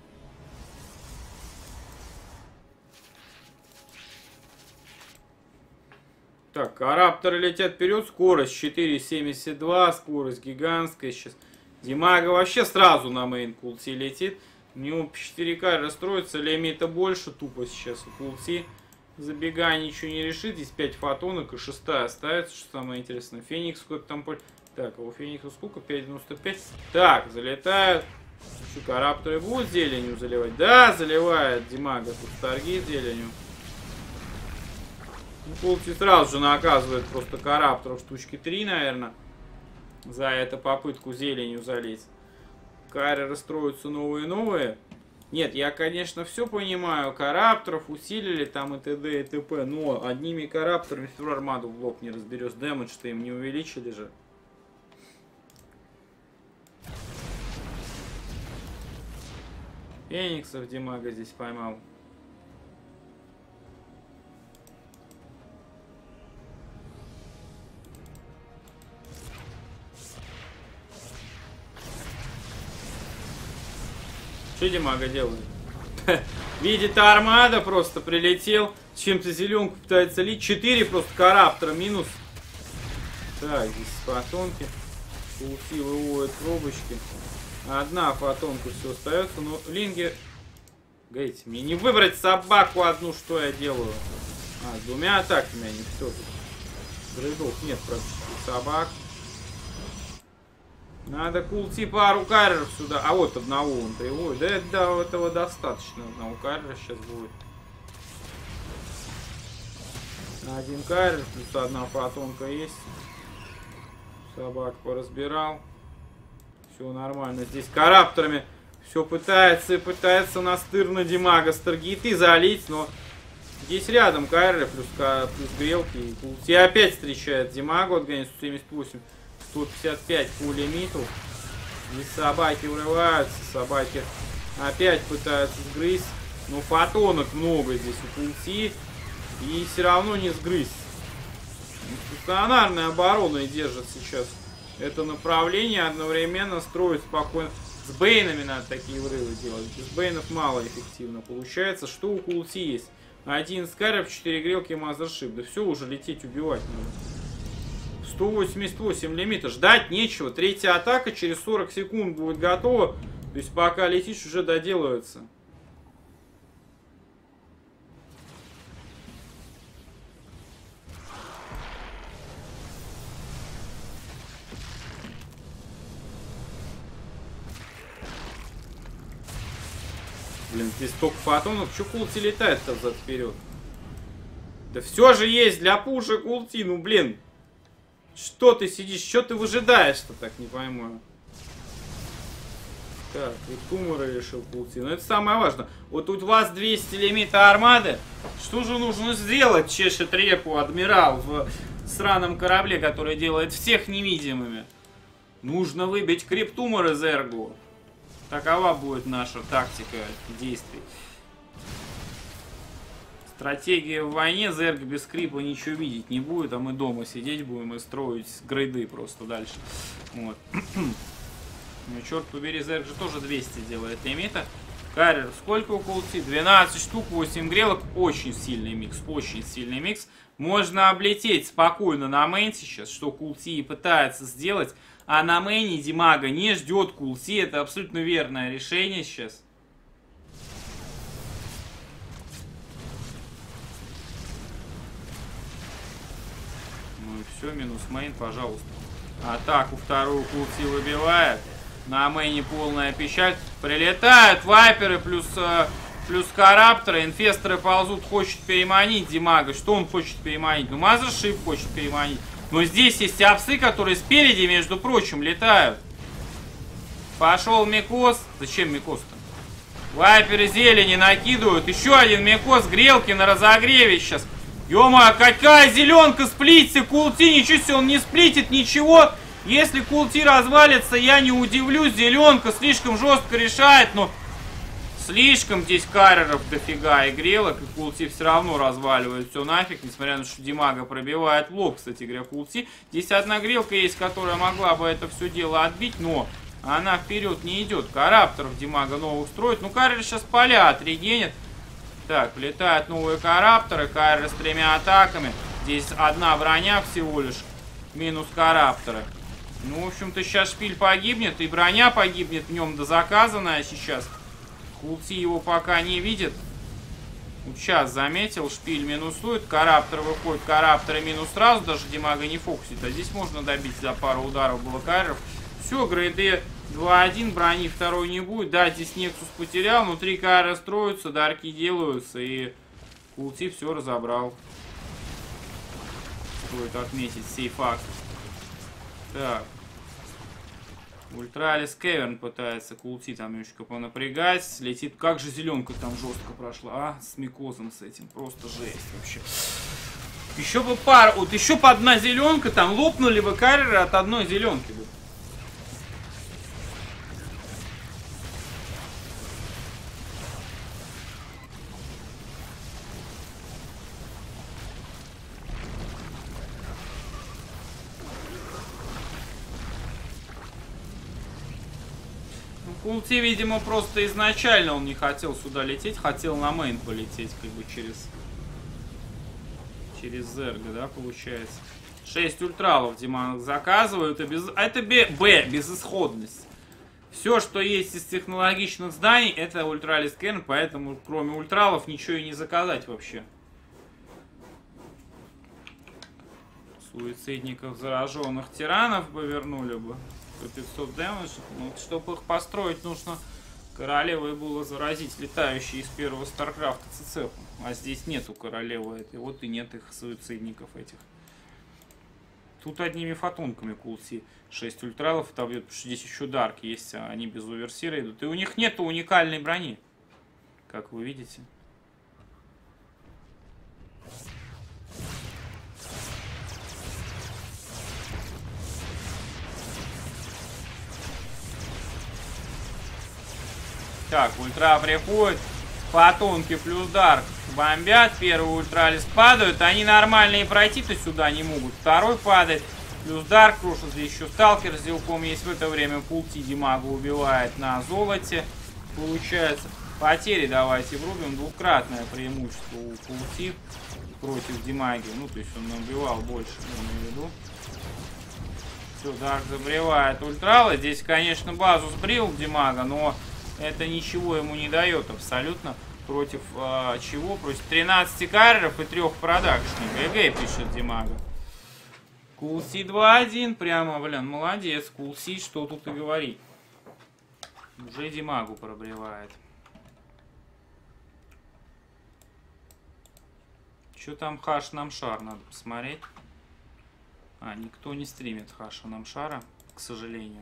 Так, карапторы летят вперед, скорость 4,72, скорость гигантская сейчас. Димага вообще сразу на мейн Култи летит. У него 4К расстроится, лимита больше, тупо сейчас у Култи. Забегая ничего не решит, здесь 5 фотонок и 6-я остается, что самое интересное. Феникс сколько там... Так, а у Феникса сколько? 5,95. Так, залетают. Еще карапторы будут зеленью заливать? Да, заливает Димага тут торги зеленью. Култи сразу же наказывает просто карапторов штучки 3, наверное, за эту попытку зеленью залезть. Карреры строятся новые. Нет, я, конечно, все понимаю. Карапторов усилили там и т.д. и т.п. Но одними карапторами всю армаду в лоб не разберешь. Дэмэдж-то им не увеличили же. Фениксов Димага здесь поймал. Что Димага делает? Видит армада, просто прилетел. Чем-то зеленку пытается лить. 4 просто караптора минус. Так, здесь фотонки. Култи выводят пробочки. Одна фотонка все остается. Но линги... Говорите, мне не выбрать собаку одну, что я делаю. С двумя атаками они все тут. Грейдов нет практически собак. Надо Култи пару карьеров сюда. А вот одного он приводит. Да, до этого достаточно. Одного карьера сейчас будет. Один карьер, плюс одна фотонка есть. Собак поразбирал. Все нормально. Здесь карапторами Все пытается и пытается настырно Димага с таргеты залить, но здесь рядом Кайры плюс грелки. И Култи опять встречает Димагу, отгоняет 178, 155 по лимиту. Здесь собаки врываются, собаки опять пытаются сгрызть. Но фотонок много здесь у Култи. И все равно не сгрызть. Стационарная оборона держит сейчас это направление, одновременно строит спокойно. С бейнами надо такие врывы делать. Без бейнов мало эффективно получается. Что у Култи есть? 1 скараб, 4 грелки, мазершип. Да все, уже лететь, убивать надо. 188 лимита. Ждать нечего. Третья атака через 40 секунд будет готова. То есть пока летишь, уже доделывается. Блин, здесь столько фотонов. Че Култи летает-то взад вперед? Да все же есть для пуша Култи. Ну блин. Что ты сидишь? Что ты выжидаешь-то, так не пойму. Так, и Тумора решил Култи. Но это самое важное. Вот у вас 200 лимита армады. Что же нужно сделать, чешет репу адмирал в сраном корабле, который делает всех невидимыми? Нужно выбить Криптумор из Эрго. Такова будет наша тактика действий. Стратегия в войне. Зерг без крипа ничего видеть не будет, а мы дома сидеть будем и строить грейды просто дальше. Вот. Ну, черт побери, Зерг же тоже 200 делает лимита. Карьер, сколько у Култи? 12 штук, 8 грелок. Очень сильный микс, очень сильный микс. Можно облететь спокойно на мейн сейчас, что Култи и пытается сделать. А на мейне Димага не ждет Култи. Это абсолютно верное решение сейчас. Ну и все, минус мейн, пожалуйста. Атаку вторую Култи выбивает. На мейне полная печаль. Прилетают вайперы плюс карапторы. Инфесторы ползут, хочет переманить Димага. Что он хочет переманить? Ну, Мазершип хочет переманить. Но здесь есть овсы, которые спереди, между прочим, летают. Пошел Микос. Зачем Микос-то? Вайперы зелени накидывают. Еще один Микос. Грелки на разогреве сейчас. Ё-моё, какая зеленка сплитится. Култи, ничего себе, он не сплитит ничего. Если Култи развалится, я не удивлюсь. Зеленка слишком жестко решает, но слишком здесь карьеров дофига и грелок, и Култи все равно разваливает все нафиг, несмотря на то, что Димага пробивает лоб, кстати говоря, Култи. Здесь одна грелка есть, которая могла бы это все дело отбить, но она вперед не идет. Карапторов Димага новых строит. Ну, карьер сейчас поля отрегенит. Так, влетают новые карапторы, карьеры с 3 атаками. Здесь одна броня всего лишь, минус карапторы. Ну, в общем-то, сейчас шпиль погибнет, и броня погибнет в нем дозаказанная сейчас. Култи его пока не видит. Вот сейчас заметил, шпиль минусует, караптор выходит, карапторы минус сразу, даже Димага не фокусит. А здесь можно добить за пару ударов блокаров. Все, грейды 2-1, брони второй не будет. Да, здесь Нексус потерял, но 3 кара строятся, дарки делаются, и Култи все разобрал. Стоит отметить сей факт. Так. Ультралис Кеверн пытается Култи там немножко понапрягать. Летит. Как же зеленка там жестко прошла. А, с Микозом с этим. Просто жесть вообще. Еще бы пара. Вот еще по одна зеленка. Там лопнули бы карьеры от одной зеленки. Култи, видимо, просто изначально он не хотел сюда лететь, хотел на мейн полететь, как бы через Зерга, да, получается. 6 ультралов Диманг заказывают, это безысходность. Все, что есть из технологичных зданий, это ультралис Керн, поэтому кроме ультралов ничего и не заказать вообще. Суицидников, зараженных тиранов бы вернули бы. 500 дэмэдж, ну, чтобы их построить, нужно королевой было заразить летающие из первого Старкрафта цицепом. А здесь нету королевы этой, вот и нет их суицидников этих. Тут одними фотонками Кулси 6 ультралов отобьет, потому что здесь еще Дарк есть, а они без оверсира идут. И у них нету уникальной брони, как вы видите. Так, ультра приходит, фотонки плюс Дарк бомбят, первый ультралис падают, они нормальные пройти-то сюда не могут, второй падает, плюс Дарк крушит, здесь еще Сталкер с Зилком есть, в это время Култи Димага убивает на золоте, получается, потери давайте врубим, двукратное преимущество у Култи против Димаги, ну то есть он убивал больше, имею в виду. Все, Дарк забревает ультралы, здесь конечно базу сбрил Димага, но это ничего ему не дает абсолютно. Против чего? Против 13 карьеров и 3 продакшников. ГГ пишет Димага. Кулси 2-1. Прямо, блин, молодец. Кулси, что тут и говорить. Уже Димагу пробревает. Что там Хаш Намшар? Надо посмотреть. А, никто не стримит Хаша Намшара, к сожалению.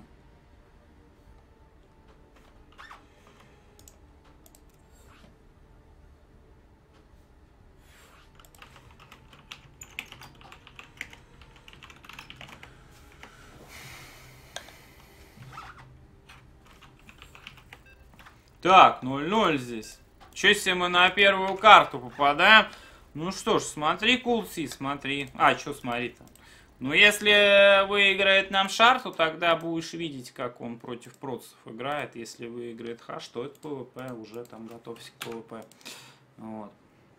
Так, 0-0 здесь. Че если мы на первую карту попадаем? Ну что ж, смотри, Кулси, смотри. А, что смотри-то? Ну, если выиграет нам Шар, то тогда будешь видеть, как он против процессов играет. Если выиграет Хаш, то это ПВП. Уже там готовься к ПВП. Вот.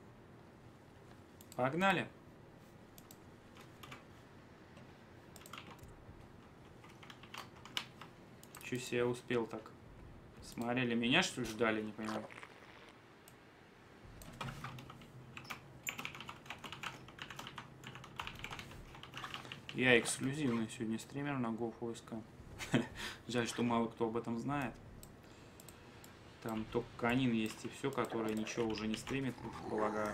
Погнали. Че себе я успел так? Смотрели меня, что ли, ждали, не понимаю. Я эксклюзивный сегодня стример на GoFoSK. Жаль, что мало кто об этом знает. Там только Канин есть и все, которые ничего уже не стримит, полагаю.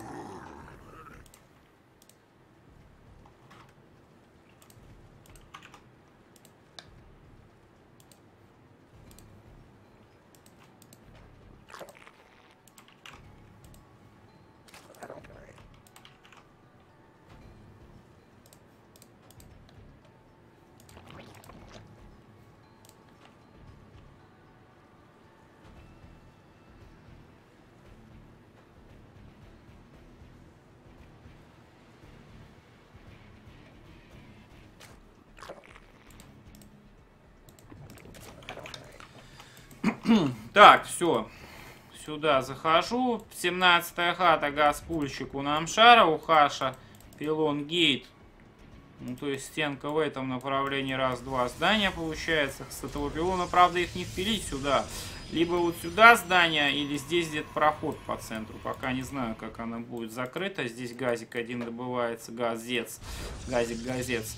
Так, все. Сюда захожу. 17-я хата, газпульщик у Намшара, у Хаша пилон гейт. Ну, то есть стенка в этом направлении раз-два здания получается. С этого пилона, правда, их не впилить сюда. Либо вот сюда здание, или здесь где-то проход по центру. Пока не знаю, как она будет закрыта. Здесь газик один добывается, газец. Газик-газец.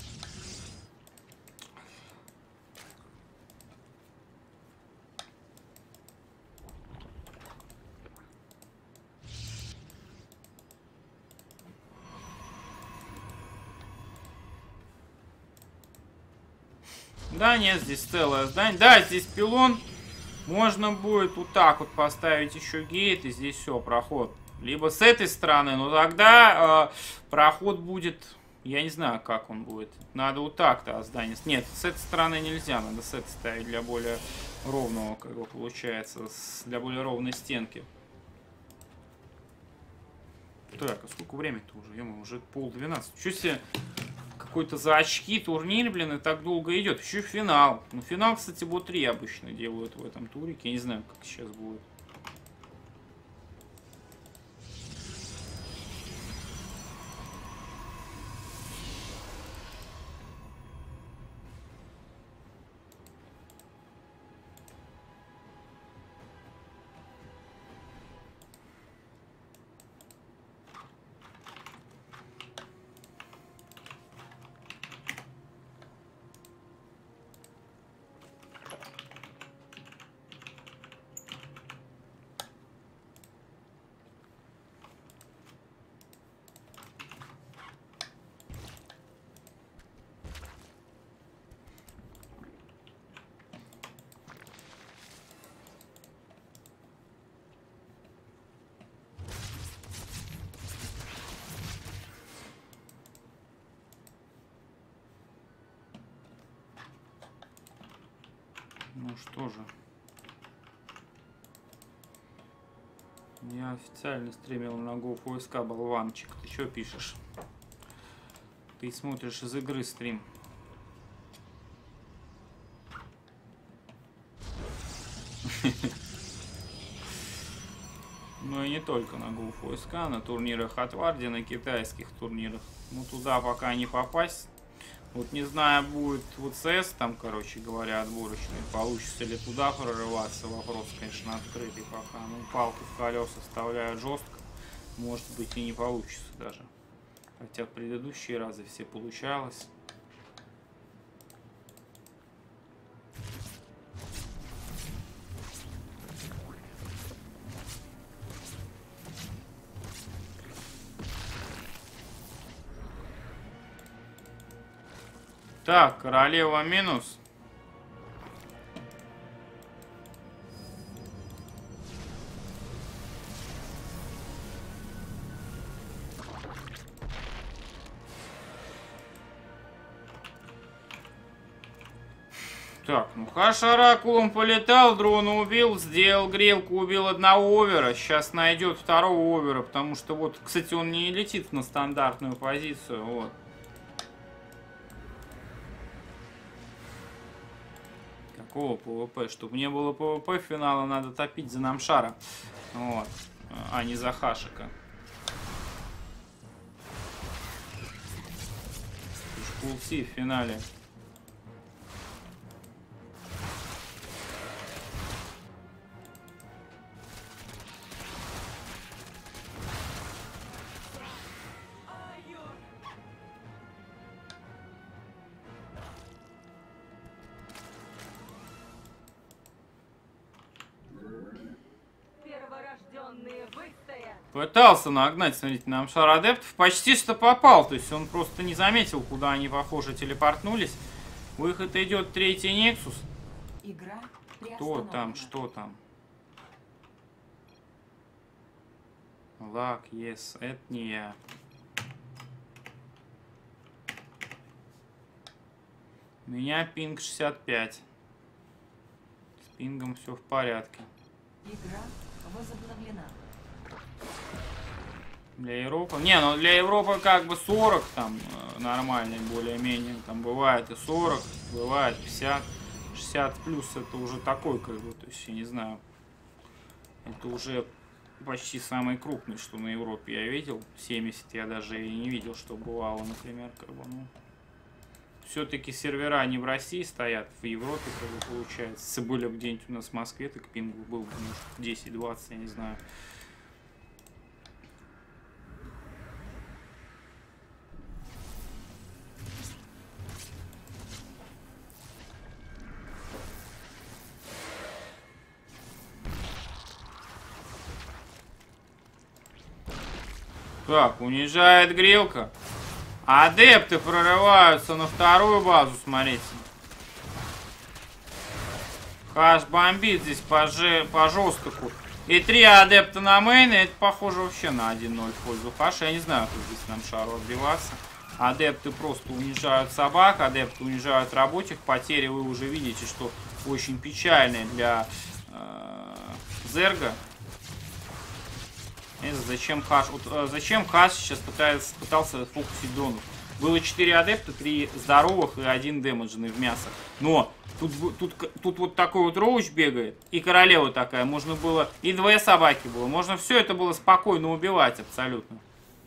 Да, нет, здесь целое здание. Да, здесь пилон. Можно будет вот так вот поставить еще гейт, и здесь все, проход. Либо с этой стороны, но тогда проход будет... Я не знаю, как он будет. Надо вот так-то здание... Нет, с этой стороны нельзя, надо с этой ставить для более ровного, как бы получается, для более ровной стенки. Так, а сколько времени-то уже? Ё-моё, уже 11:30. Чё себе... Какой-то за очки турнир, блин, и так долго идет. Еще финал. Ну, финал, кстати, бот-3 обычно делают в этом турике. Я не знаю, как сейчас будет. что же. Я официально стримил на GoFoSK, болванчик. Ты что пишешь? Ты смотришь из игры стрим. Ну и не только на GoFoSK, на турнирах от Варди, на китайских турнирах. Ну туда пока не попасть. Вот не знаю, будет вот CS там, короче говоря, отборочный. Получится ли туда прорываться? Вопрос, конечно, открытый пока. Ну, палку в колеса вставляют жестко. Может быть и не получится даже. Хотя в предыдущие разы все получалось. Так, королева минус. Так, ну Хаш оракулом полетал, дрона убил, сделал грелку, убил одного овера. Сейчас найдет второго овера, потому что вот, кстати, он не летит на стандартную позицию, вот. Какого ПВП? Чтобы не было ПВП финала, надо топить за Намшара. Вот. А не за Хашика. Пулси в финале. Пытался нагнать, смотрите, на Намшар адептов. Почти что попал. То есть он просто не заметил, куда они, похоже, телепортнулись. Выход идет третий Нексус. Игра Кто там? Что там? Лак, yes. Это не я. У меня пинг 65. С пингом все в порядке. Игра возобновлена. Для Европы? Не, ну для Европы как бы 40 там нормальный, более-менее. Там бывает и 40, бывает 50, 60 плюс это уже такой, как бы, то есть я не знаю. Это уже почти самый крупный, что на Европе я видел. 70 я даже и не видел, что бывало, например, как бы, ну. Все-таки сервера не в России стоят, в Европе, как бы, получается. Если были где-нибудь у нас в Москве, так пингу был бы, может, 10-20, я не знаю. Так, унижает грелка. Адепты прорываются на вторую базу, смотрите. Хаш бомбит здесь по жесткому. И 3 адепта на мейне, это похоже вообще на 1-0 в пользу Хаша. Я не знаю, как здесь нам шару отбиваться. Адепты просто унижают собак, адепты унижают рабочих. Потери вы уже видите, что очень печальные для Зерга. Зачем Хаш? Вот, зачем Хаш сейчас пытался фокусить дронов? Было 4 адепта, 3 здоровых и 1 дэмэджный в мясо. Но тут вот такой вот роуч бегает, и королева такая. Можно было, и 2 собаки было. Можно все это было спокойно убивать абсолютно.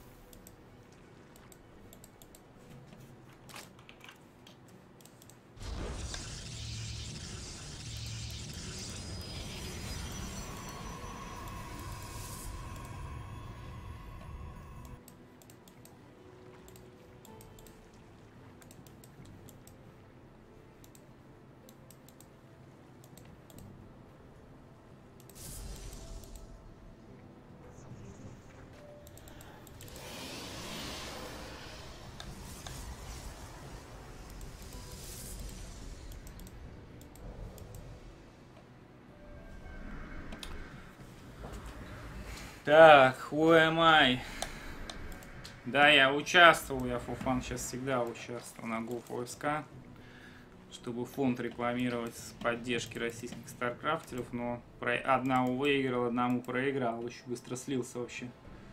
Так, who am I? Да, я участвовал, я фуфан сейчас всегда участвовал на GoFoSK. чтобы фонд рекламировать с поддержки российских старкрафтеров, но одному выиграл, одному проиграл, очень быстро слился вообще.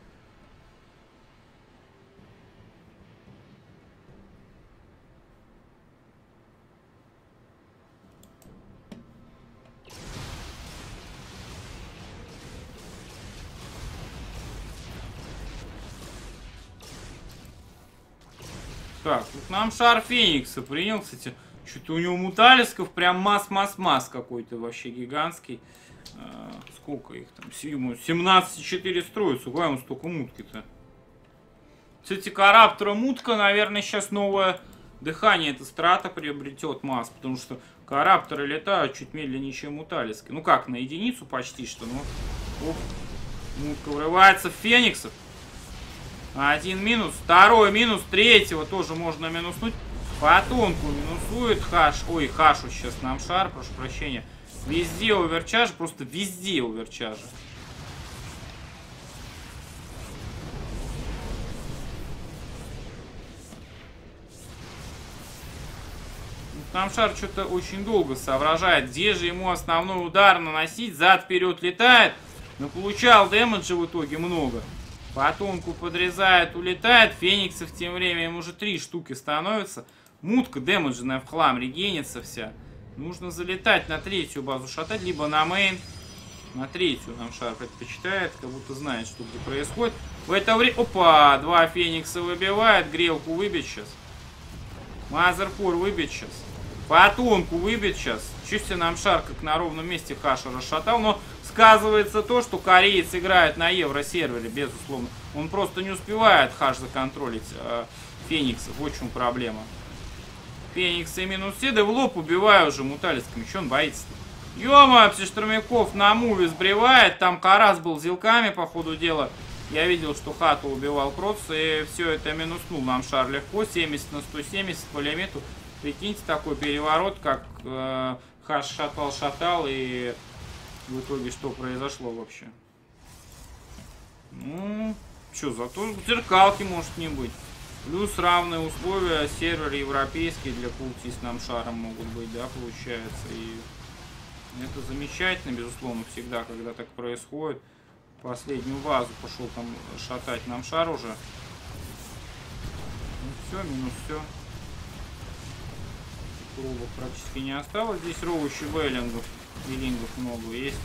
Так, тут нам шар Феникса принял, кстати. Что-то у него муталисков прям масс какой-то вообще гигантский. Сколько их там? 17,4 строится. Куда ему столько мутки-то? Кстати, Караптора мутка, наверное, сейчас новое дыхание эта страта приобретет масс. Потому что Карапторы летают чуть медленнее, чем муталиски. Ну как, на единицу почти что. Ну, мутка врывается в Фениксов. Один минус, второй минус, третьего тоже можно минуснуть. Потонку минусует Хаш. Ой, Хашу сейчас нам шар, прошу прощения. Везде оверчаж, просто везде оверчажи. Нам шар что-то очень долго соображает, где же ему основной удар наносить. Зад-вперед летает, но получал дэмэджа в итоге много. Потонку подрезает, улетает. Фениксов тем временем уже 3 штуки становится. Мутка дэмэджная в хлам, регенится вся. Нужно залетать на третью базу шатать, либо на мейн. На третью нам шар предпочитает, как будто знает, что где происходит. В это время... Опа! 2 Феникса выбивает. Грелку выбить сейчас. Мазерпор выбить сейчас. Потонку выбить сейчас. Чуть нам шар как на ровном месте Хаша расшатал. Но сказывается то, что кореец играет на евросервере, безусловно. Он просто не успевает Хаш законтролить Фениксов. Вот в чем проблема. Фениксы минус все, да в лоб убиваю уже муталисками. Че он боится-то? Ё-моё, Псиштурмяков на муве сбривает. Там Карас был зилками по ходу дела. Я видел, что Хату убивал Кротс, и все это минуснул нам шар легко. 70 на 170 по лимиту. Прикиньте, такой переворот, как Хаш шатал, и в итоге что произошло вообще? Ну, что, зато зеркалки может не быть. Плюс равные условия, сервер европейский для пулти с нам шаром могут быть, да, получается. И это замечательно, безусловно, всегда, когда так происходит. Последнюю базу пошел там шатать нам шар уже. Ну все, минус все. Робов практически не осталось. Здесь ровущий вейлингов и лингов много есть.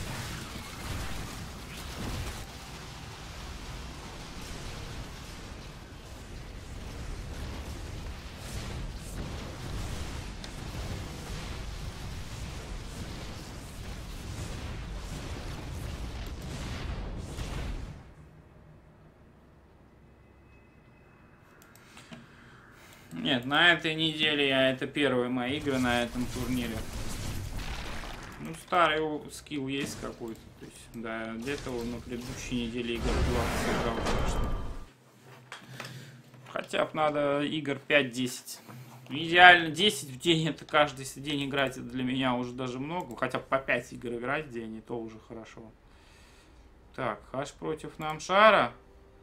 Нет, на этой неделе это первые мои игры на этом турнире. Ну, старый скилл есть какой-то. То есть, да, где-то на предыдущей неделе игр 20 играл, конечно. Хотя бы надо игр 5-10. Идеально 10 в день, это каждый день играть, это для меня уже даже много. Хотя бы по 5 игр играть в день, и то уже хорошо. Так, Хаш против нам шара.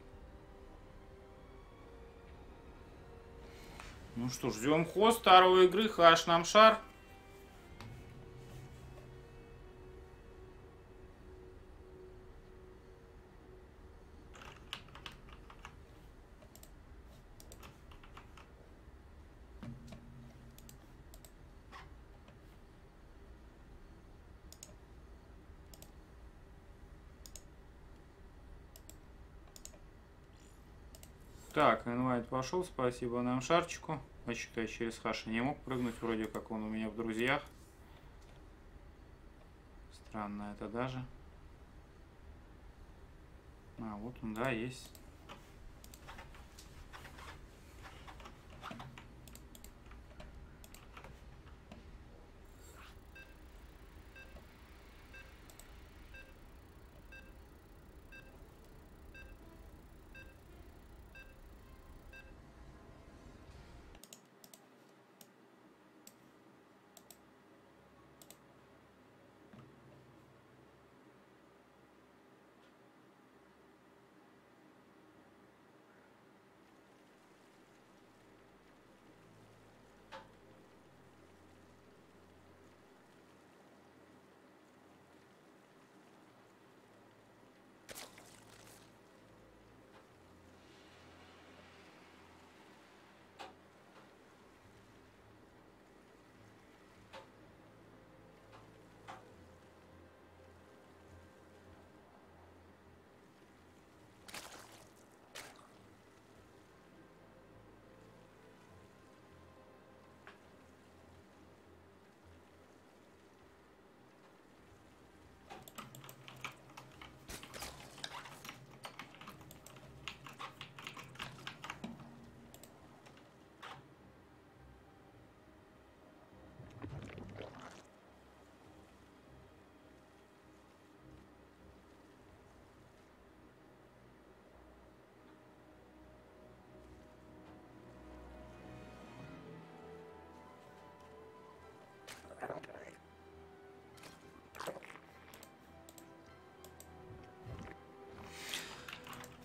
Ну что, ждем хост второй игры, Хаш нам шар. Так, инвайт пошел, спасибо нам шарчику. А что-то я через Хаша не мог прыгнуть, вроде как он у меня в друзьях. Странно это даже. А, вот он, да, есть.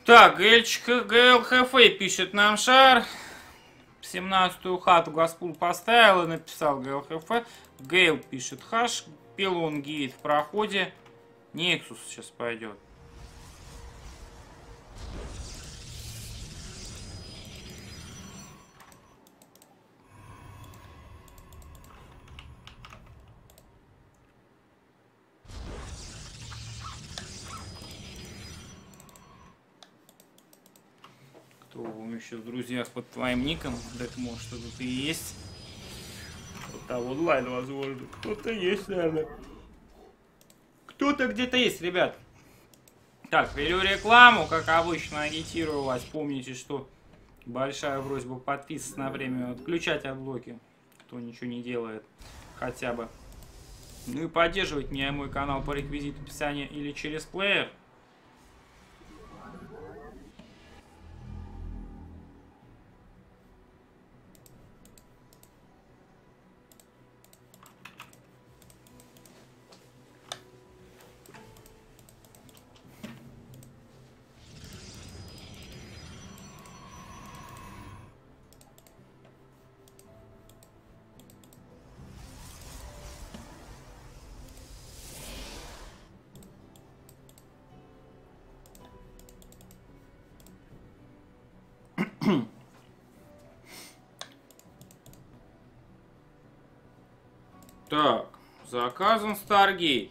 Так, ГЛХФ пишет нам шар. 17-ю хату Госпул поставил и написал ГЛХФ. Гейл пишет хаш. Пилон гейт в проходе. Нексус сейчас пойдет. Кто еще в друзьях под твоим ником? Так может тут и есть. Вот там онлайн, возможно. Кто-то есть, наверное. Кто-то где-то есть, ребят. Так, беру рекламу, как обычно, агитирую вас. Помните, что большая просьба подписываться на время, отключать отблоки, кто ничего не делает, хотя бы. Ну и поддерживать меня и мой канал по реквизиту описания или через плеер. Так, заказан Старгейт.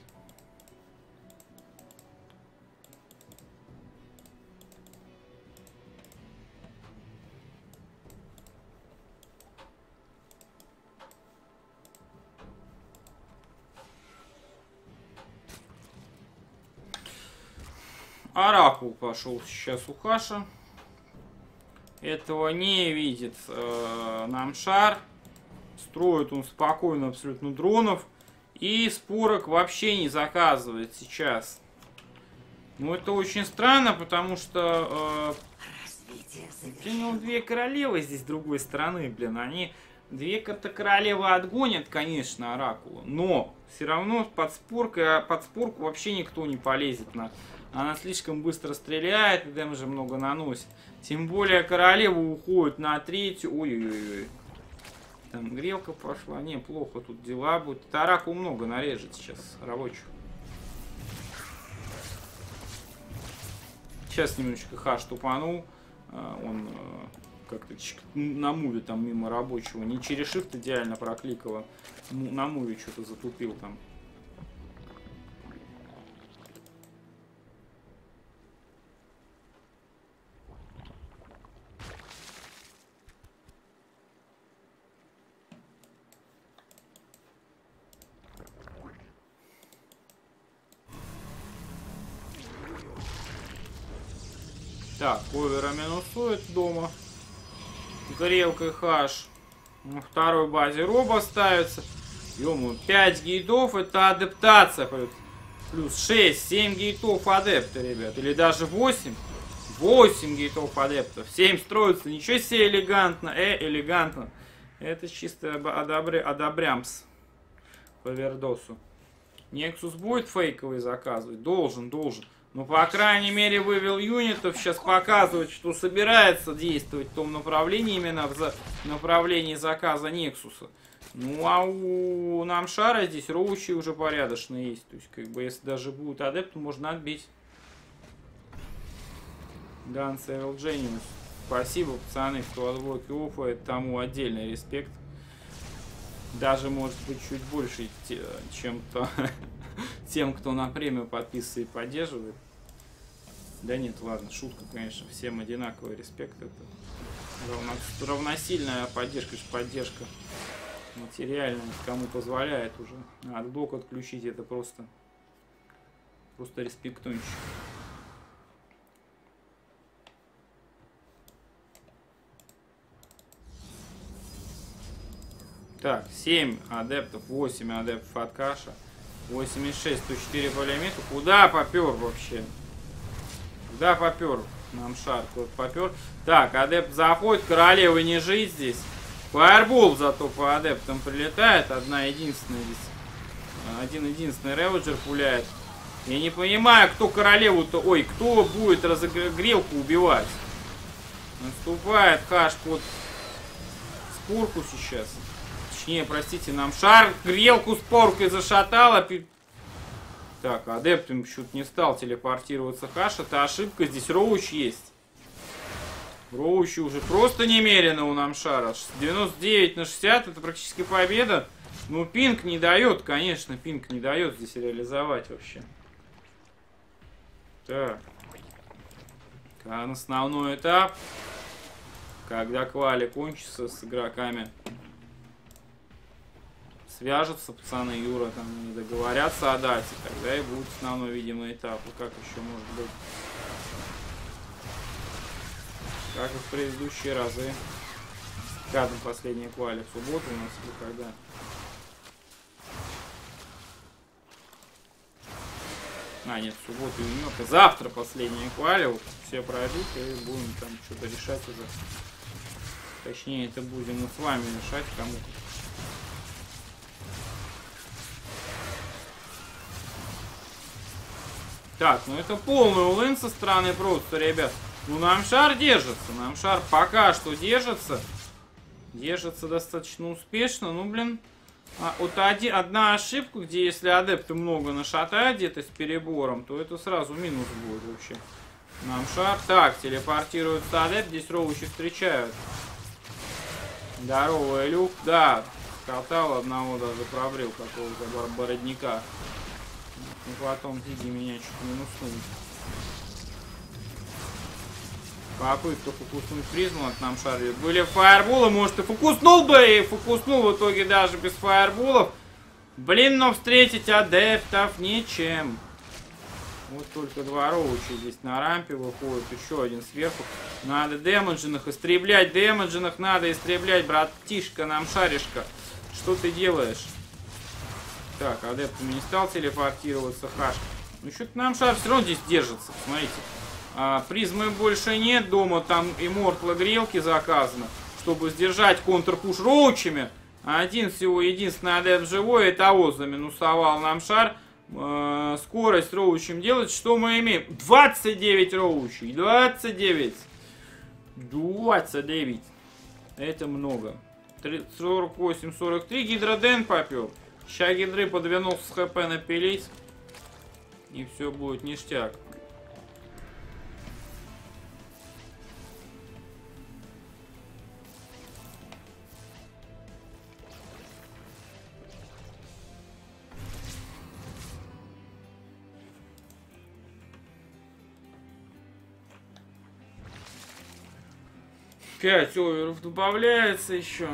Оракул пошел сейчас у Хаша. Этого не видит нам шар. Строит он спокойно абсолютно дронов. И спорок вообще не заказывает сейчас. Ну это очень странно, потому что... две королевы здесь с другой стороны, блин. Они... Две королевы отгонят, конечно, Оракула. Но все равно под спорку вообще никто не полезет. Она слишком быстро стреляет и дэмэджа много наносит. Тем более королева уходит на третью. Ой-ой-ой. Там грелка пошла. Не, плохо тут дела будут. Оракул много нарежет сейчас рабочих. Сейчас немножечко Хаш тупанул. Он как-то на муве там мимо рабочего. Не через shift идеально прокликало. На муве что-то затупил там. Так, овера минусует дома. Грелкой Хаш. На второй базе роба ставится. Ё-моё, 5 гейтов это адаптация. Плюс 6, 7 гейтов адепта, ребят. Или даже 8. 8 гейтов адептов. 7 строится. Ничего себе элегантно. Элегантно. Это чисто одобрямс. По Вердосу. Нексус будет фейковый заказывать? Должен. Ну, по крайней мере, вывел юнитов, сейчас показывает, что собирается действовать в том направлении, именно в направлении заказа Нексуса. Ну, а у Намшара здесь роучи уже порядочные есть. То есть, как бы, если даже будет адепт, можно отбить. Gun Seville Genius. Спасибо, пацаны, кто отблоки оффает, тому отдельный респект. Даже, может быть, чуть больше, чем тем, кто на премию подписывает и поддерживает. Да нет, ладно, шутка, конечно, всем одинаковый респект. Это равносильная поддержка, поддержка материальная, кому позволяет уже. Отблок отключить, это просто респектунчик. Так, 7 адептов, 8 адептов от Каша. 86, 104 по лимиту. Куда попер вообще? Куда попер? Нам шар куда попер. Так, адепт заходит, королевы не жить здесь. Фаербол зато по адептам прилетает. Один единственный реводжер пуляет. Я не понимаю, кто королеву-то... Ой, кто будет разогрелку убивать? Наступает Хаш под спорку сейчас. Точнее, простите, нам шар грелку споркой зашатала. Так, адепт почему-то не стал телепортироваться Хаш. Это ошибка, здесь Роуч есть. Роучи уже просто немерено у Намшара. 99 на 60, это практически победа. Ну, пинг не дает, конечно, пинг не дает здесь реализовать вообще. Так. Основной этап. Когда квали кончится с игроками. Свяжутся пацаны Юра, там не договорятся о дате. Тогда и будет основной, видимо, этап. И как еще может быть? Как и в предыдущие разы. Когда последняя квали? В субботу у нас или когда? А, нет, в субботу и немного. Завтра последняя квали. Вот все пройдут и будем там что-то решать уже. Точнее, это будем мы с вами решать, кому. Так, ну это полный улын со стороны просто, ребят. Ну, Намшар держится. Намшар пока что держится. Держится достаточно успешно. Ну, блин. Вот одна ошибка, где если адепты много нашатают где-то с перебором, то это сразу минус будет вообще. Намшар. Так, телепортируется адепт. Здесь Роучи встречают. Здорово, Люк. Да, скатал одного, даже пробрил какого-то бородника. И потом Диги меня чуть минуснул. Попытка фокуснуть призму от Намшара. Были фаерболы, может и фокуснул бы, и фокуснул в итоге даже без фаерболов. Блин, но встретить адептов нечем. Вот только два Роучи здесь на рампе выходит, еще один сверху. Надо демедженных истреблять, демедженных надо истреблять, братишка, Намшаришка. Что ты делаешь? Так, адептами не стал телепортироваться, Хаш. Ну что-то Намшар все равно здесь держится, смотрите. Призмы больше нет, дома там иммортла грелки заказано, чтобы сдержать контрпуш Роучами. Один всего единственный адепт живой, и того заминусовал Намшар. Скорость Роучем делать, что мы имеем? 29 Роучей, 29. 29. Это много. 48-43, Гидроден попер. Ща Гидры по 90 с хп напилить, и все будет ништяк. Пять оверов добавляется еще.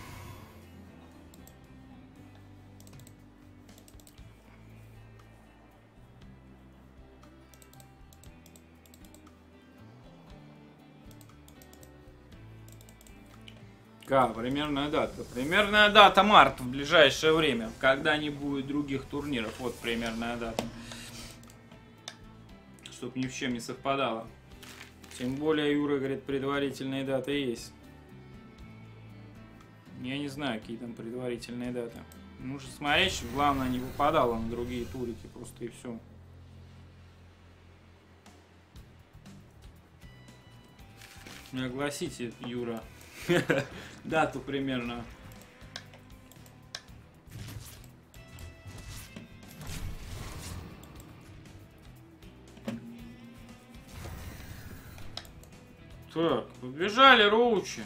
Примерная дата. Примерная дата март в ближайшее время. Когда не будет других турниров. Вот примерная дата. Чтоб ни в чем не совпадало. Тем более, Юра говорит, предварительные даты есть. Я не знаю, какие там предварительные даты. Нужно смотреть, чтобы главное не выпадало на другие турики. Просто и все. Огласите, Юра. Дату примерно. Так, побежали Роучи.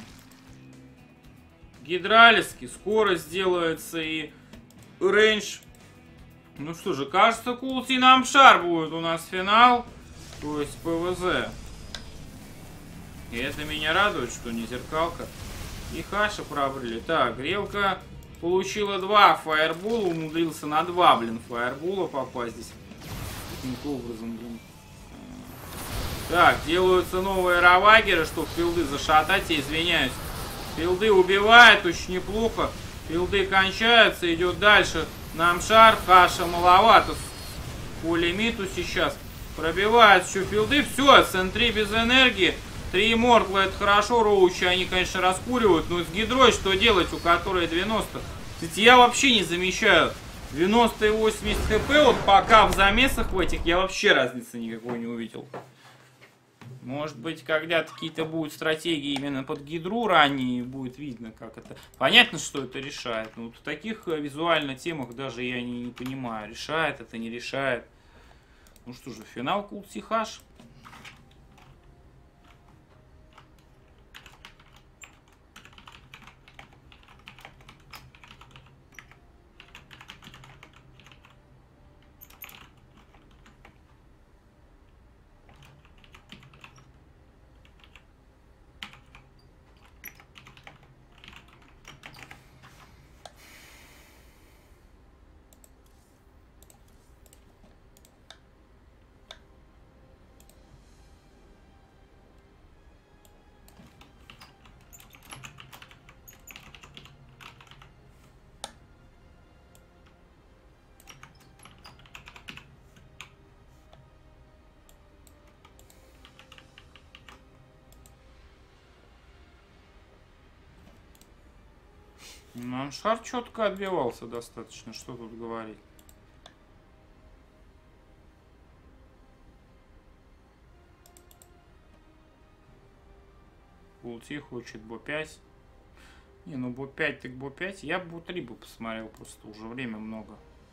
Гидралиски, скорость делается и рейндж. Ну что же, кажется, Култи Намшар будет у нас финал. То есть ПВЗ. И это меня радует, что не зеркалка. И Хаша пробрали. Так, Грелка получила 2 фаербола. Умудрился на 2, блин, фаербола попасть здесь. Каким-то образом, блин. Так, делаются новые равагеры, чтобы филды зашатать. Я извиняюсь. Филды убивают очень неплохо. Филды кончаются. Идет дальше. Намшар. Хаша маловато по лимиту сейчас. Пробивают еще филды. Все, СН3 без энергии. 3 иммортла это хорошо, Роучи они, конечно, раскуривают, но с Гидрой что делать, у которой 90? Кстати, я вообще не замечаю 90 и 80 хп, вот пока в замесах в этих я вообще разницы никакой не увидел. Может быть, когда-то какие-то будут стратегии именно под гидру ранние, будет видно, как это... Понятно, что это решает, но вот в таких визуально темах даже я не понимаю, решает это, не решает. Ну что же, финал Култихаш. Шар четко отбивался достаточно, что тут говорить. Култи хочет Бо-5. Не, ну Бо-5 так Бо-5. Я бы Бо-3 бы посмотрел, просто уже время много.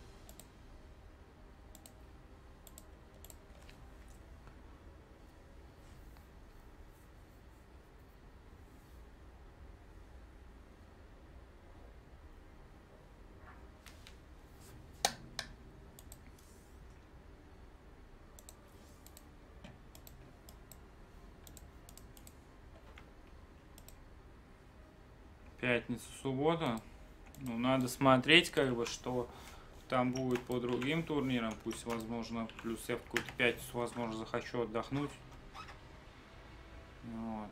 Пятница, суббота. Ну, надо смотреть, как бы, что там будет по другим турнирам. Пусть, возможно, плюс я в какую-то пятницу, возможно, захочу отдохнуть. Вот.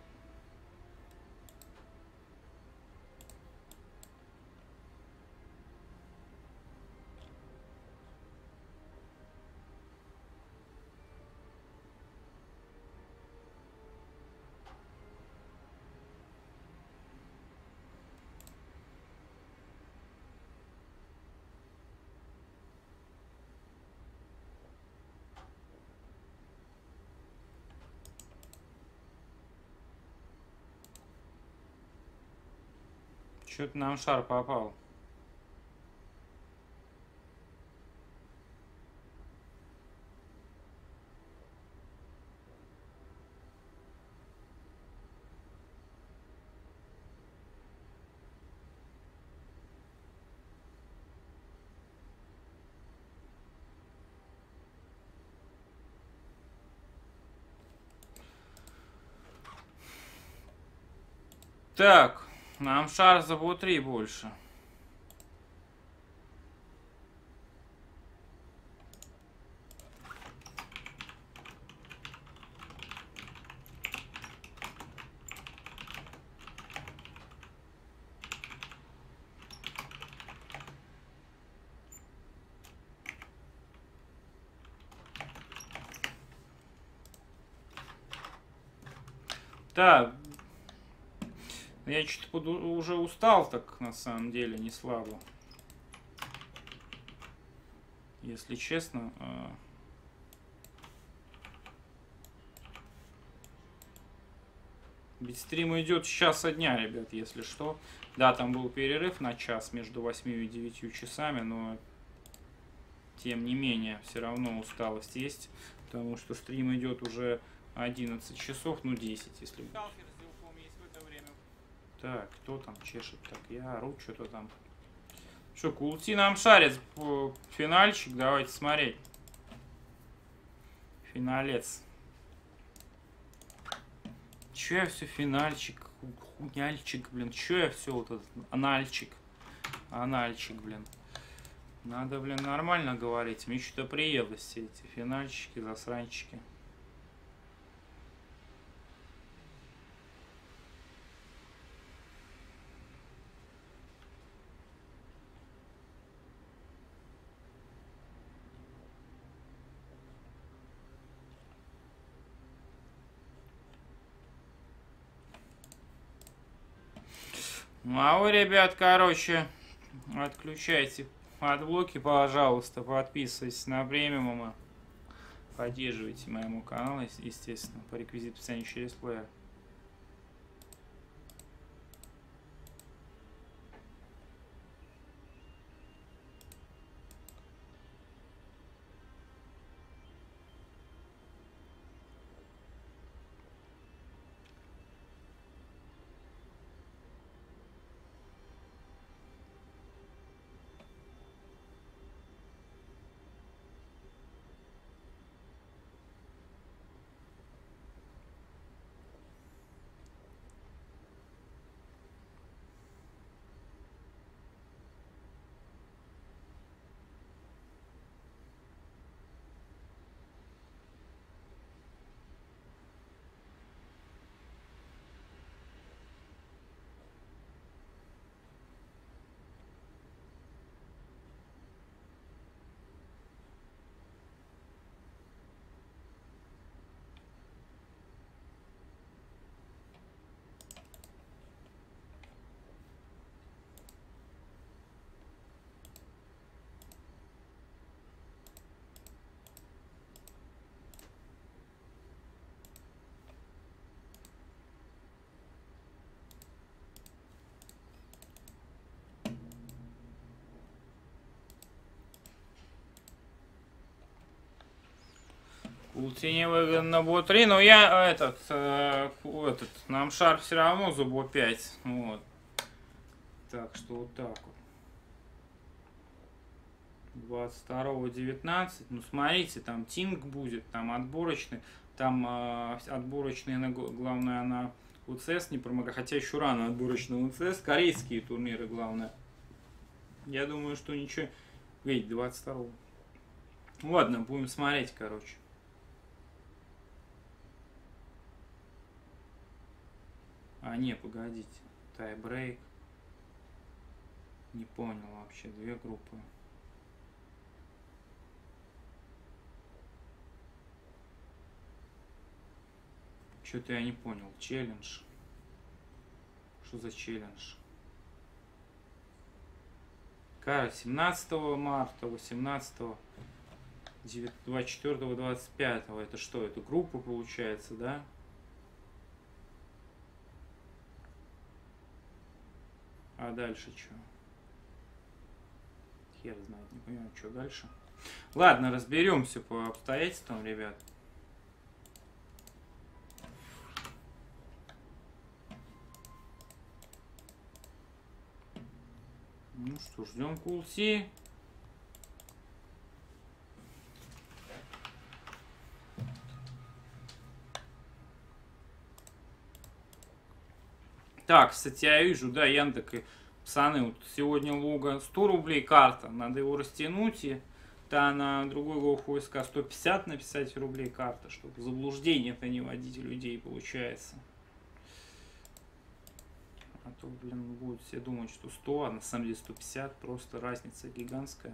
Что-то нам шар попал. Так, нам шар за Бо-3 больше. Так. Я что-то уже устал, так на самом деле, не слабо. Если честно. Ведь стрим идет с часа дня, ребят, если что. Да, там был перерыв на час между 8 и 9 часами, но тем не менее, все равно усталость есть. Потому что стрим идет уже 11 часов, ну 10, если... Так, кто там чешет? Так, я ору, что-то там. Что, Култи нам шарит финальчик, давайте смотреть. Финалец. Че я все финальчик, хуняльчик, блин, че я все вот этот анальчик, блин. Надо, блин, нормально говорить, мне что-то приелось все эти финальчики, засранчики. Ну, а вы, ребят, короче, отключайте отблоки, пожалуйста, подписывайтесь на премиум. Поддерживайте моему каналу, естественно, по реквизиту описания через плеер. Култи невыгодно бот 3, но я нам шар все равно за бот 5. Вот. Так что вот так вот. 22-19. Ну смотрите, там Тинг будет, там отборочный. Там отборочный, главное, на УЦС не промога. Хотя еще рано отборочный УЦС. Корейские турниры, главное. Я думаю, что ничего. Видите, 22-го. Ладно, будем смотреть, короче. А, не, погодите. Тайбрейк. Не понял вообще. Две группы. Что-то я не понял. Челлендж. Что за челлендж? 17 марта, 18, 24, 25. Это что? Это группа получается, да? А дальше что? Хер знает, не понимаю, что дальше. Ладно, разберемся по обстоятельствам, ребят. Ну что, ждем Култи. Так, кстати, я вижу, да, Яндек, пацаны, вот сегодня луга 100 рублей карта, надо его растянуть, и да, на другой гол войска 150 написать рублей карта, чтобы заблуждение-то не вводить людей, получается. А то, блин, будут все думать, что 100, а на самом деле 150, просто разница гигантская.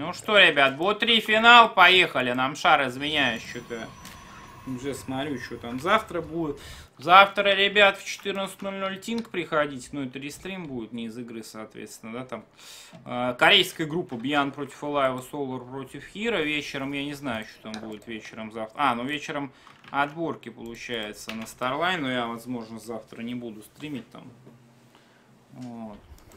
Ну что, ребят, бот 3 финал, поехали. Нам шар, извиняюсь, что-то уже смотрю, что там завтра будет. Завтра, ребят, в 14:00 Тинг приходите. Ну, это рестрим будет, не из игры, соответственно, да, там. Корейская группа Beyond против Alive, Solar против Hero. Вечером, я не знаю, что там будет вечером завтра. Ну вечером отборки, получается, на Starline. Но я, возможно, завтра не буду стримить там. Вот.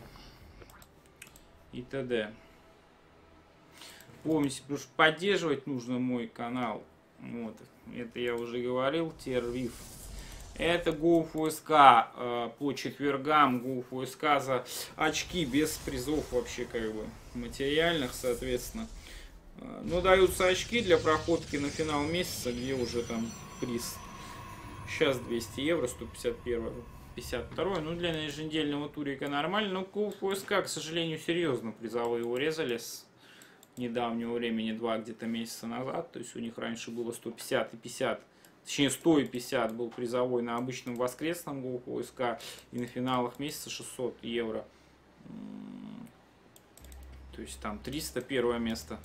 И т.д. Помните, потому что поддерживать нужно мой канал. Вот. Это я уже говорил. Тервив. Это GoFuSK по четвергам. GoFuSK за очки без призов вообще как бы материальных, соответственно. Но даются очки для проходки на финал месяца, где уже там приз. Сейчас 200 евро, 151, 52. Ну, для еженедельного турика нормально. Но GoFuSK, к сожалению, серьезно призовые урезали с недавнего времени, 2 где-то месяца назад. То есть у них раньше было 150 и 50. Точнее, 150 был призовой на обычном воскресном GoFuSK. И на финалах месяца 600 евро. То есть там 301 место.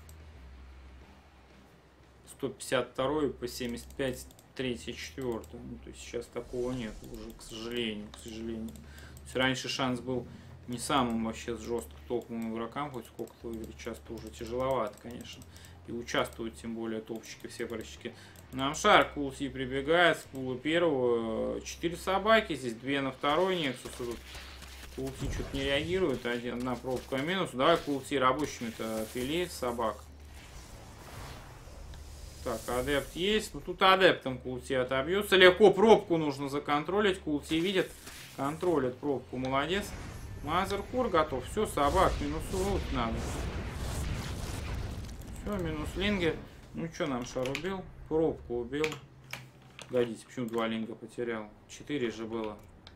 152 по 75, 3, 4. Ну, то есть сейчас такого нет уже, к сожалению. То есть раньше шанс был не самым вообще жестко топовым игрокам, хоть сколько-то выиграть, часто уже тяжеловато, конечно. И участвуют, тем более, топчики, все прыщики. Нам шар Кулси прибегает с пула первого. 4 собаки, здесь 2 на второй Nexus. Кулси что-то не реагирует, одна пробка минус. Давай Кулси рабочими-то пили собак. Так, адепт есть. Ну тут адептом Кулси отобьется. Легко пробку нужно законтролить. Кулси видит, контролит пробку, молодец. Мазеркур готов. Все, собак минусуют надо. Все, минус линги. Ну что, нам шар убил? Пробку убил. Годите, почему 2 линга потерял? 4 же было.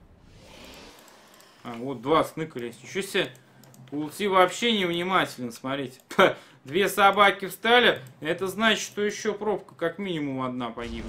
Вот 2 сныкались. Ничего себе. Кулси вообще невнимателен, смотрите. 2 собаки встали. Это значит, что еще пробка как минимум одна погибнет.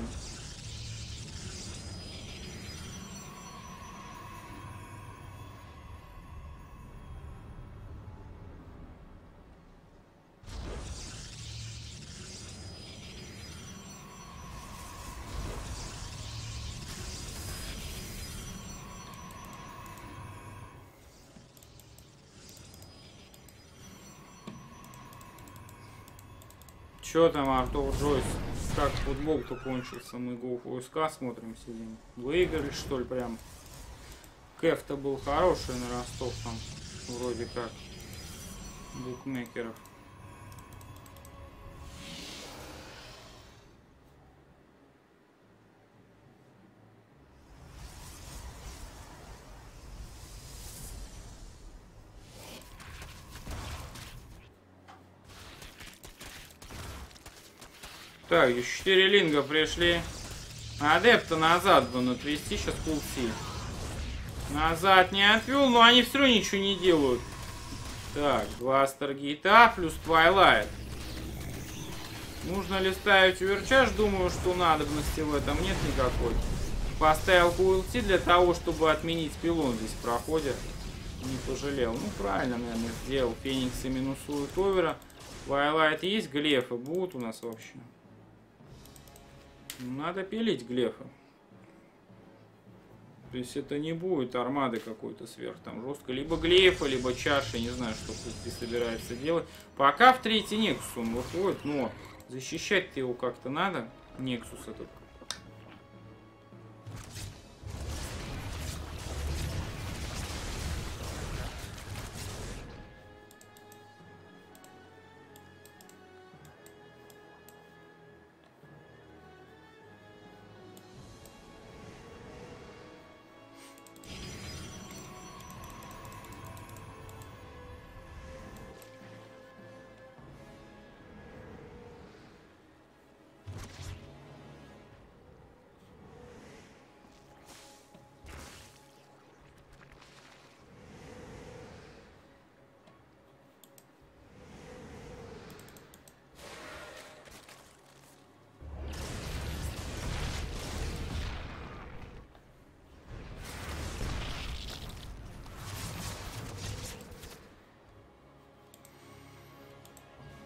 Че там, Артур Джойс? Как футбол-то кончился? Мы GoFuSK смотрим, сидим. Выиграли, что ли, прям? Кэф-то был хороший на Ростов там. Вроде как. Букмекеров. Так, еще 4 линга пришли. Адепта назад бы отвести, сейчас Кулси. Назад не отвел, но они все равно ничего не делают. Так, 2 Старгейта плюс Твайлайт. Нужно ли ставить уверчаж? Думаю, что надобности в этом нет никакой. Поставил Кулси для того, чтобы отменить пилон здесь в проходе. Не пожалел. Ну, правильно, наверное, сделал. Фениксы минусуют овера. Твайлайт есть, глефы будут у нас вообще. Надо пилить глефы. То есть это не будет армады какой-то сверх там жестко. Либо глефа, либо чаша. Не знаю, что Кулси собирается делать. Пока в 3-й Нексус он выходит, но защищать-то его как-то надо. Нексус этот.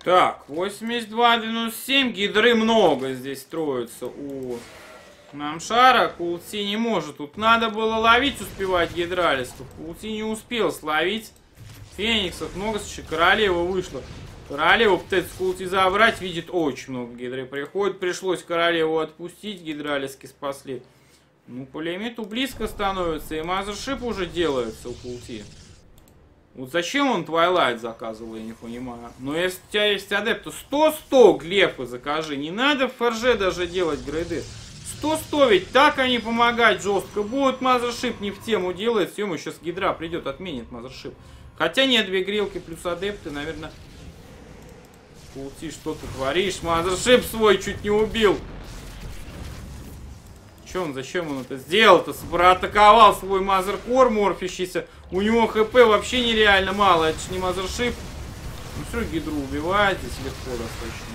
Так, 82-97. Гидры много здесь строится у Намшара. Култи не может. Тут надо было ловить, успевать гидралистов. Култи не успел словить. Фениксов много, королева вышла. Королеву пытается Култи забрать. Видит, очень много гидры приходит. Пришлось королеву отпустить. Гидралиски спасли. Ну, по лимиту близко становится. И мазершип уже делается у Култи. Вот зачем он Твайлайт заказывал, я не понимаю. Но если у тебя есть адепты, 100-100 глефы закажи. Не надо в ФРЖ даже делать грейды. 100-100, ведь так они помогать жестко будут. Мазершип не в тему делает. Все, ему сейчас гидра придет, отменит мазершип. Хотя нет, 2 грелки плюс адепты, наверное. Култи, что ты творишь? Мазершип свой чуть не убил. Че он, зачем он это сделал-то? Проатаковал свой мазеркор морфящийся. У него хп вообще нереально мало. Это ж не мазершип. Ну все, гидру убивает. Здесь легко достаточно.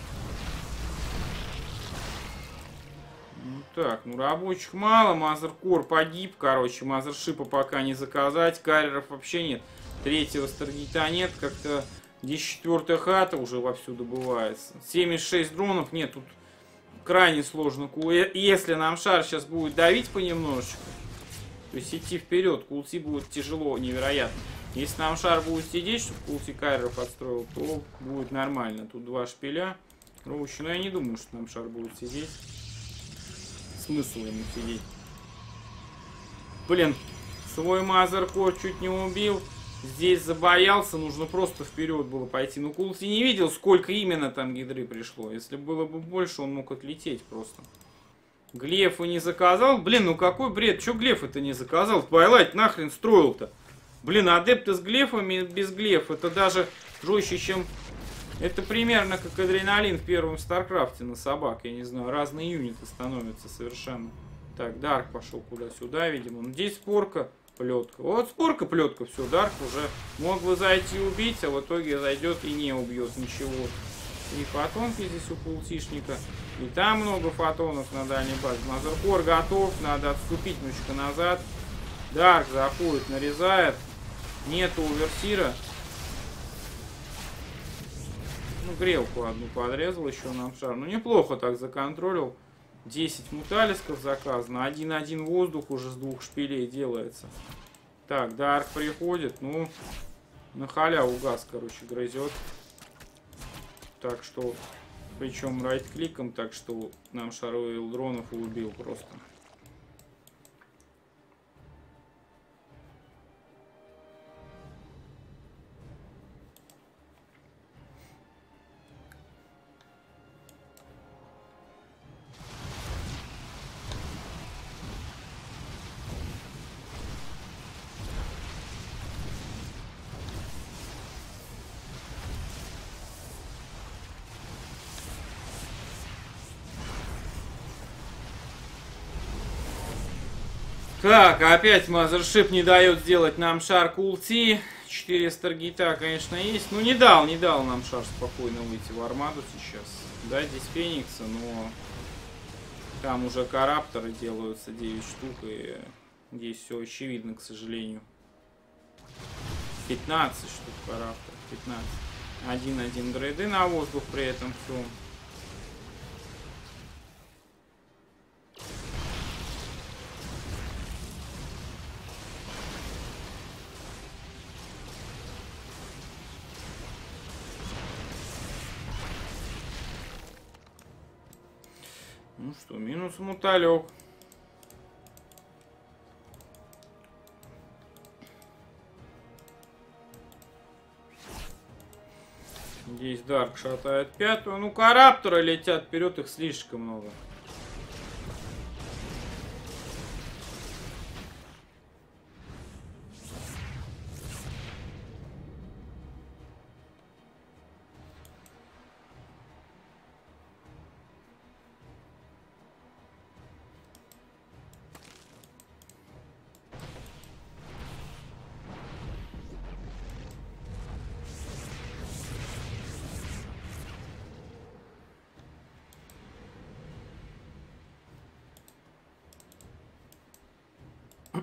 Ну так, ну рабочих мало. Мазеркор погиб. Короче, мазершипа пока не заказать. Карьеров вообще нет. 3-го старгита нет. Как-то здесь 4-я хата уже вовсю добывается. 76 дронов. Нет, тут крайне сложно. Если Намшар сейчас будет давить понемножечку, то есть идти вперед, Култи будет тяжело, невероятно. Если Намшар будет сидеть, чтобы Култи Кайров отстроил, то будет нормально. Тут 2 шпиля. Короче, но я не думаю, что Намшар будет сидеть. Смысл ему сидеть. Блин, свой мазеркор чуть не убил. Здесь забоялся, нужно просто вперед было пойти. Но Култи не видел, сколько именно там гидры пришло. Если было бы больше, он мог отлететь просто. Глефы не заказал? Блин, ну какой бред? Че глефы-то не заказал? Твайлайт нахрен строил-то? Блин, адепты с глефами, без глеф, это даже жестче, чем... Это примерно как адреналин в первом Старкрафте на собак. Я не знаю, разные юниты становятся совершенно. Так, Дарк пошел куда-сюда, видимо. Ну, здесь спорка, плетка. Вот спорка, плетка, все, Дарк уже мог бы зайти и убить, а в итоге зайдет и не убьет ничего. И фотонки здесь у Култишника. И там много фотонов на дальней базе. Мазеркор готов, надо отступить немножечко назад. Дарк заходит, нарезает. Нету оверсира. Ну, грелку одну подрезал еще Намшар. Ну, неплохо так законтролил. 10 муталисков заказано. 1-1 воздух уже с 2 шпилей делается. Так, Дарк приходит. Ну, на халяву газ, короче, грызет. Так что, причем райт-кликом, так что Намшар дронов убил просто. Так, опять мазершип не дает сделать нам шар Култи. 4 старгита, конечно, есть. Ну, не дал нам шар спокойно выйти в армаду сейчас. Да, здесь Феникса, но там уже карапторы делаются 9 штук. И здесь все очевидно, к сожалению. 15 штук карапторов, 15. 1-1 грейды на воздух при этом все. Ну что, минус муталек. Здесь Дарк шатает 5-ю. Ну, карапторы летят вперед, их слишком много.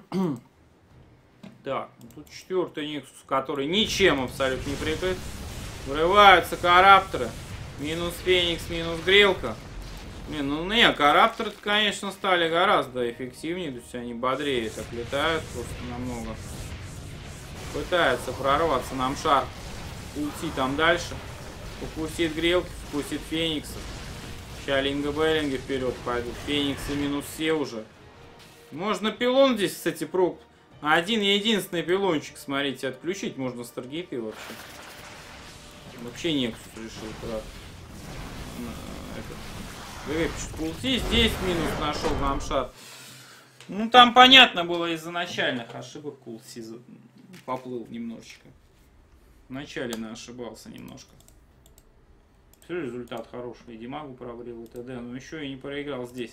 Так, тут 4-й Нексус, который ничем абсолютно не прикрыт. Врываются карапторы. Минус Феникс, минус Грелка. Не, ну не, карапторы, конечно, стали гораздо эффективнее. То есть они бодрее так летают просто намного. Пытается прорваться нам шар. Уйти там дальше. Упустит Грелки, впустит Феникса. Сейчас Линга-Беллинги вперед пойдут. Фениксы минус все уже. Можно пилон здесь, кстати, проб. Один единственный пилончик, смотрите, отключить можно с таргеты вообще. Вообще Нексус решил, брат. Пулти здесь минус нашел нам шар. Ну там понятно было из-за начальных ошибок Култи поплыл немножечко. Вначале ошибался немножко. Все, результат хороший. И Димагу пробрил, и т.д. Но еще и не проиграл здесь.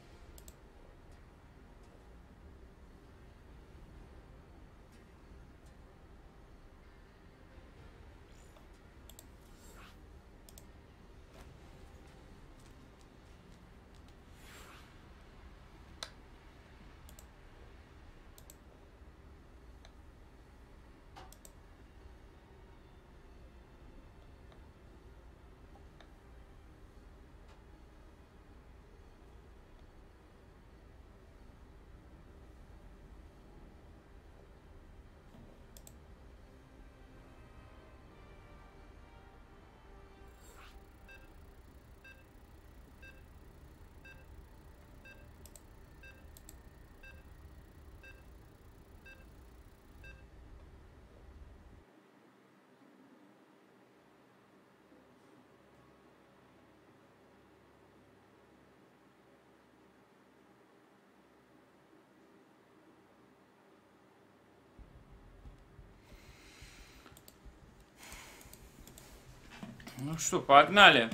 Ну что, погнали.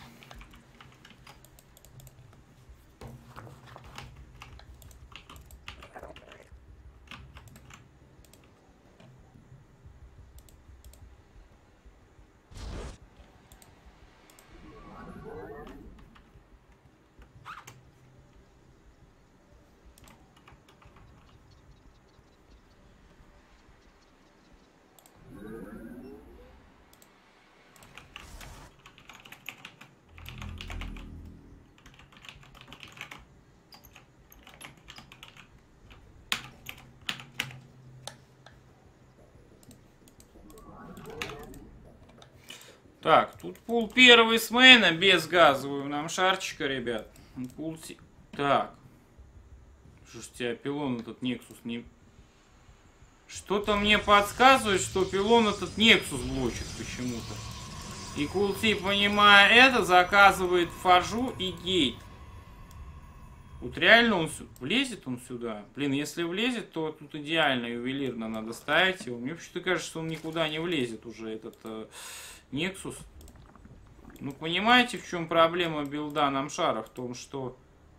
Так, тут пул первый с мейна, без газового нам шарчика, ребят. Пул... Так. Слушайте, а пилон этот Нексус не... Что-то мне подсказывает, что пилон этот Нексус блочит почему-то. И Култи, понимая это, заказывает фаржу и гейт. Вот реально он... Влезет он сюда? Блин, если влезет, то тут идеально ювелирно надо ставить его. Мне почему-то кажется, что он никуда не влезет уже, этот... Нексус. Ну, понимаете, в чем проблема билда Намшара? В том, что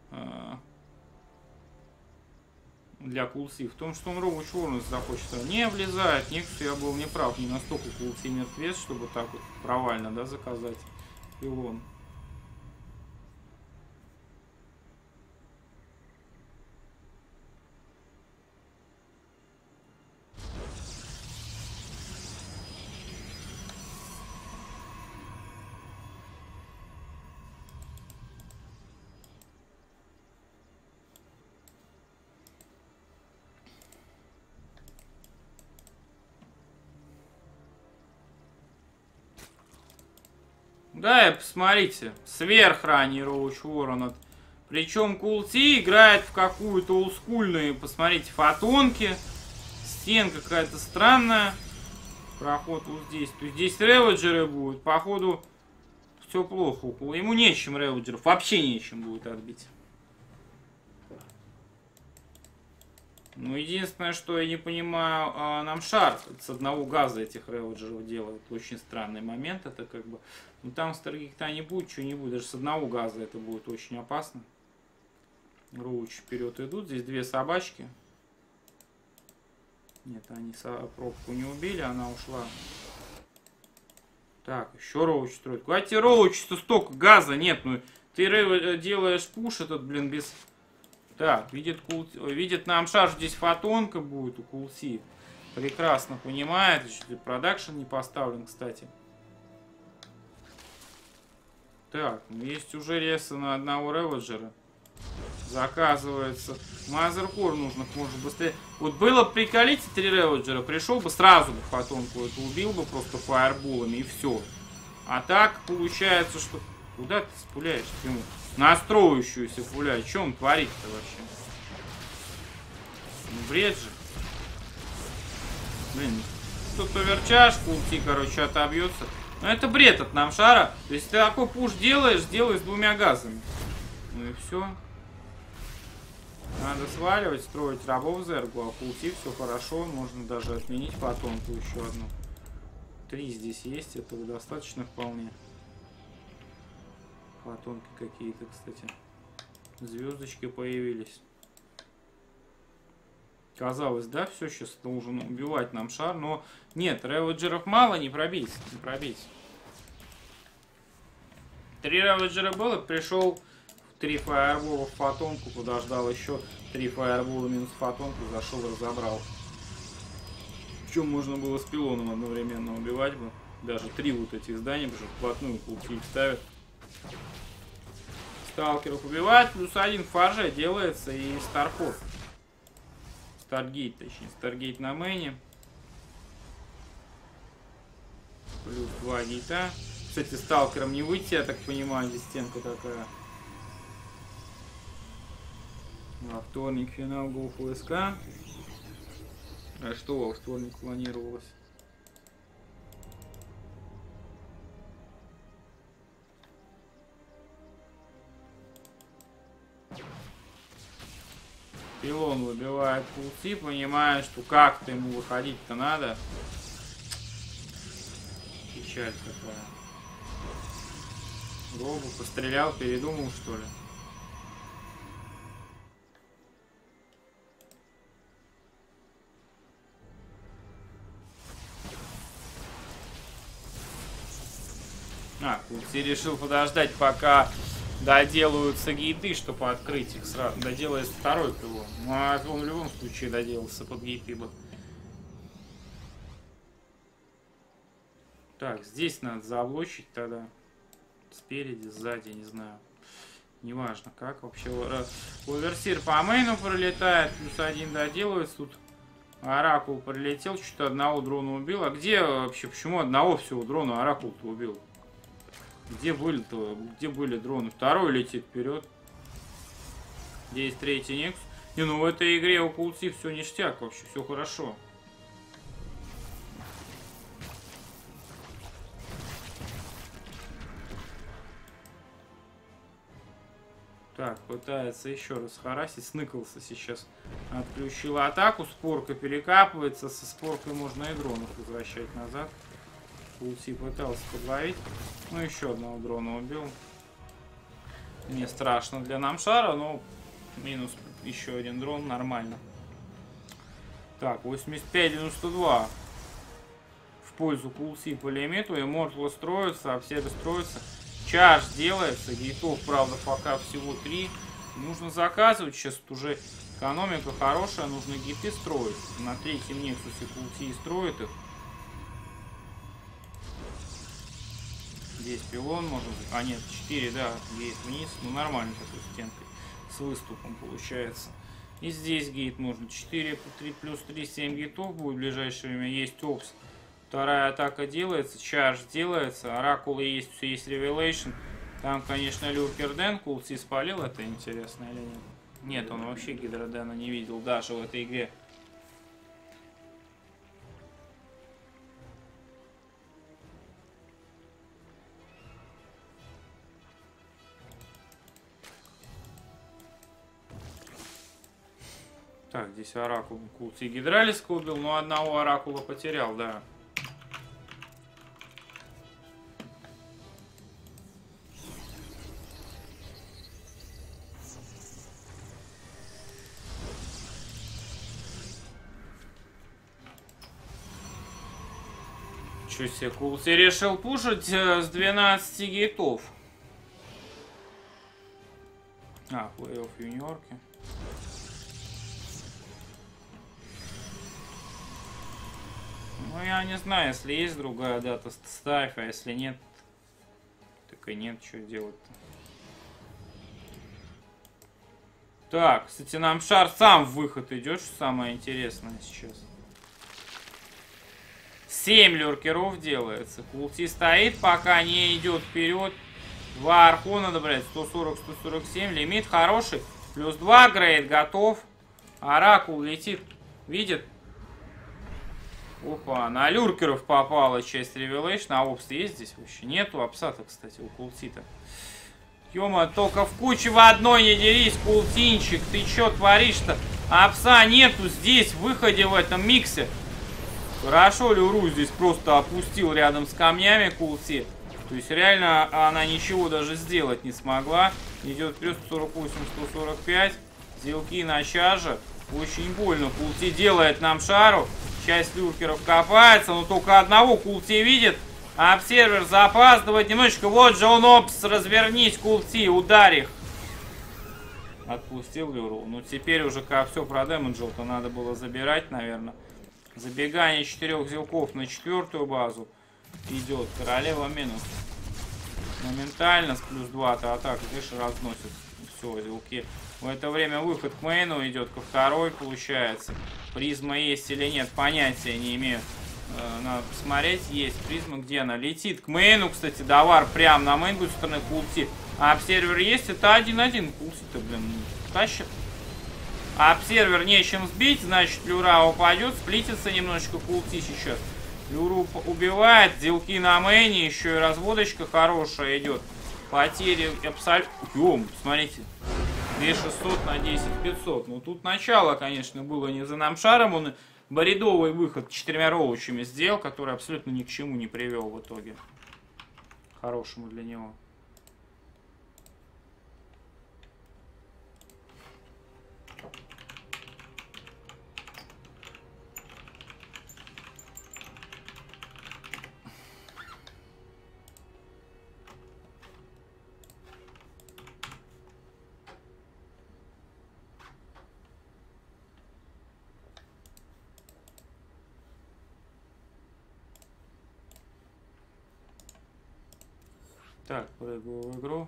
для Кулси, в том, что он Рову Чорнус захочет. Не влезает. Нексус, я был неправ. Не настолько Кулси мертвец, чтобы так вот провально, да, заказать пилон. Да, и посмотрите, сверхранний Роуч Ворон. Причем Култи играет в какую-то олдскульную, посмотрите, фотонки. Стенка какая-то странная. Проход вот здесь. То есть здесь реводжеры будут. Походу, все плохо. Ему нечем реводжеров. Вообще нечем будет отбить. Ну, единственное, что я не понимаю, нам шар с одного газа этих реводжеров делает. Очень странный момент. Это как бы... Ну, там старгейта не будет, что не будет. Даже с одного газа это будет очень опасно. Роуч вперед идут. Здесь две собачки. Нет, они пробку не убили, она ушла. Так, еще Роуч строит. Куда тебе Роуч-то столько газа? Нет, ну ты делаешь пуш этот, блин, без... Так, видит нам шар, здесь фотонка будет у Кулси. Прекрасно понимает. Продакшн не поставлен, кстати. Так, ну есть уже ресы на одного Реводжера. Заказывается. Мазеркор нужно как можно быстрее. Вот было приколите 3 Реводжера, пришел бы сразу бы фотонку эту убил бы просто фаерболами и все. А так получается, что... Куда ты пуляешь ему? Настроящуюся пуляешь. Что он творит-то вообще? Ну бред же. Блин, тут поверчашь, пулти, короче, отобьется. Но это бред от Намшара. То есть ты такой пуш делаешь, делай с 2 газами. Ну и все. Надо сваливать, строить рабов зергу, а пулти все хорошо. Можно даже отменить фотонку еще одну. 3 здесь есть, этого достаточно вполне. Фотонки какие-то, кстати. Звездочки появились. Казалось, да, все, сейчас должен убивать нам шар, но нет, Реводжеров мало, не пробить, не пробить. 3 Реводжера было, пришел 3 фаербола в фотонку, подождал еще 3 фаербола минус фотонку, зашел, разобрал. Причем можно было с пилоном одновременно убивать бы. Даже 3 вот этих здания, потому что вплотную пулти их ставят. Сталкеров убивать, плюс 1 фарже делается и старход. Старгейт, точнее, Старгейт на мэне. Плюс 2 гейта. Кстати, сталкером не выйти, я так понимаю, здесь стенка такая. Во вторник финал Голф ВСК. А что во вторник планировалось? Пилон выбивает пулти, понимая, что как-то ему выходить-то надо. Печаль такая. Робу пострелял, передумал, что ли? Пулти решил подождать, пока доделаются гейты, чтобы открыть их сразу. Доделается второй пилон. Ну, а он в любом случае доделался под гейты бы. Так, здесь надо заблочить тогда. Спереди, сзади, не знаю. Неважно как. Вообще, оверсир по мейну пролетает. Плюс 1 доделывается. Тут Оракул прилетел. Что-то одного дрона убил. А где вообще, почему одного всего дрона Оракул-то убил? Где были-то? Где были дроны? Второй летит вперед. Здесь 3-й Некс. Не, ну в этой игре у пулти все ништяк вообще, все хорошо. Так, пытается еще раз харасить. Сныкался сейчас. Отключил атаку. Спорка перекапывается. Со споркой можно и дронов возвращать назад. Пулти пытался подловить. Ну, еще одного дрона убил. Не страшно для Намшара, но минус еще один дрон, нормально. Так, 85-92 в пользу Пулти по лимиту. Immortal строится, Обсервер строится. Чардж делается. Гейтов, правда, пока всего 3. Нужно заказывать. Сейчас уже экономика хорошая. Нужно гейты строить. На 3-м Нексусе Пулти строит их. Здесь пилон можно... А нет, 4, да, гейт вниз. Ну, нормально такой стенкой. С выступом получается. И здесь гейт можно. 4, 3 плюс 3, 7 гейтов будет в ближайшее время. Есть опс. Вторая атака делается. Чардж делается. Оракулы есть, все есть ревелейшн. Там, конечно, Люкерден. Култи спалил. Это интересно или нет? Нет, он вообще Гидродена не видел даже в этой игре. Так, здесь Оракул Култи Гидралиска убил, но одного Оракула потерял, да. Чё себе, Култи решил пушить с 12 гейтов. Плей-офф юниорки. Ну, я не знаю, если есть другая дата, ставь, а если нет, так эпикой нет, что делать-то. Так, кстати, нам шар сам в выход идет, что самое интересное сейчас. 7 люркеров делается. Култи стоит, пока не идет вперед. 2 архона добавлять. 140-147. Лимит хороший. Плюс 2 грейд готов. Оракул летит. Видит? Опа, на люркеров попала часть ревелейшн. А опс есть здесь вообще? Нету опса-то, кстати, у Култи-то. Ёма, только в куче в одной не дерись, Култинчик. Ты чё творишь-то? Опса нету здесь, в выходе в этом миксе. Хорошо, Люру здесь просто опустил рядом с камнями Култи. То есть реально она ничего даже сделать не смогла. Идет вперед 148-145. Зелки на чаже. Очень больно. Култи делает нам шару. Часть люркеров копается, но только одного Култи видит. Обсервер запаздывает немножечко. Вот же он, опс, развернись, Култи, ударь их. Отпустил Люру. Ну теперь уже как все продэмэджил, то надо было забирать, наверное. Забегание 4 зелков на 4-ю базу идет. Королева минус. Моментально с плюс 2-то атака, видишь, разносит. Все, зелки. В это время выход к мейну идет, ко второй получается. Призма есть или нет, понятия не имею. Надо посмотреть, есть призма, где она летит. К мейну, кстати, давар прям на мейн будет со стороны Култи. А обсервер есть, это 1-1. Култи-то, блин, тащит. А обсервер нечем сбить, значит, Люра упадет, сплитится немножечко Култи сейчас. Люру убивает, делки на мейне, еще и разводочка хорошая идет. Потери абсолютно... Ём, смотрите. 2600 на 10500. Ну, тут начало, конечно, было не за нам шаром. Он бредовый выход 4 роучами сделал, который абсолютно ни к чему не привел в итоге. Хорошему для него. Так, прыгаю в игру.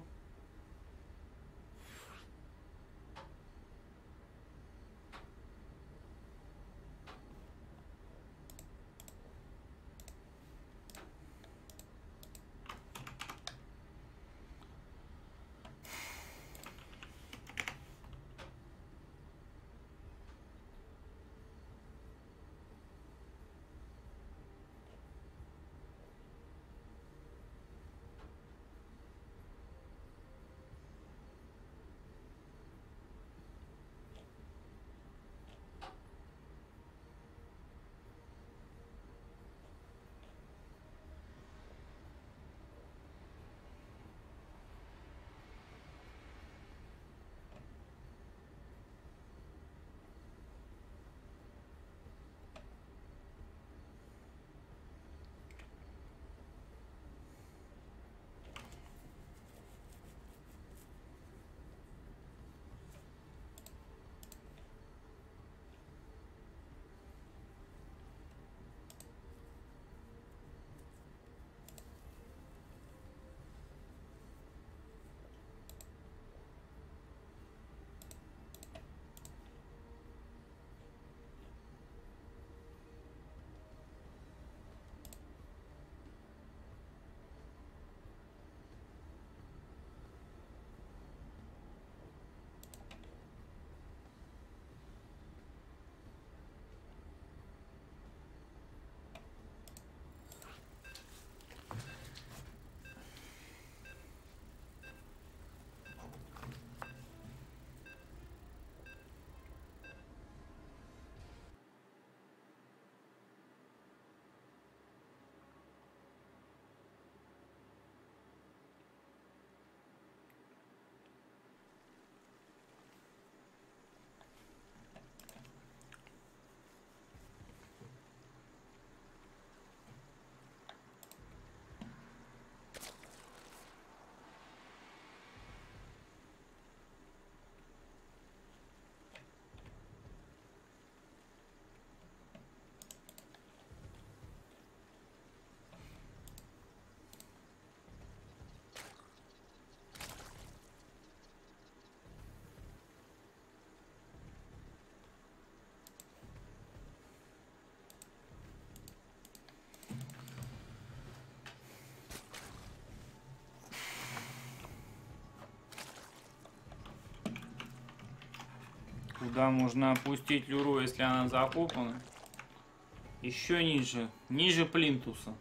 Куда можно опустить люру, если она закопана? Еще ниже. Ниже плинтуса.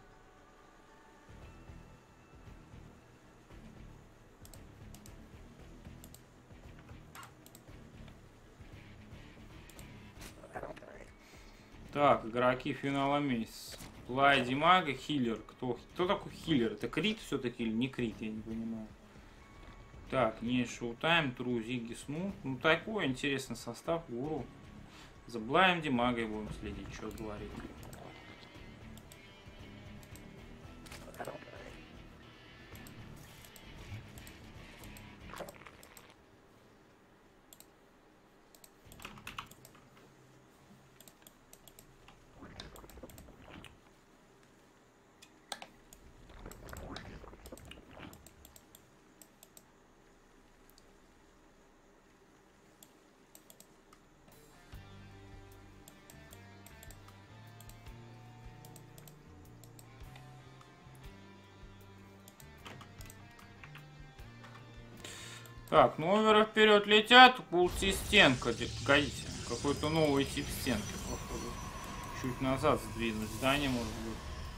Так, игроки финала месяца. Плай Димага, хиллер. Кто такой хиллер? Это крит все-таки или не крит, я не понимаю. Так, не шоутайм, тру, зиги, сну. Ну такой интересный состав, гуру. За Блаем Димагой будем следить, что говорит. Так, ну оверы вперед летят, пулси стенка. Погодите, какой-то новый тип стенки, походу. Чуть назад сдвинуть здание, может быть.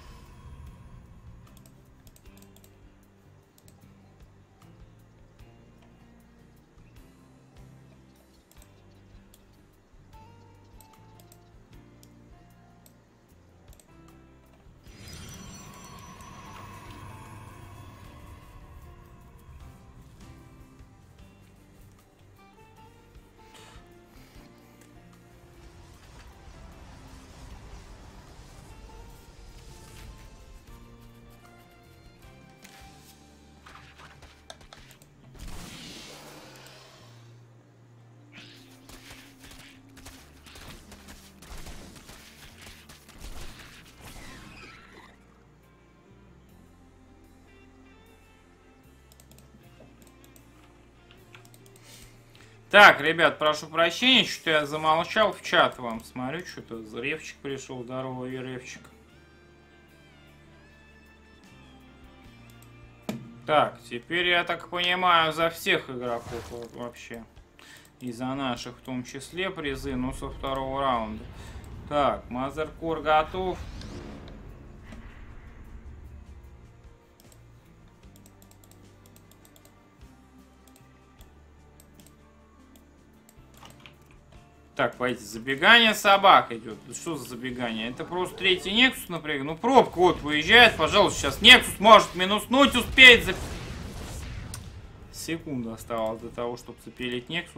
Так, ребят, прошу прощения, что я замолчал в чат вам. Смотрю, что-то Ревчик пришел. Здорово, Ревчик. Так, теперь, я так понимаю, за всех игроков вообще. И за наших в том числе призы, но со второго раунда. Так, Мазеркор готов. Так, пойдите, забегание собак идет. Что за забегание? Это просто третий Нексус, например. Ну, пробка вот выезжает, пожалуйста, сейчас Нексус может минуснуть, успеет. Секунда оставалась до того, чтобы запилить Нексус.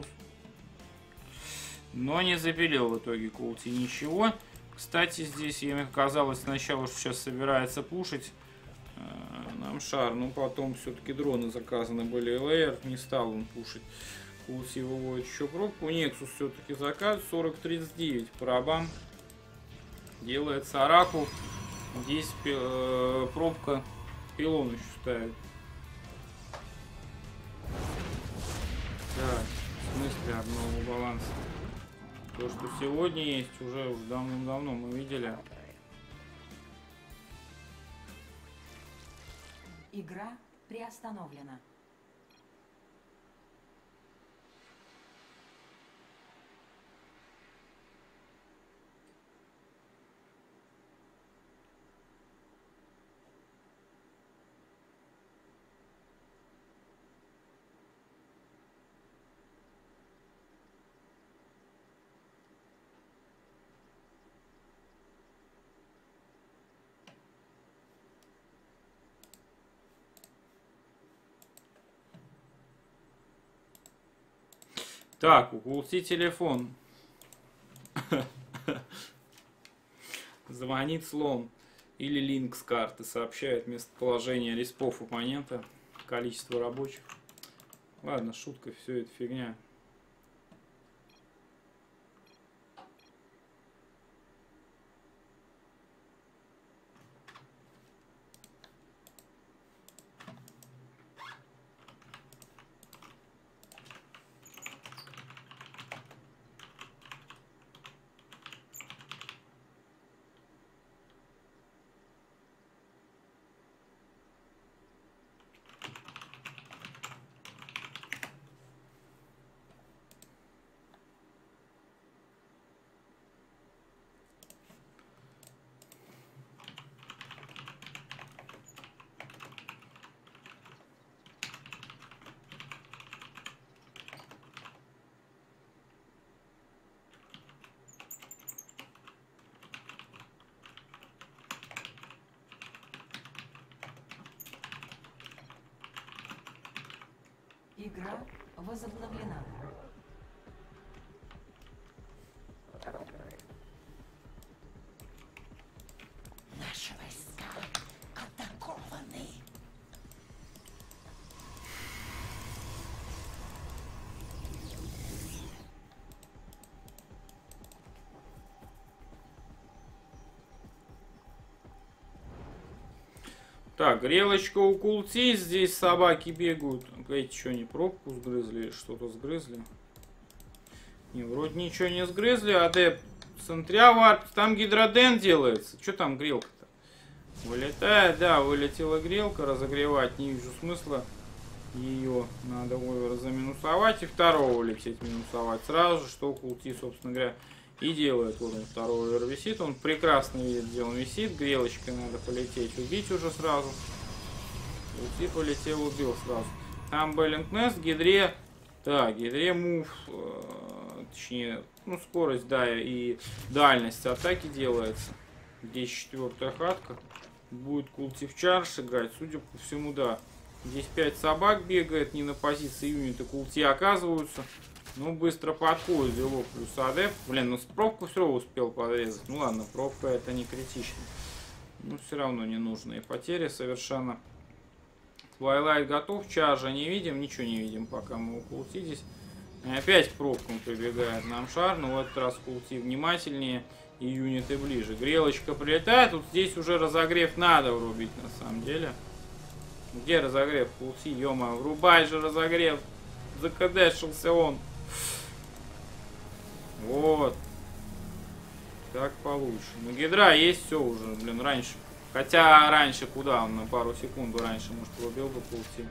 Но не запилил в итоге Колти ничего. Кстати, здесь мне казалось сначала, что сейчас собирается пушить нам шар. Но потом все-таки дроны заказаны были. ЛР не стал он пушить. Колти выводит еще пробку. Нексус все-таки заказ. 40-39 пробам. Делается Оракул. Здесь пробка пилон еще ставит. Так, в смысле одного баланса? То, что сегодня есть, уже давным-давно мы видели. Игра приостановлена. Так, у Колти телефон. Звонит слон. Или линк с карты. Сообщает местоположение респов оппонента. Количество рабочих. Ладно, шутка, все это фигня. Игра возобновлена. Наши войска атакованы. Так, грелочка у Култи, здесь собаки бегают. Эти что, не пробку сгрызли? Что-то сгрызли? Не, вроде ничего не сгрызли. Адепт Центрявар, там гидроден делается. Что там грелка-то? Вылетает, да, вылетела грелка. Разогревать не вижу смысла. Ее надо овера заминусовать и второго лететь минусовать сразу же, что Култи, собственно говоря, и делает. Вот он, второй овер висит. Он прекрасно видит, где он висит. Грелочкой надо полететь, убить уже сразу. Култи полетел, убил сразу. Там Беллингнест, гидре. Да, гидре мув. Точнее, ну, скорость, да, и дальность атаки делается. Здесь 4-я хатка. Будет Култи в чарж играть, судя по всему, да. Здесь 5 собак бегает, не на позиции юнита Култи оказываются. Ну, быстро подходит, дело плюс адепт. Блин, ну с пробку все успел подрезать. Ну ладно, пробка это не критично. Но все равно ненужные потери совершенно. Твайлайт готов, чаржа не видим, ничего не видим, пока мы у Култи здесь. И опять пробком прибегает нам шар, но в этот раз Култи внимательнее и юниты ближе. Грелочка прилетает, тут здесь уже разогрев надо врубить на самом деле. Где разогрев? Култи, ё-моё, врубай же разогрев. Закадешился он. Вот. Так получше. Ну, гидра есть, все уже, блин, раньше. Хотя раньше куда? Он на пару секунд раньше, может, убил бы Култи.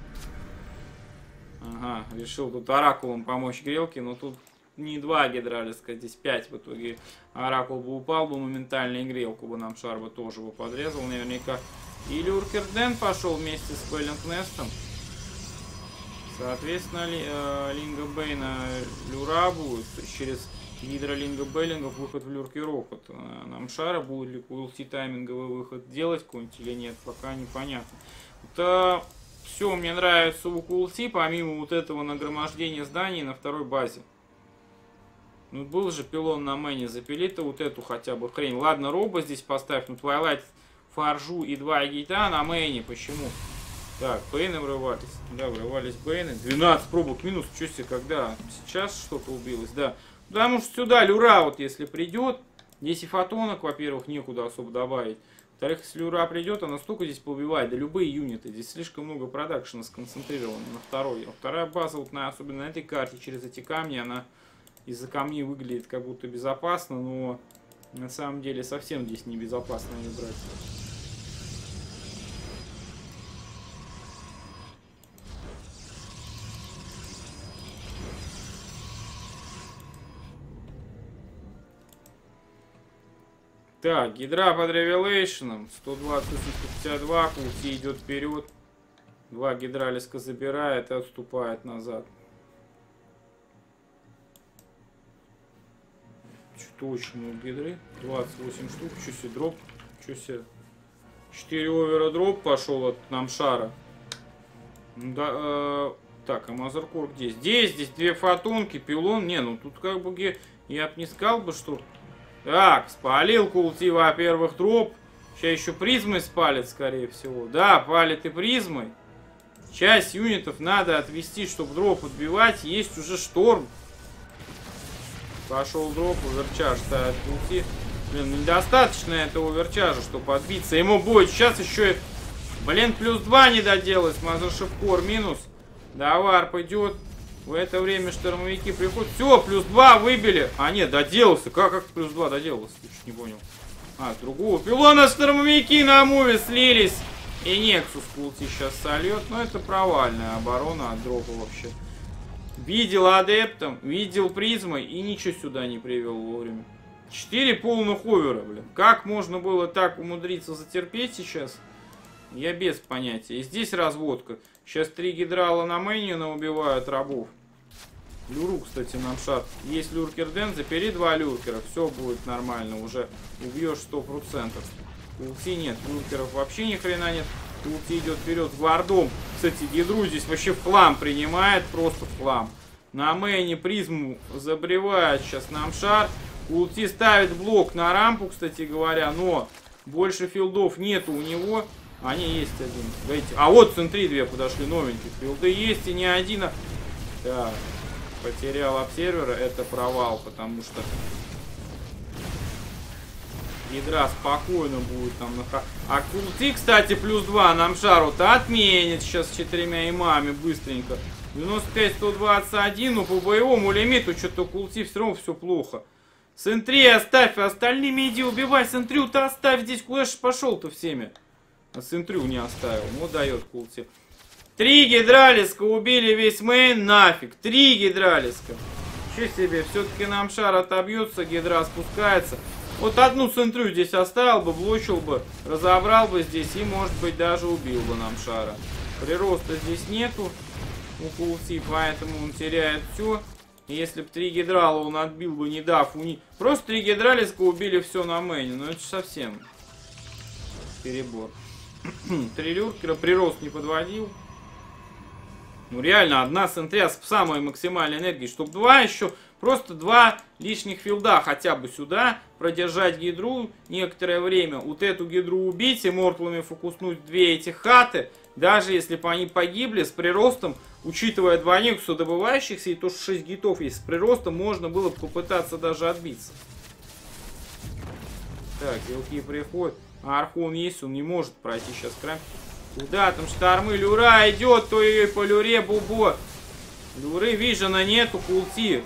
Ага, решил тут оракулом помочь грелке, но тут не 2 гидралиска, здесь 5 в итоге. Оракул бы упал бы моментально, и грелку бы нам шар бы тоже бы подрезал наверняка. И Люркерден пошел вместе с Беллингнестом. Соответственно, Линга Бейна Люра будет. через Гидра Линга Беллингов выход в Люркерохот. Нам шара будет ли Култи тайминговый выход делать какой-нибудь или нет, пока непонятно. Это все мне нравится у Култи, помимо вот этого нагромождения зданий на второй базе. Ну, был же пилон на мэне, запили-то вот эту хотя бы хрень. Ладно, роба здесь поставь, но Твайлайт, Фаржу и 2 гейта на мэне, почему? Так, бейны врывались. Да, врывались бейны. 12 пробок минус, что себе, когда? Сейчас что-то убилось, да. Потому что сюда Люра, вот если придет, здесь и фотонок, во-первых, некуда особо добавить. Во-вторых, если Люра придет, она столько здесь поубивает, да любые юниты. Здесь слишком много продакшена сконцентрировано на второй. А вторая база, вот особенно на этой карте, через эти камни, она из-за камней выглядит как будто безопасно, но на самом деле совсем здесь не безопасно ее брать. Так, гидра под ревелейшеном. 120-152. Култи идет вперед. 2 гидралиска забирает и отступает назад. Что-то очень много гидры. 28 штук. Что себе дроп? Что себе? 4 овера дроп пошел от нам шара. Да, так, а Мазеркор где? Здесь 2 фотонки, пилон. Не, ну тут как бы я бы не сказал бы, что... Так, спалил Култи, во-первых, дроп. Сейчас еще призмой спалит, скорее всего. Да, палит и призмой. Часть юнитов надо отвести, чтобы дроп отбивать. Есть уже шторм. Пошел дроп, оверчарж ставит Култи. Блин, недостаточно этого оверчаржа, чтобы отбиться. Ему будет сейчас еще... Блин, плюс 2 не доделать. Мазершипкор минус. Да, варп идет. В это время штурмовики приходят. Все, плюс 2 выбили. А, нет, доделался. Как плюс 2 доделался? Ты чуть не понял. А, с другого пилона штурмовики на муве слились. И Нексус Култи сейчас сольет. Но это провальная оборона от дропа вообще. Видел адептом, видел призмой и ничего сюда не привел вовремя. 4 полных овера, блин. Как можно было так умудриться затерпеть сейчас? Я без понятия. И здесь разводка. Сейчас 3 гидрала на мэне убивают рабов. Люру, кстати, нам шат. Есть Люркерден, запери 2 люркера. Все будет нормально. Уже убьешь 100%. Култи нет. Люркеров вообще ни хрена нет. Култи идет вперед с гвардом. Кстати, Гидру здесь вообще в хлам принимает, просто в хлам. На мейне призму забревает сейчас Намшар. Култи ставит блок на рампу, кстати говоря, но больше филдов нету у него. Они есть один. Давайте. А вот в центре две подошли новенькие. Филды есть и не один. Так, потерял обсервера. Это провал, потому что Гидра спокойно будет там на... А Култи, кстати, +2 Намшару-то отменит сейчас с 4 имами быстренько. 95-121, но по боевому лимиту что-то Култи все равно все плохо. Сентри оставь, остальными иди убивай. Сентрю-то оставь здесь. Куда же пошел-то всеми? А Сентрю не оставил. Ну, дает Култи. 3 гидралиска убили весь мейн. Нафиг. 3 гидралиска. Че себе. Все-таки Намшар отобьется. Гидра спускается. Вот одну Сентрю здесь оставил бы, блочил бы, разобрал бы здесь и, может быть, даже убил бы Намшара. Прироста здесь нету у Култи, поэтому он теряет все. Если бы 3 гидрала он отбил бы, не дав просто 3 гидралиска убили все на мейне. Но это совсем перебор. 3 люркера, прирост не подводил. Ну реально, одна Сентря с самой максимальной энергией. Чтобы 2 еще, просто 2 лишних филда хотя бы сюда. Продержать гидру некоторое время. Вот эту гидру убить и мортлами фокуснуть 2 эти хаты. Даже если бы они погибли с приростом, учитывая 2 Никуса добывающихся и то, что 6 гитов есть с приростом, можно было бы попытаться даже отбиться. Так, елки приходят. А Архон есть, он не может пройти сейчас край. Куда там штормы? Люра идет, то и по люре бубо. Люры вижена нету, Култи.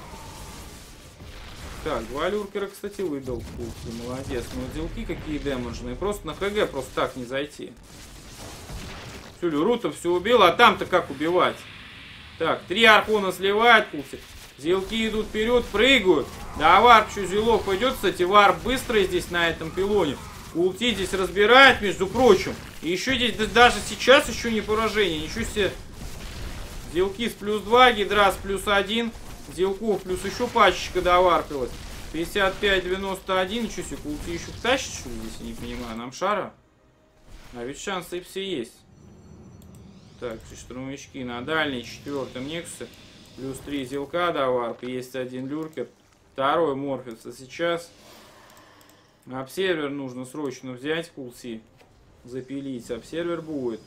Так, 2 люркера, кстати, выдал Култи. Молодец. Но делки какие демеджные. Просто на ХГ просто так не зайти. Все, Люру-то все убил, а там-то как убивать? Так, 3 Архона сливает Култи. Зелки идут вперед, прыгают. Да, варп еще зелов пойдет. Кстати, варп быстрый здесь на этом пилоне. Култи здесь разбирает, между прочим. И еще здесь, даже сейчас еще не поражение. Ничего себе. Зелки с +2, Гидра с +1. Зелков плюс еще пачечка доварпилась. 55-91. Ничего себе, Култи еще втащит, что ли, здесь, я не понимаю. Намшара? А ведь шансы и все есть. Так, штурмовички на дальней, 4-м Нексусе. Плюс 3 зелка доварп. Есть 1 люркер. 2-й морфится сейчас. Обсервер нужно срочно взять, Култи. Запилить. Обсервер будет.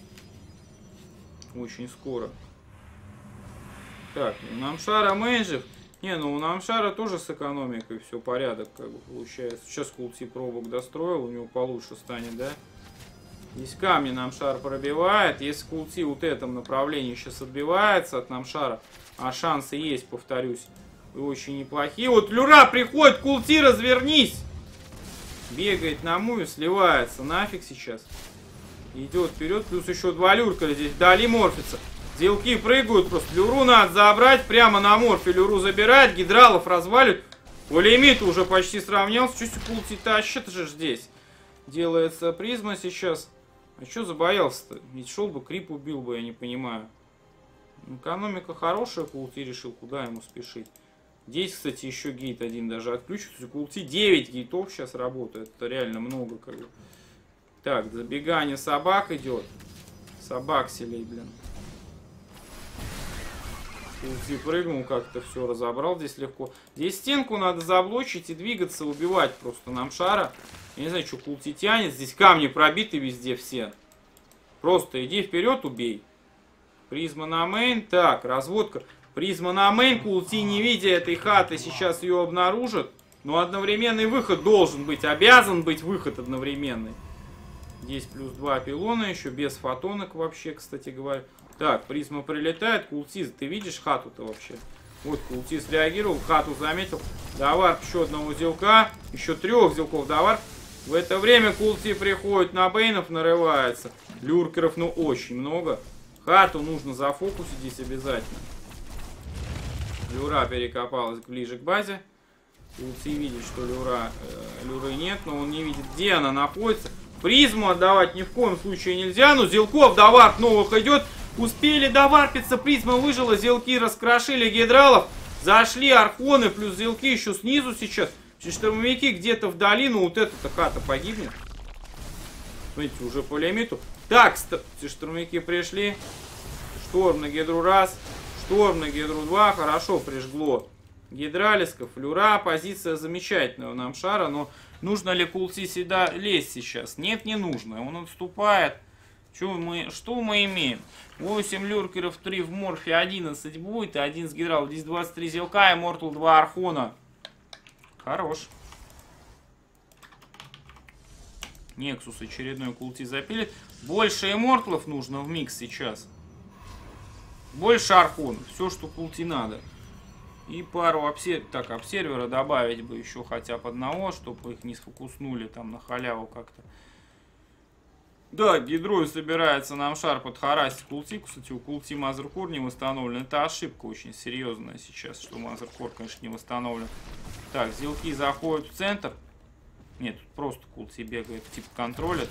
Очень скоро. Так, у Намшара мейджев. Не, ну у Намшара тоже с экономикой все порядок, как бы получается. Сейчас Култи пробок достроил, у него получше станет, да? Здесь камни Намшар пробивает. Если Култи вот в этом направлении сейчас отбивается от Намшара, а шансы есть, повторюсь, и очень неплохие. Вот Люра приходит, Култи, развернись! Бегает на муве, сливается. Нафиг сейчас. Идет вперед. Плюс еще 2 люркера здесь вдали морфится. Зелки прыгают просто. Люру надо забрать. Прямо на морфе Люру забирает. Гидралов развалит. По лимиту уже почти сравнялся. Чуть Култи тащит же здесь. Делается призма сейчас. А что забоялся-то? Ведь шел бы, крип убил бы, я не понимаю. Экономика хорошая. Култи решил, куда ему спешить. Здесь, кстати, еще гейт один даже отключится. Култи 9 гейтов сейчас работает. Это реально много, как бы. Так, забегание собак идет. Собак селей, блин. Култи прыгнул, как-то все разобрал здесь легко. Здесь стенку надо заблочить и двигаться, убивать просто Намшара. Я не знаю, что Култи тянет. Здесь камни пробиты везде все. Просто иди вперед, убей. Призма на мейн. Так, разводка. Призма на мейн. Култи, не видя этой хаты, сейчас ее обнаружит. Но одновременный выход должен быть. Обязан быть выход одновременный. Здесь плюс 2 пилона еще. Без фотонок вообще, кстати говоря. Так, призма прилетает. Култи, ты видишь хату-то вообще? Вот Култи среагировал. Хату заметил. Доварп еще одного зелка. Еще 3 зелков доварп. В это время Култи приходит на бейнов, нарывается. Люркеров, ну, очень много. Хату нужно зафокусить здесь обязательно. Люра перекопалась ближе к базе. Култи видит, что Люры нет, но он не видит, где она находится. Призму отдавать ни в коем случае нельзя. Но зелков доварп новых идет. Успели доварпиться, призма выжила. Зелки раскрошили гидралов. Зашли архоны, плюс зелки еще снизу сейчас. Штурмовики где-то вдали, но вот эта хата погибнет. Смотрите, уже по лимиту. Так, штурмовики пришли. Шторм на гидру раз. Шторм на гидру 2. Хорошо прижгло гидралисков. Флюра. Позиция замечательная у Намшара. Но нужно ли Култи сюда лезть сейчас? Нет, не нужно. Он отступает. Что мы имеем? 8 люркеров, 3 в морфе, 11 будет. И 11 гидралов. Здесь 23 зелка и Мортал 2 архона. Хорош. Нексус очередной Култи запилит. Больше иммортлов нужно в микс сейчас. Больше архонов. Все, что Култи надо. И пару обсервера добавить бы еще хотя бы одного, чтобы их не сфокуснули там на халяву как-то. Да, гидрой собирается Намшар подхарасить Култи. Кстати, у Култи Мазеркор не восстановлен. Это ошибка очень серьезная сейчас, что Мазеркор, конечно, не восстановлен. Так, зелки заходят в центр. Нет, тут просто Култи бегает, типа контролит.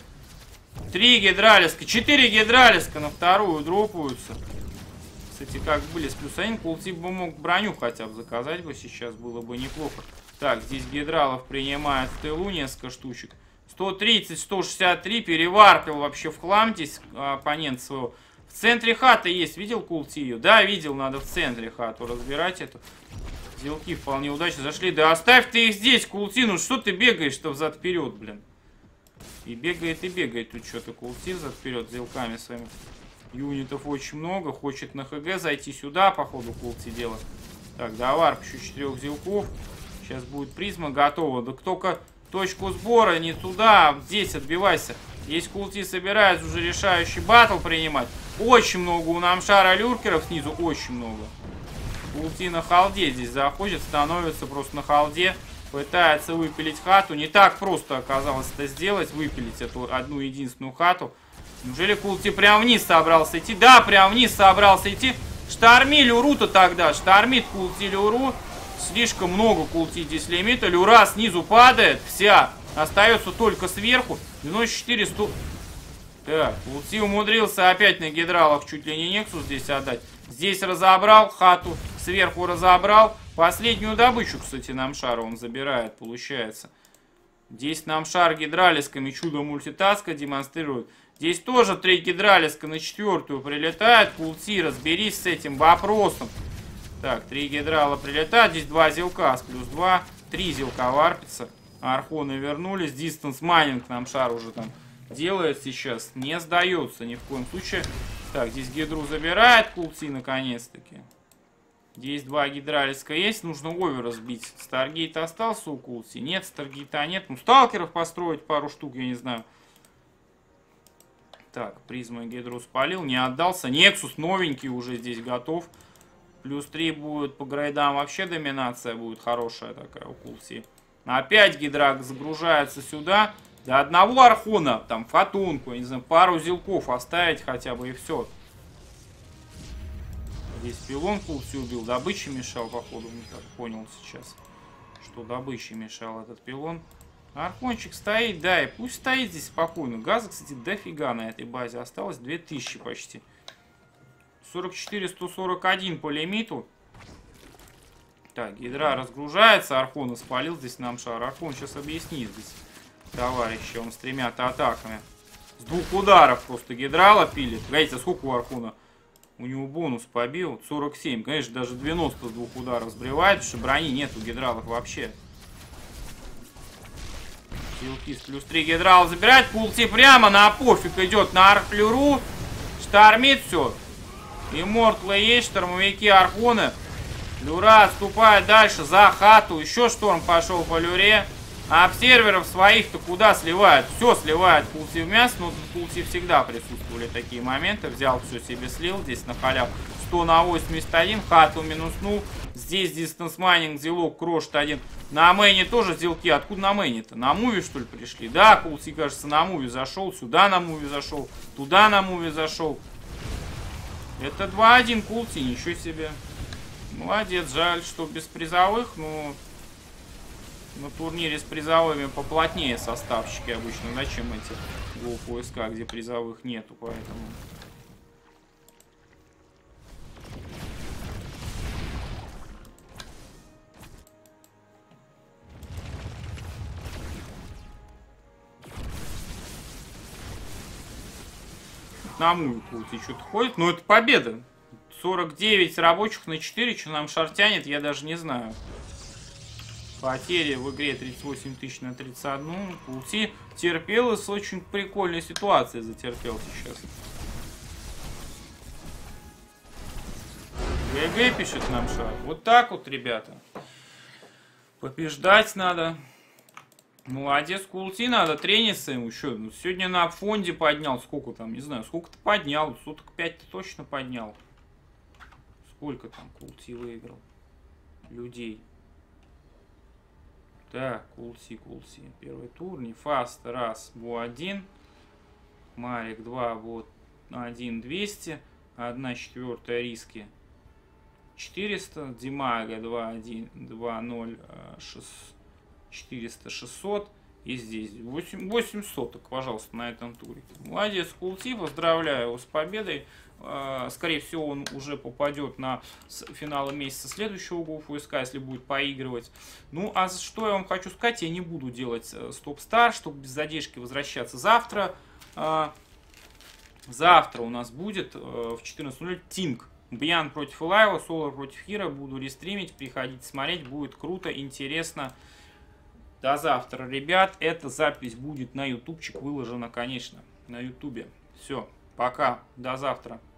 3 гидралиска, 4 гидралиска на вторую дропаются. Кстати, как были с плюс 1, Култи бы мог броню хотя бы заказать бы сейчас, было бы неплохо. Так, здесь гидралов принимает в тылу несколько штучек. 130, 163, переварпил вообще в хлам здесь оппонент своего. В центре хаты есть, видел Култи ее? Да, видел, надо в центре хату разбирать эту. Зелки вполне удачно зашли. Да оставь ты их здесь, Култи, ну что ты бегаешь-то взад-вперед, блин. И бегает тут что-то Култи взад-вперед зелками своими. Юнитов очень много, хочет на ХГ зайти сюда, походу Култи делать. Так, да, варп еще 4 зелков. Сейчас будет призма готова. Да только точку сбора не туда, здесь отбивайся. Здесь Култи собирается уже решающий баттл принимать. Очень много у Намшара люркеров снизу, очень много. Култи на халде здесь заходит, становится просто на халде. Пытается выпилить хату. Не так просто оказалось это сделать, выпилить эту одну единственную хату. Неужели Култи прям вниз собрался идти? Да, прям вниз собрался идти. Шторми Люру-то тогда. Штормит Култи Люру. Слишком много Култи здесь лимита. Люра снизу падает. Вся. Остается только сверху. 94, 100. Так, Култи умудрился опять на гидралах чуть ли не Нексус здесь отдать. Здесь разобрал хату. Сверху разобрал. Последнюю добычу, кстати, Намшара он забирает, получается. Здесь Намшар гидралисками чудо мультитаска демонстрирует. Здесь тоже 3 гидралиска на 4-ю прилетает. Култи, разберись с этим вопросом. Так, 3 гидрала прилетают. Здесь 2 зелка с плюс 2. 3 зелка варпится. Архоны вернулись. Дистанс майнинг Намшар уже там делает сейчас. Не сдается ни в коем случае. Так, здесь гидру забирает Култи наконец-таки. Здесь 2 гидралиска есть. Нужно овер сбить. Старгейт остался у Култи? Нет, Старгейта нет. Ну, сталкеров построить пару штук, я не знаю. Так, призма гидру спалил. Не отдался. Нексус новенький уже здесь готов. Плюс 3 будет по грейдам. Вообще доминация будет хорошая такая у Култи. Опять гидра загружается сюда. До одного архона. Там фотунку, я не знаю, пару зелков оставить хотя бы и все. Здесь пилон Култи убил, добычи мешал, походу, не так понял сейчас, что добычи мешал этот пилон. Архончик стоит, да, и пусть стоит здесь спокойно. Газа, кстати, дофига на этой базе осталось, 2000 почти. 44, 141 по лимиту. Так, гидра разгружается, Архона спалил здесь Намшар. Архон сейчас объяснит здесь, товарищи, он с 3 атаками. С 2 ударов просто гидрала пилит. Погодите, а сколько у Архона? У него бонус побил, 47. Конечно, даже 90 с 2 ударов сбривает, потому что брони нет у гидралов вообще. Зелки с плюс 3 гидрал забирает. Култи прямо на пофиг идет на архлюру. Штормит все. Иммортлы есть, штормовики архоны. Люра отступает дальше за хату. Еще шторм пошел по люре. А обсерверов своих-то куда сливают? Все сливает Култи в мясо. Но Култи всегда присутствовали такие моменты. Взял все себе слил. Здесь на халяву 100 на 81. Хату минуснул. Здесь дистанс майнинг, зелок крошит один. На мейне тоже зелки. Откуда на мейне-то? На муви что ли пришли? Да, Култи, кажется, на муви зашел. Сюда на муви зашел. Туда на муви зашел. Это 2-1 Култи. Ничего себе. Молодец. Жаль, что без призовых. Но... на турнире с призовыми поплотнее составчики обычно. Зачем эти гоу-поиска, где призовых нету, поэтому... одному Култи что-то ходит. Но это победа. 49 рабочих на 4. Что нам шар тянет, я даже не знаю. Потери в игре 38 тысяч на 31. Култи терпел, с очень прикольной ситуацией затерпел сейчас. ГГ пишет нам шар. Вот так вот, ребята. Побеждать надо. Молодец, Култи, надо трениться ему еще. Ну, сегодня на фонде поднял. Сколько там, не знаю, сколько-то поднял. Суток 5-то точно поднял. Сколько там Култи выиграл? Людей. Так, Култи. Первый тур. Нефаст, раз, Бу-1. Марик, 2, Бу-1, 200. 1/4 риски. 400. Димага, 2-1, 2-0, 400, 600. И здесь 8 соток, пожалуйста, на этом туре. Молодец, Култи, поздравляю его с победой. Скорее всего, он уже попадет на финалы месяца следующего GoFuSK, если будет поигрывать. Ну, а что я вам хочу сказать, я не буду делать стоп-стар, чтобы без задержки возвращаться завтра. Завтра у нас будет в 14:00 Тинг. Бьян против Илаева, Солар против Хира. Буду рестримить, приходите смотреть, будет круто, интересно. До завтра, ребят. Эта запись будет на ютубчик выложена, конечно, на ютубе. Все, пока, до завтра.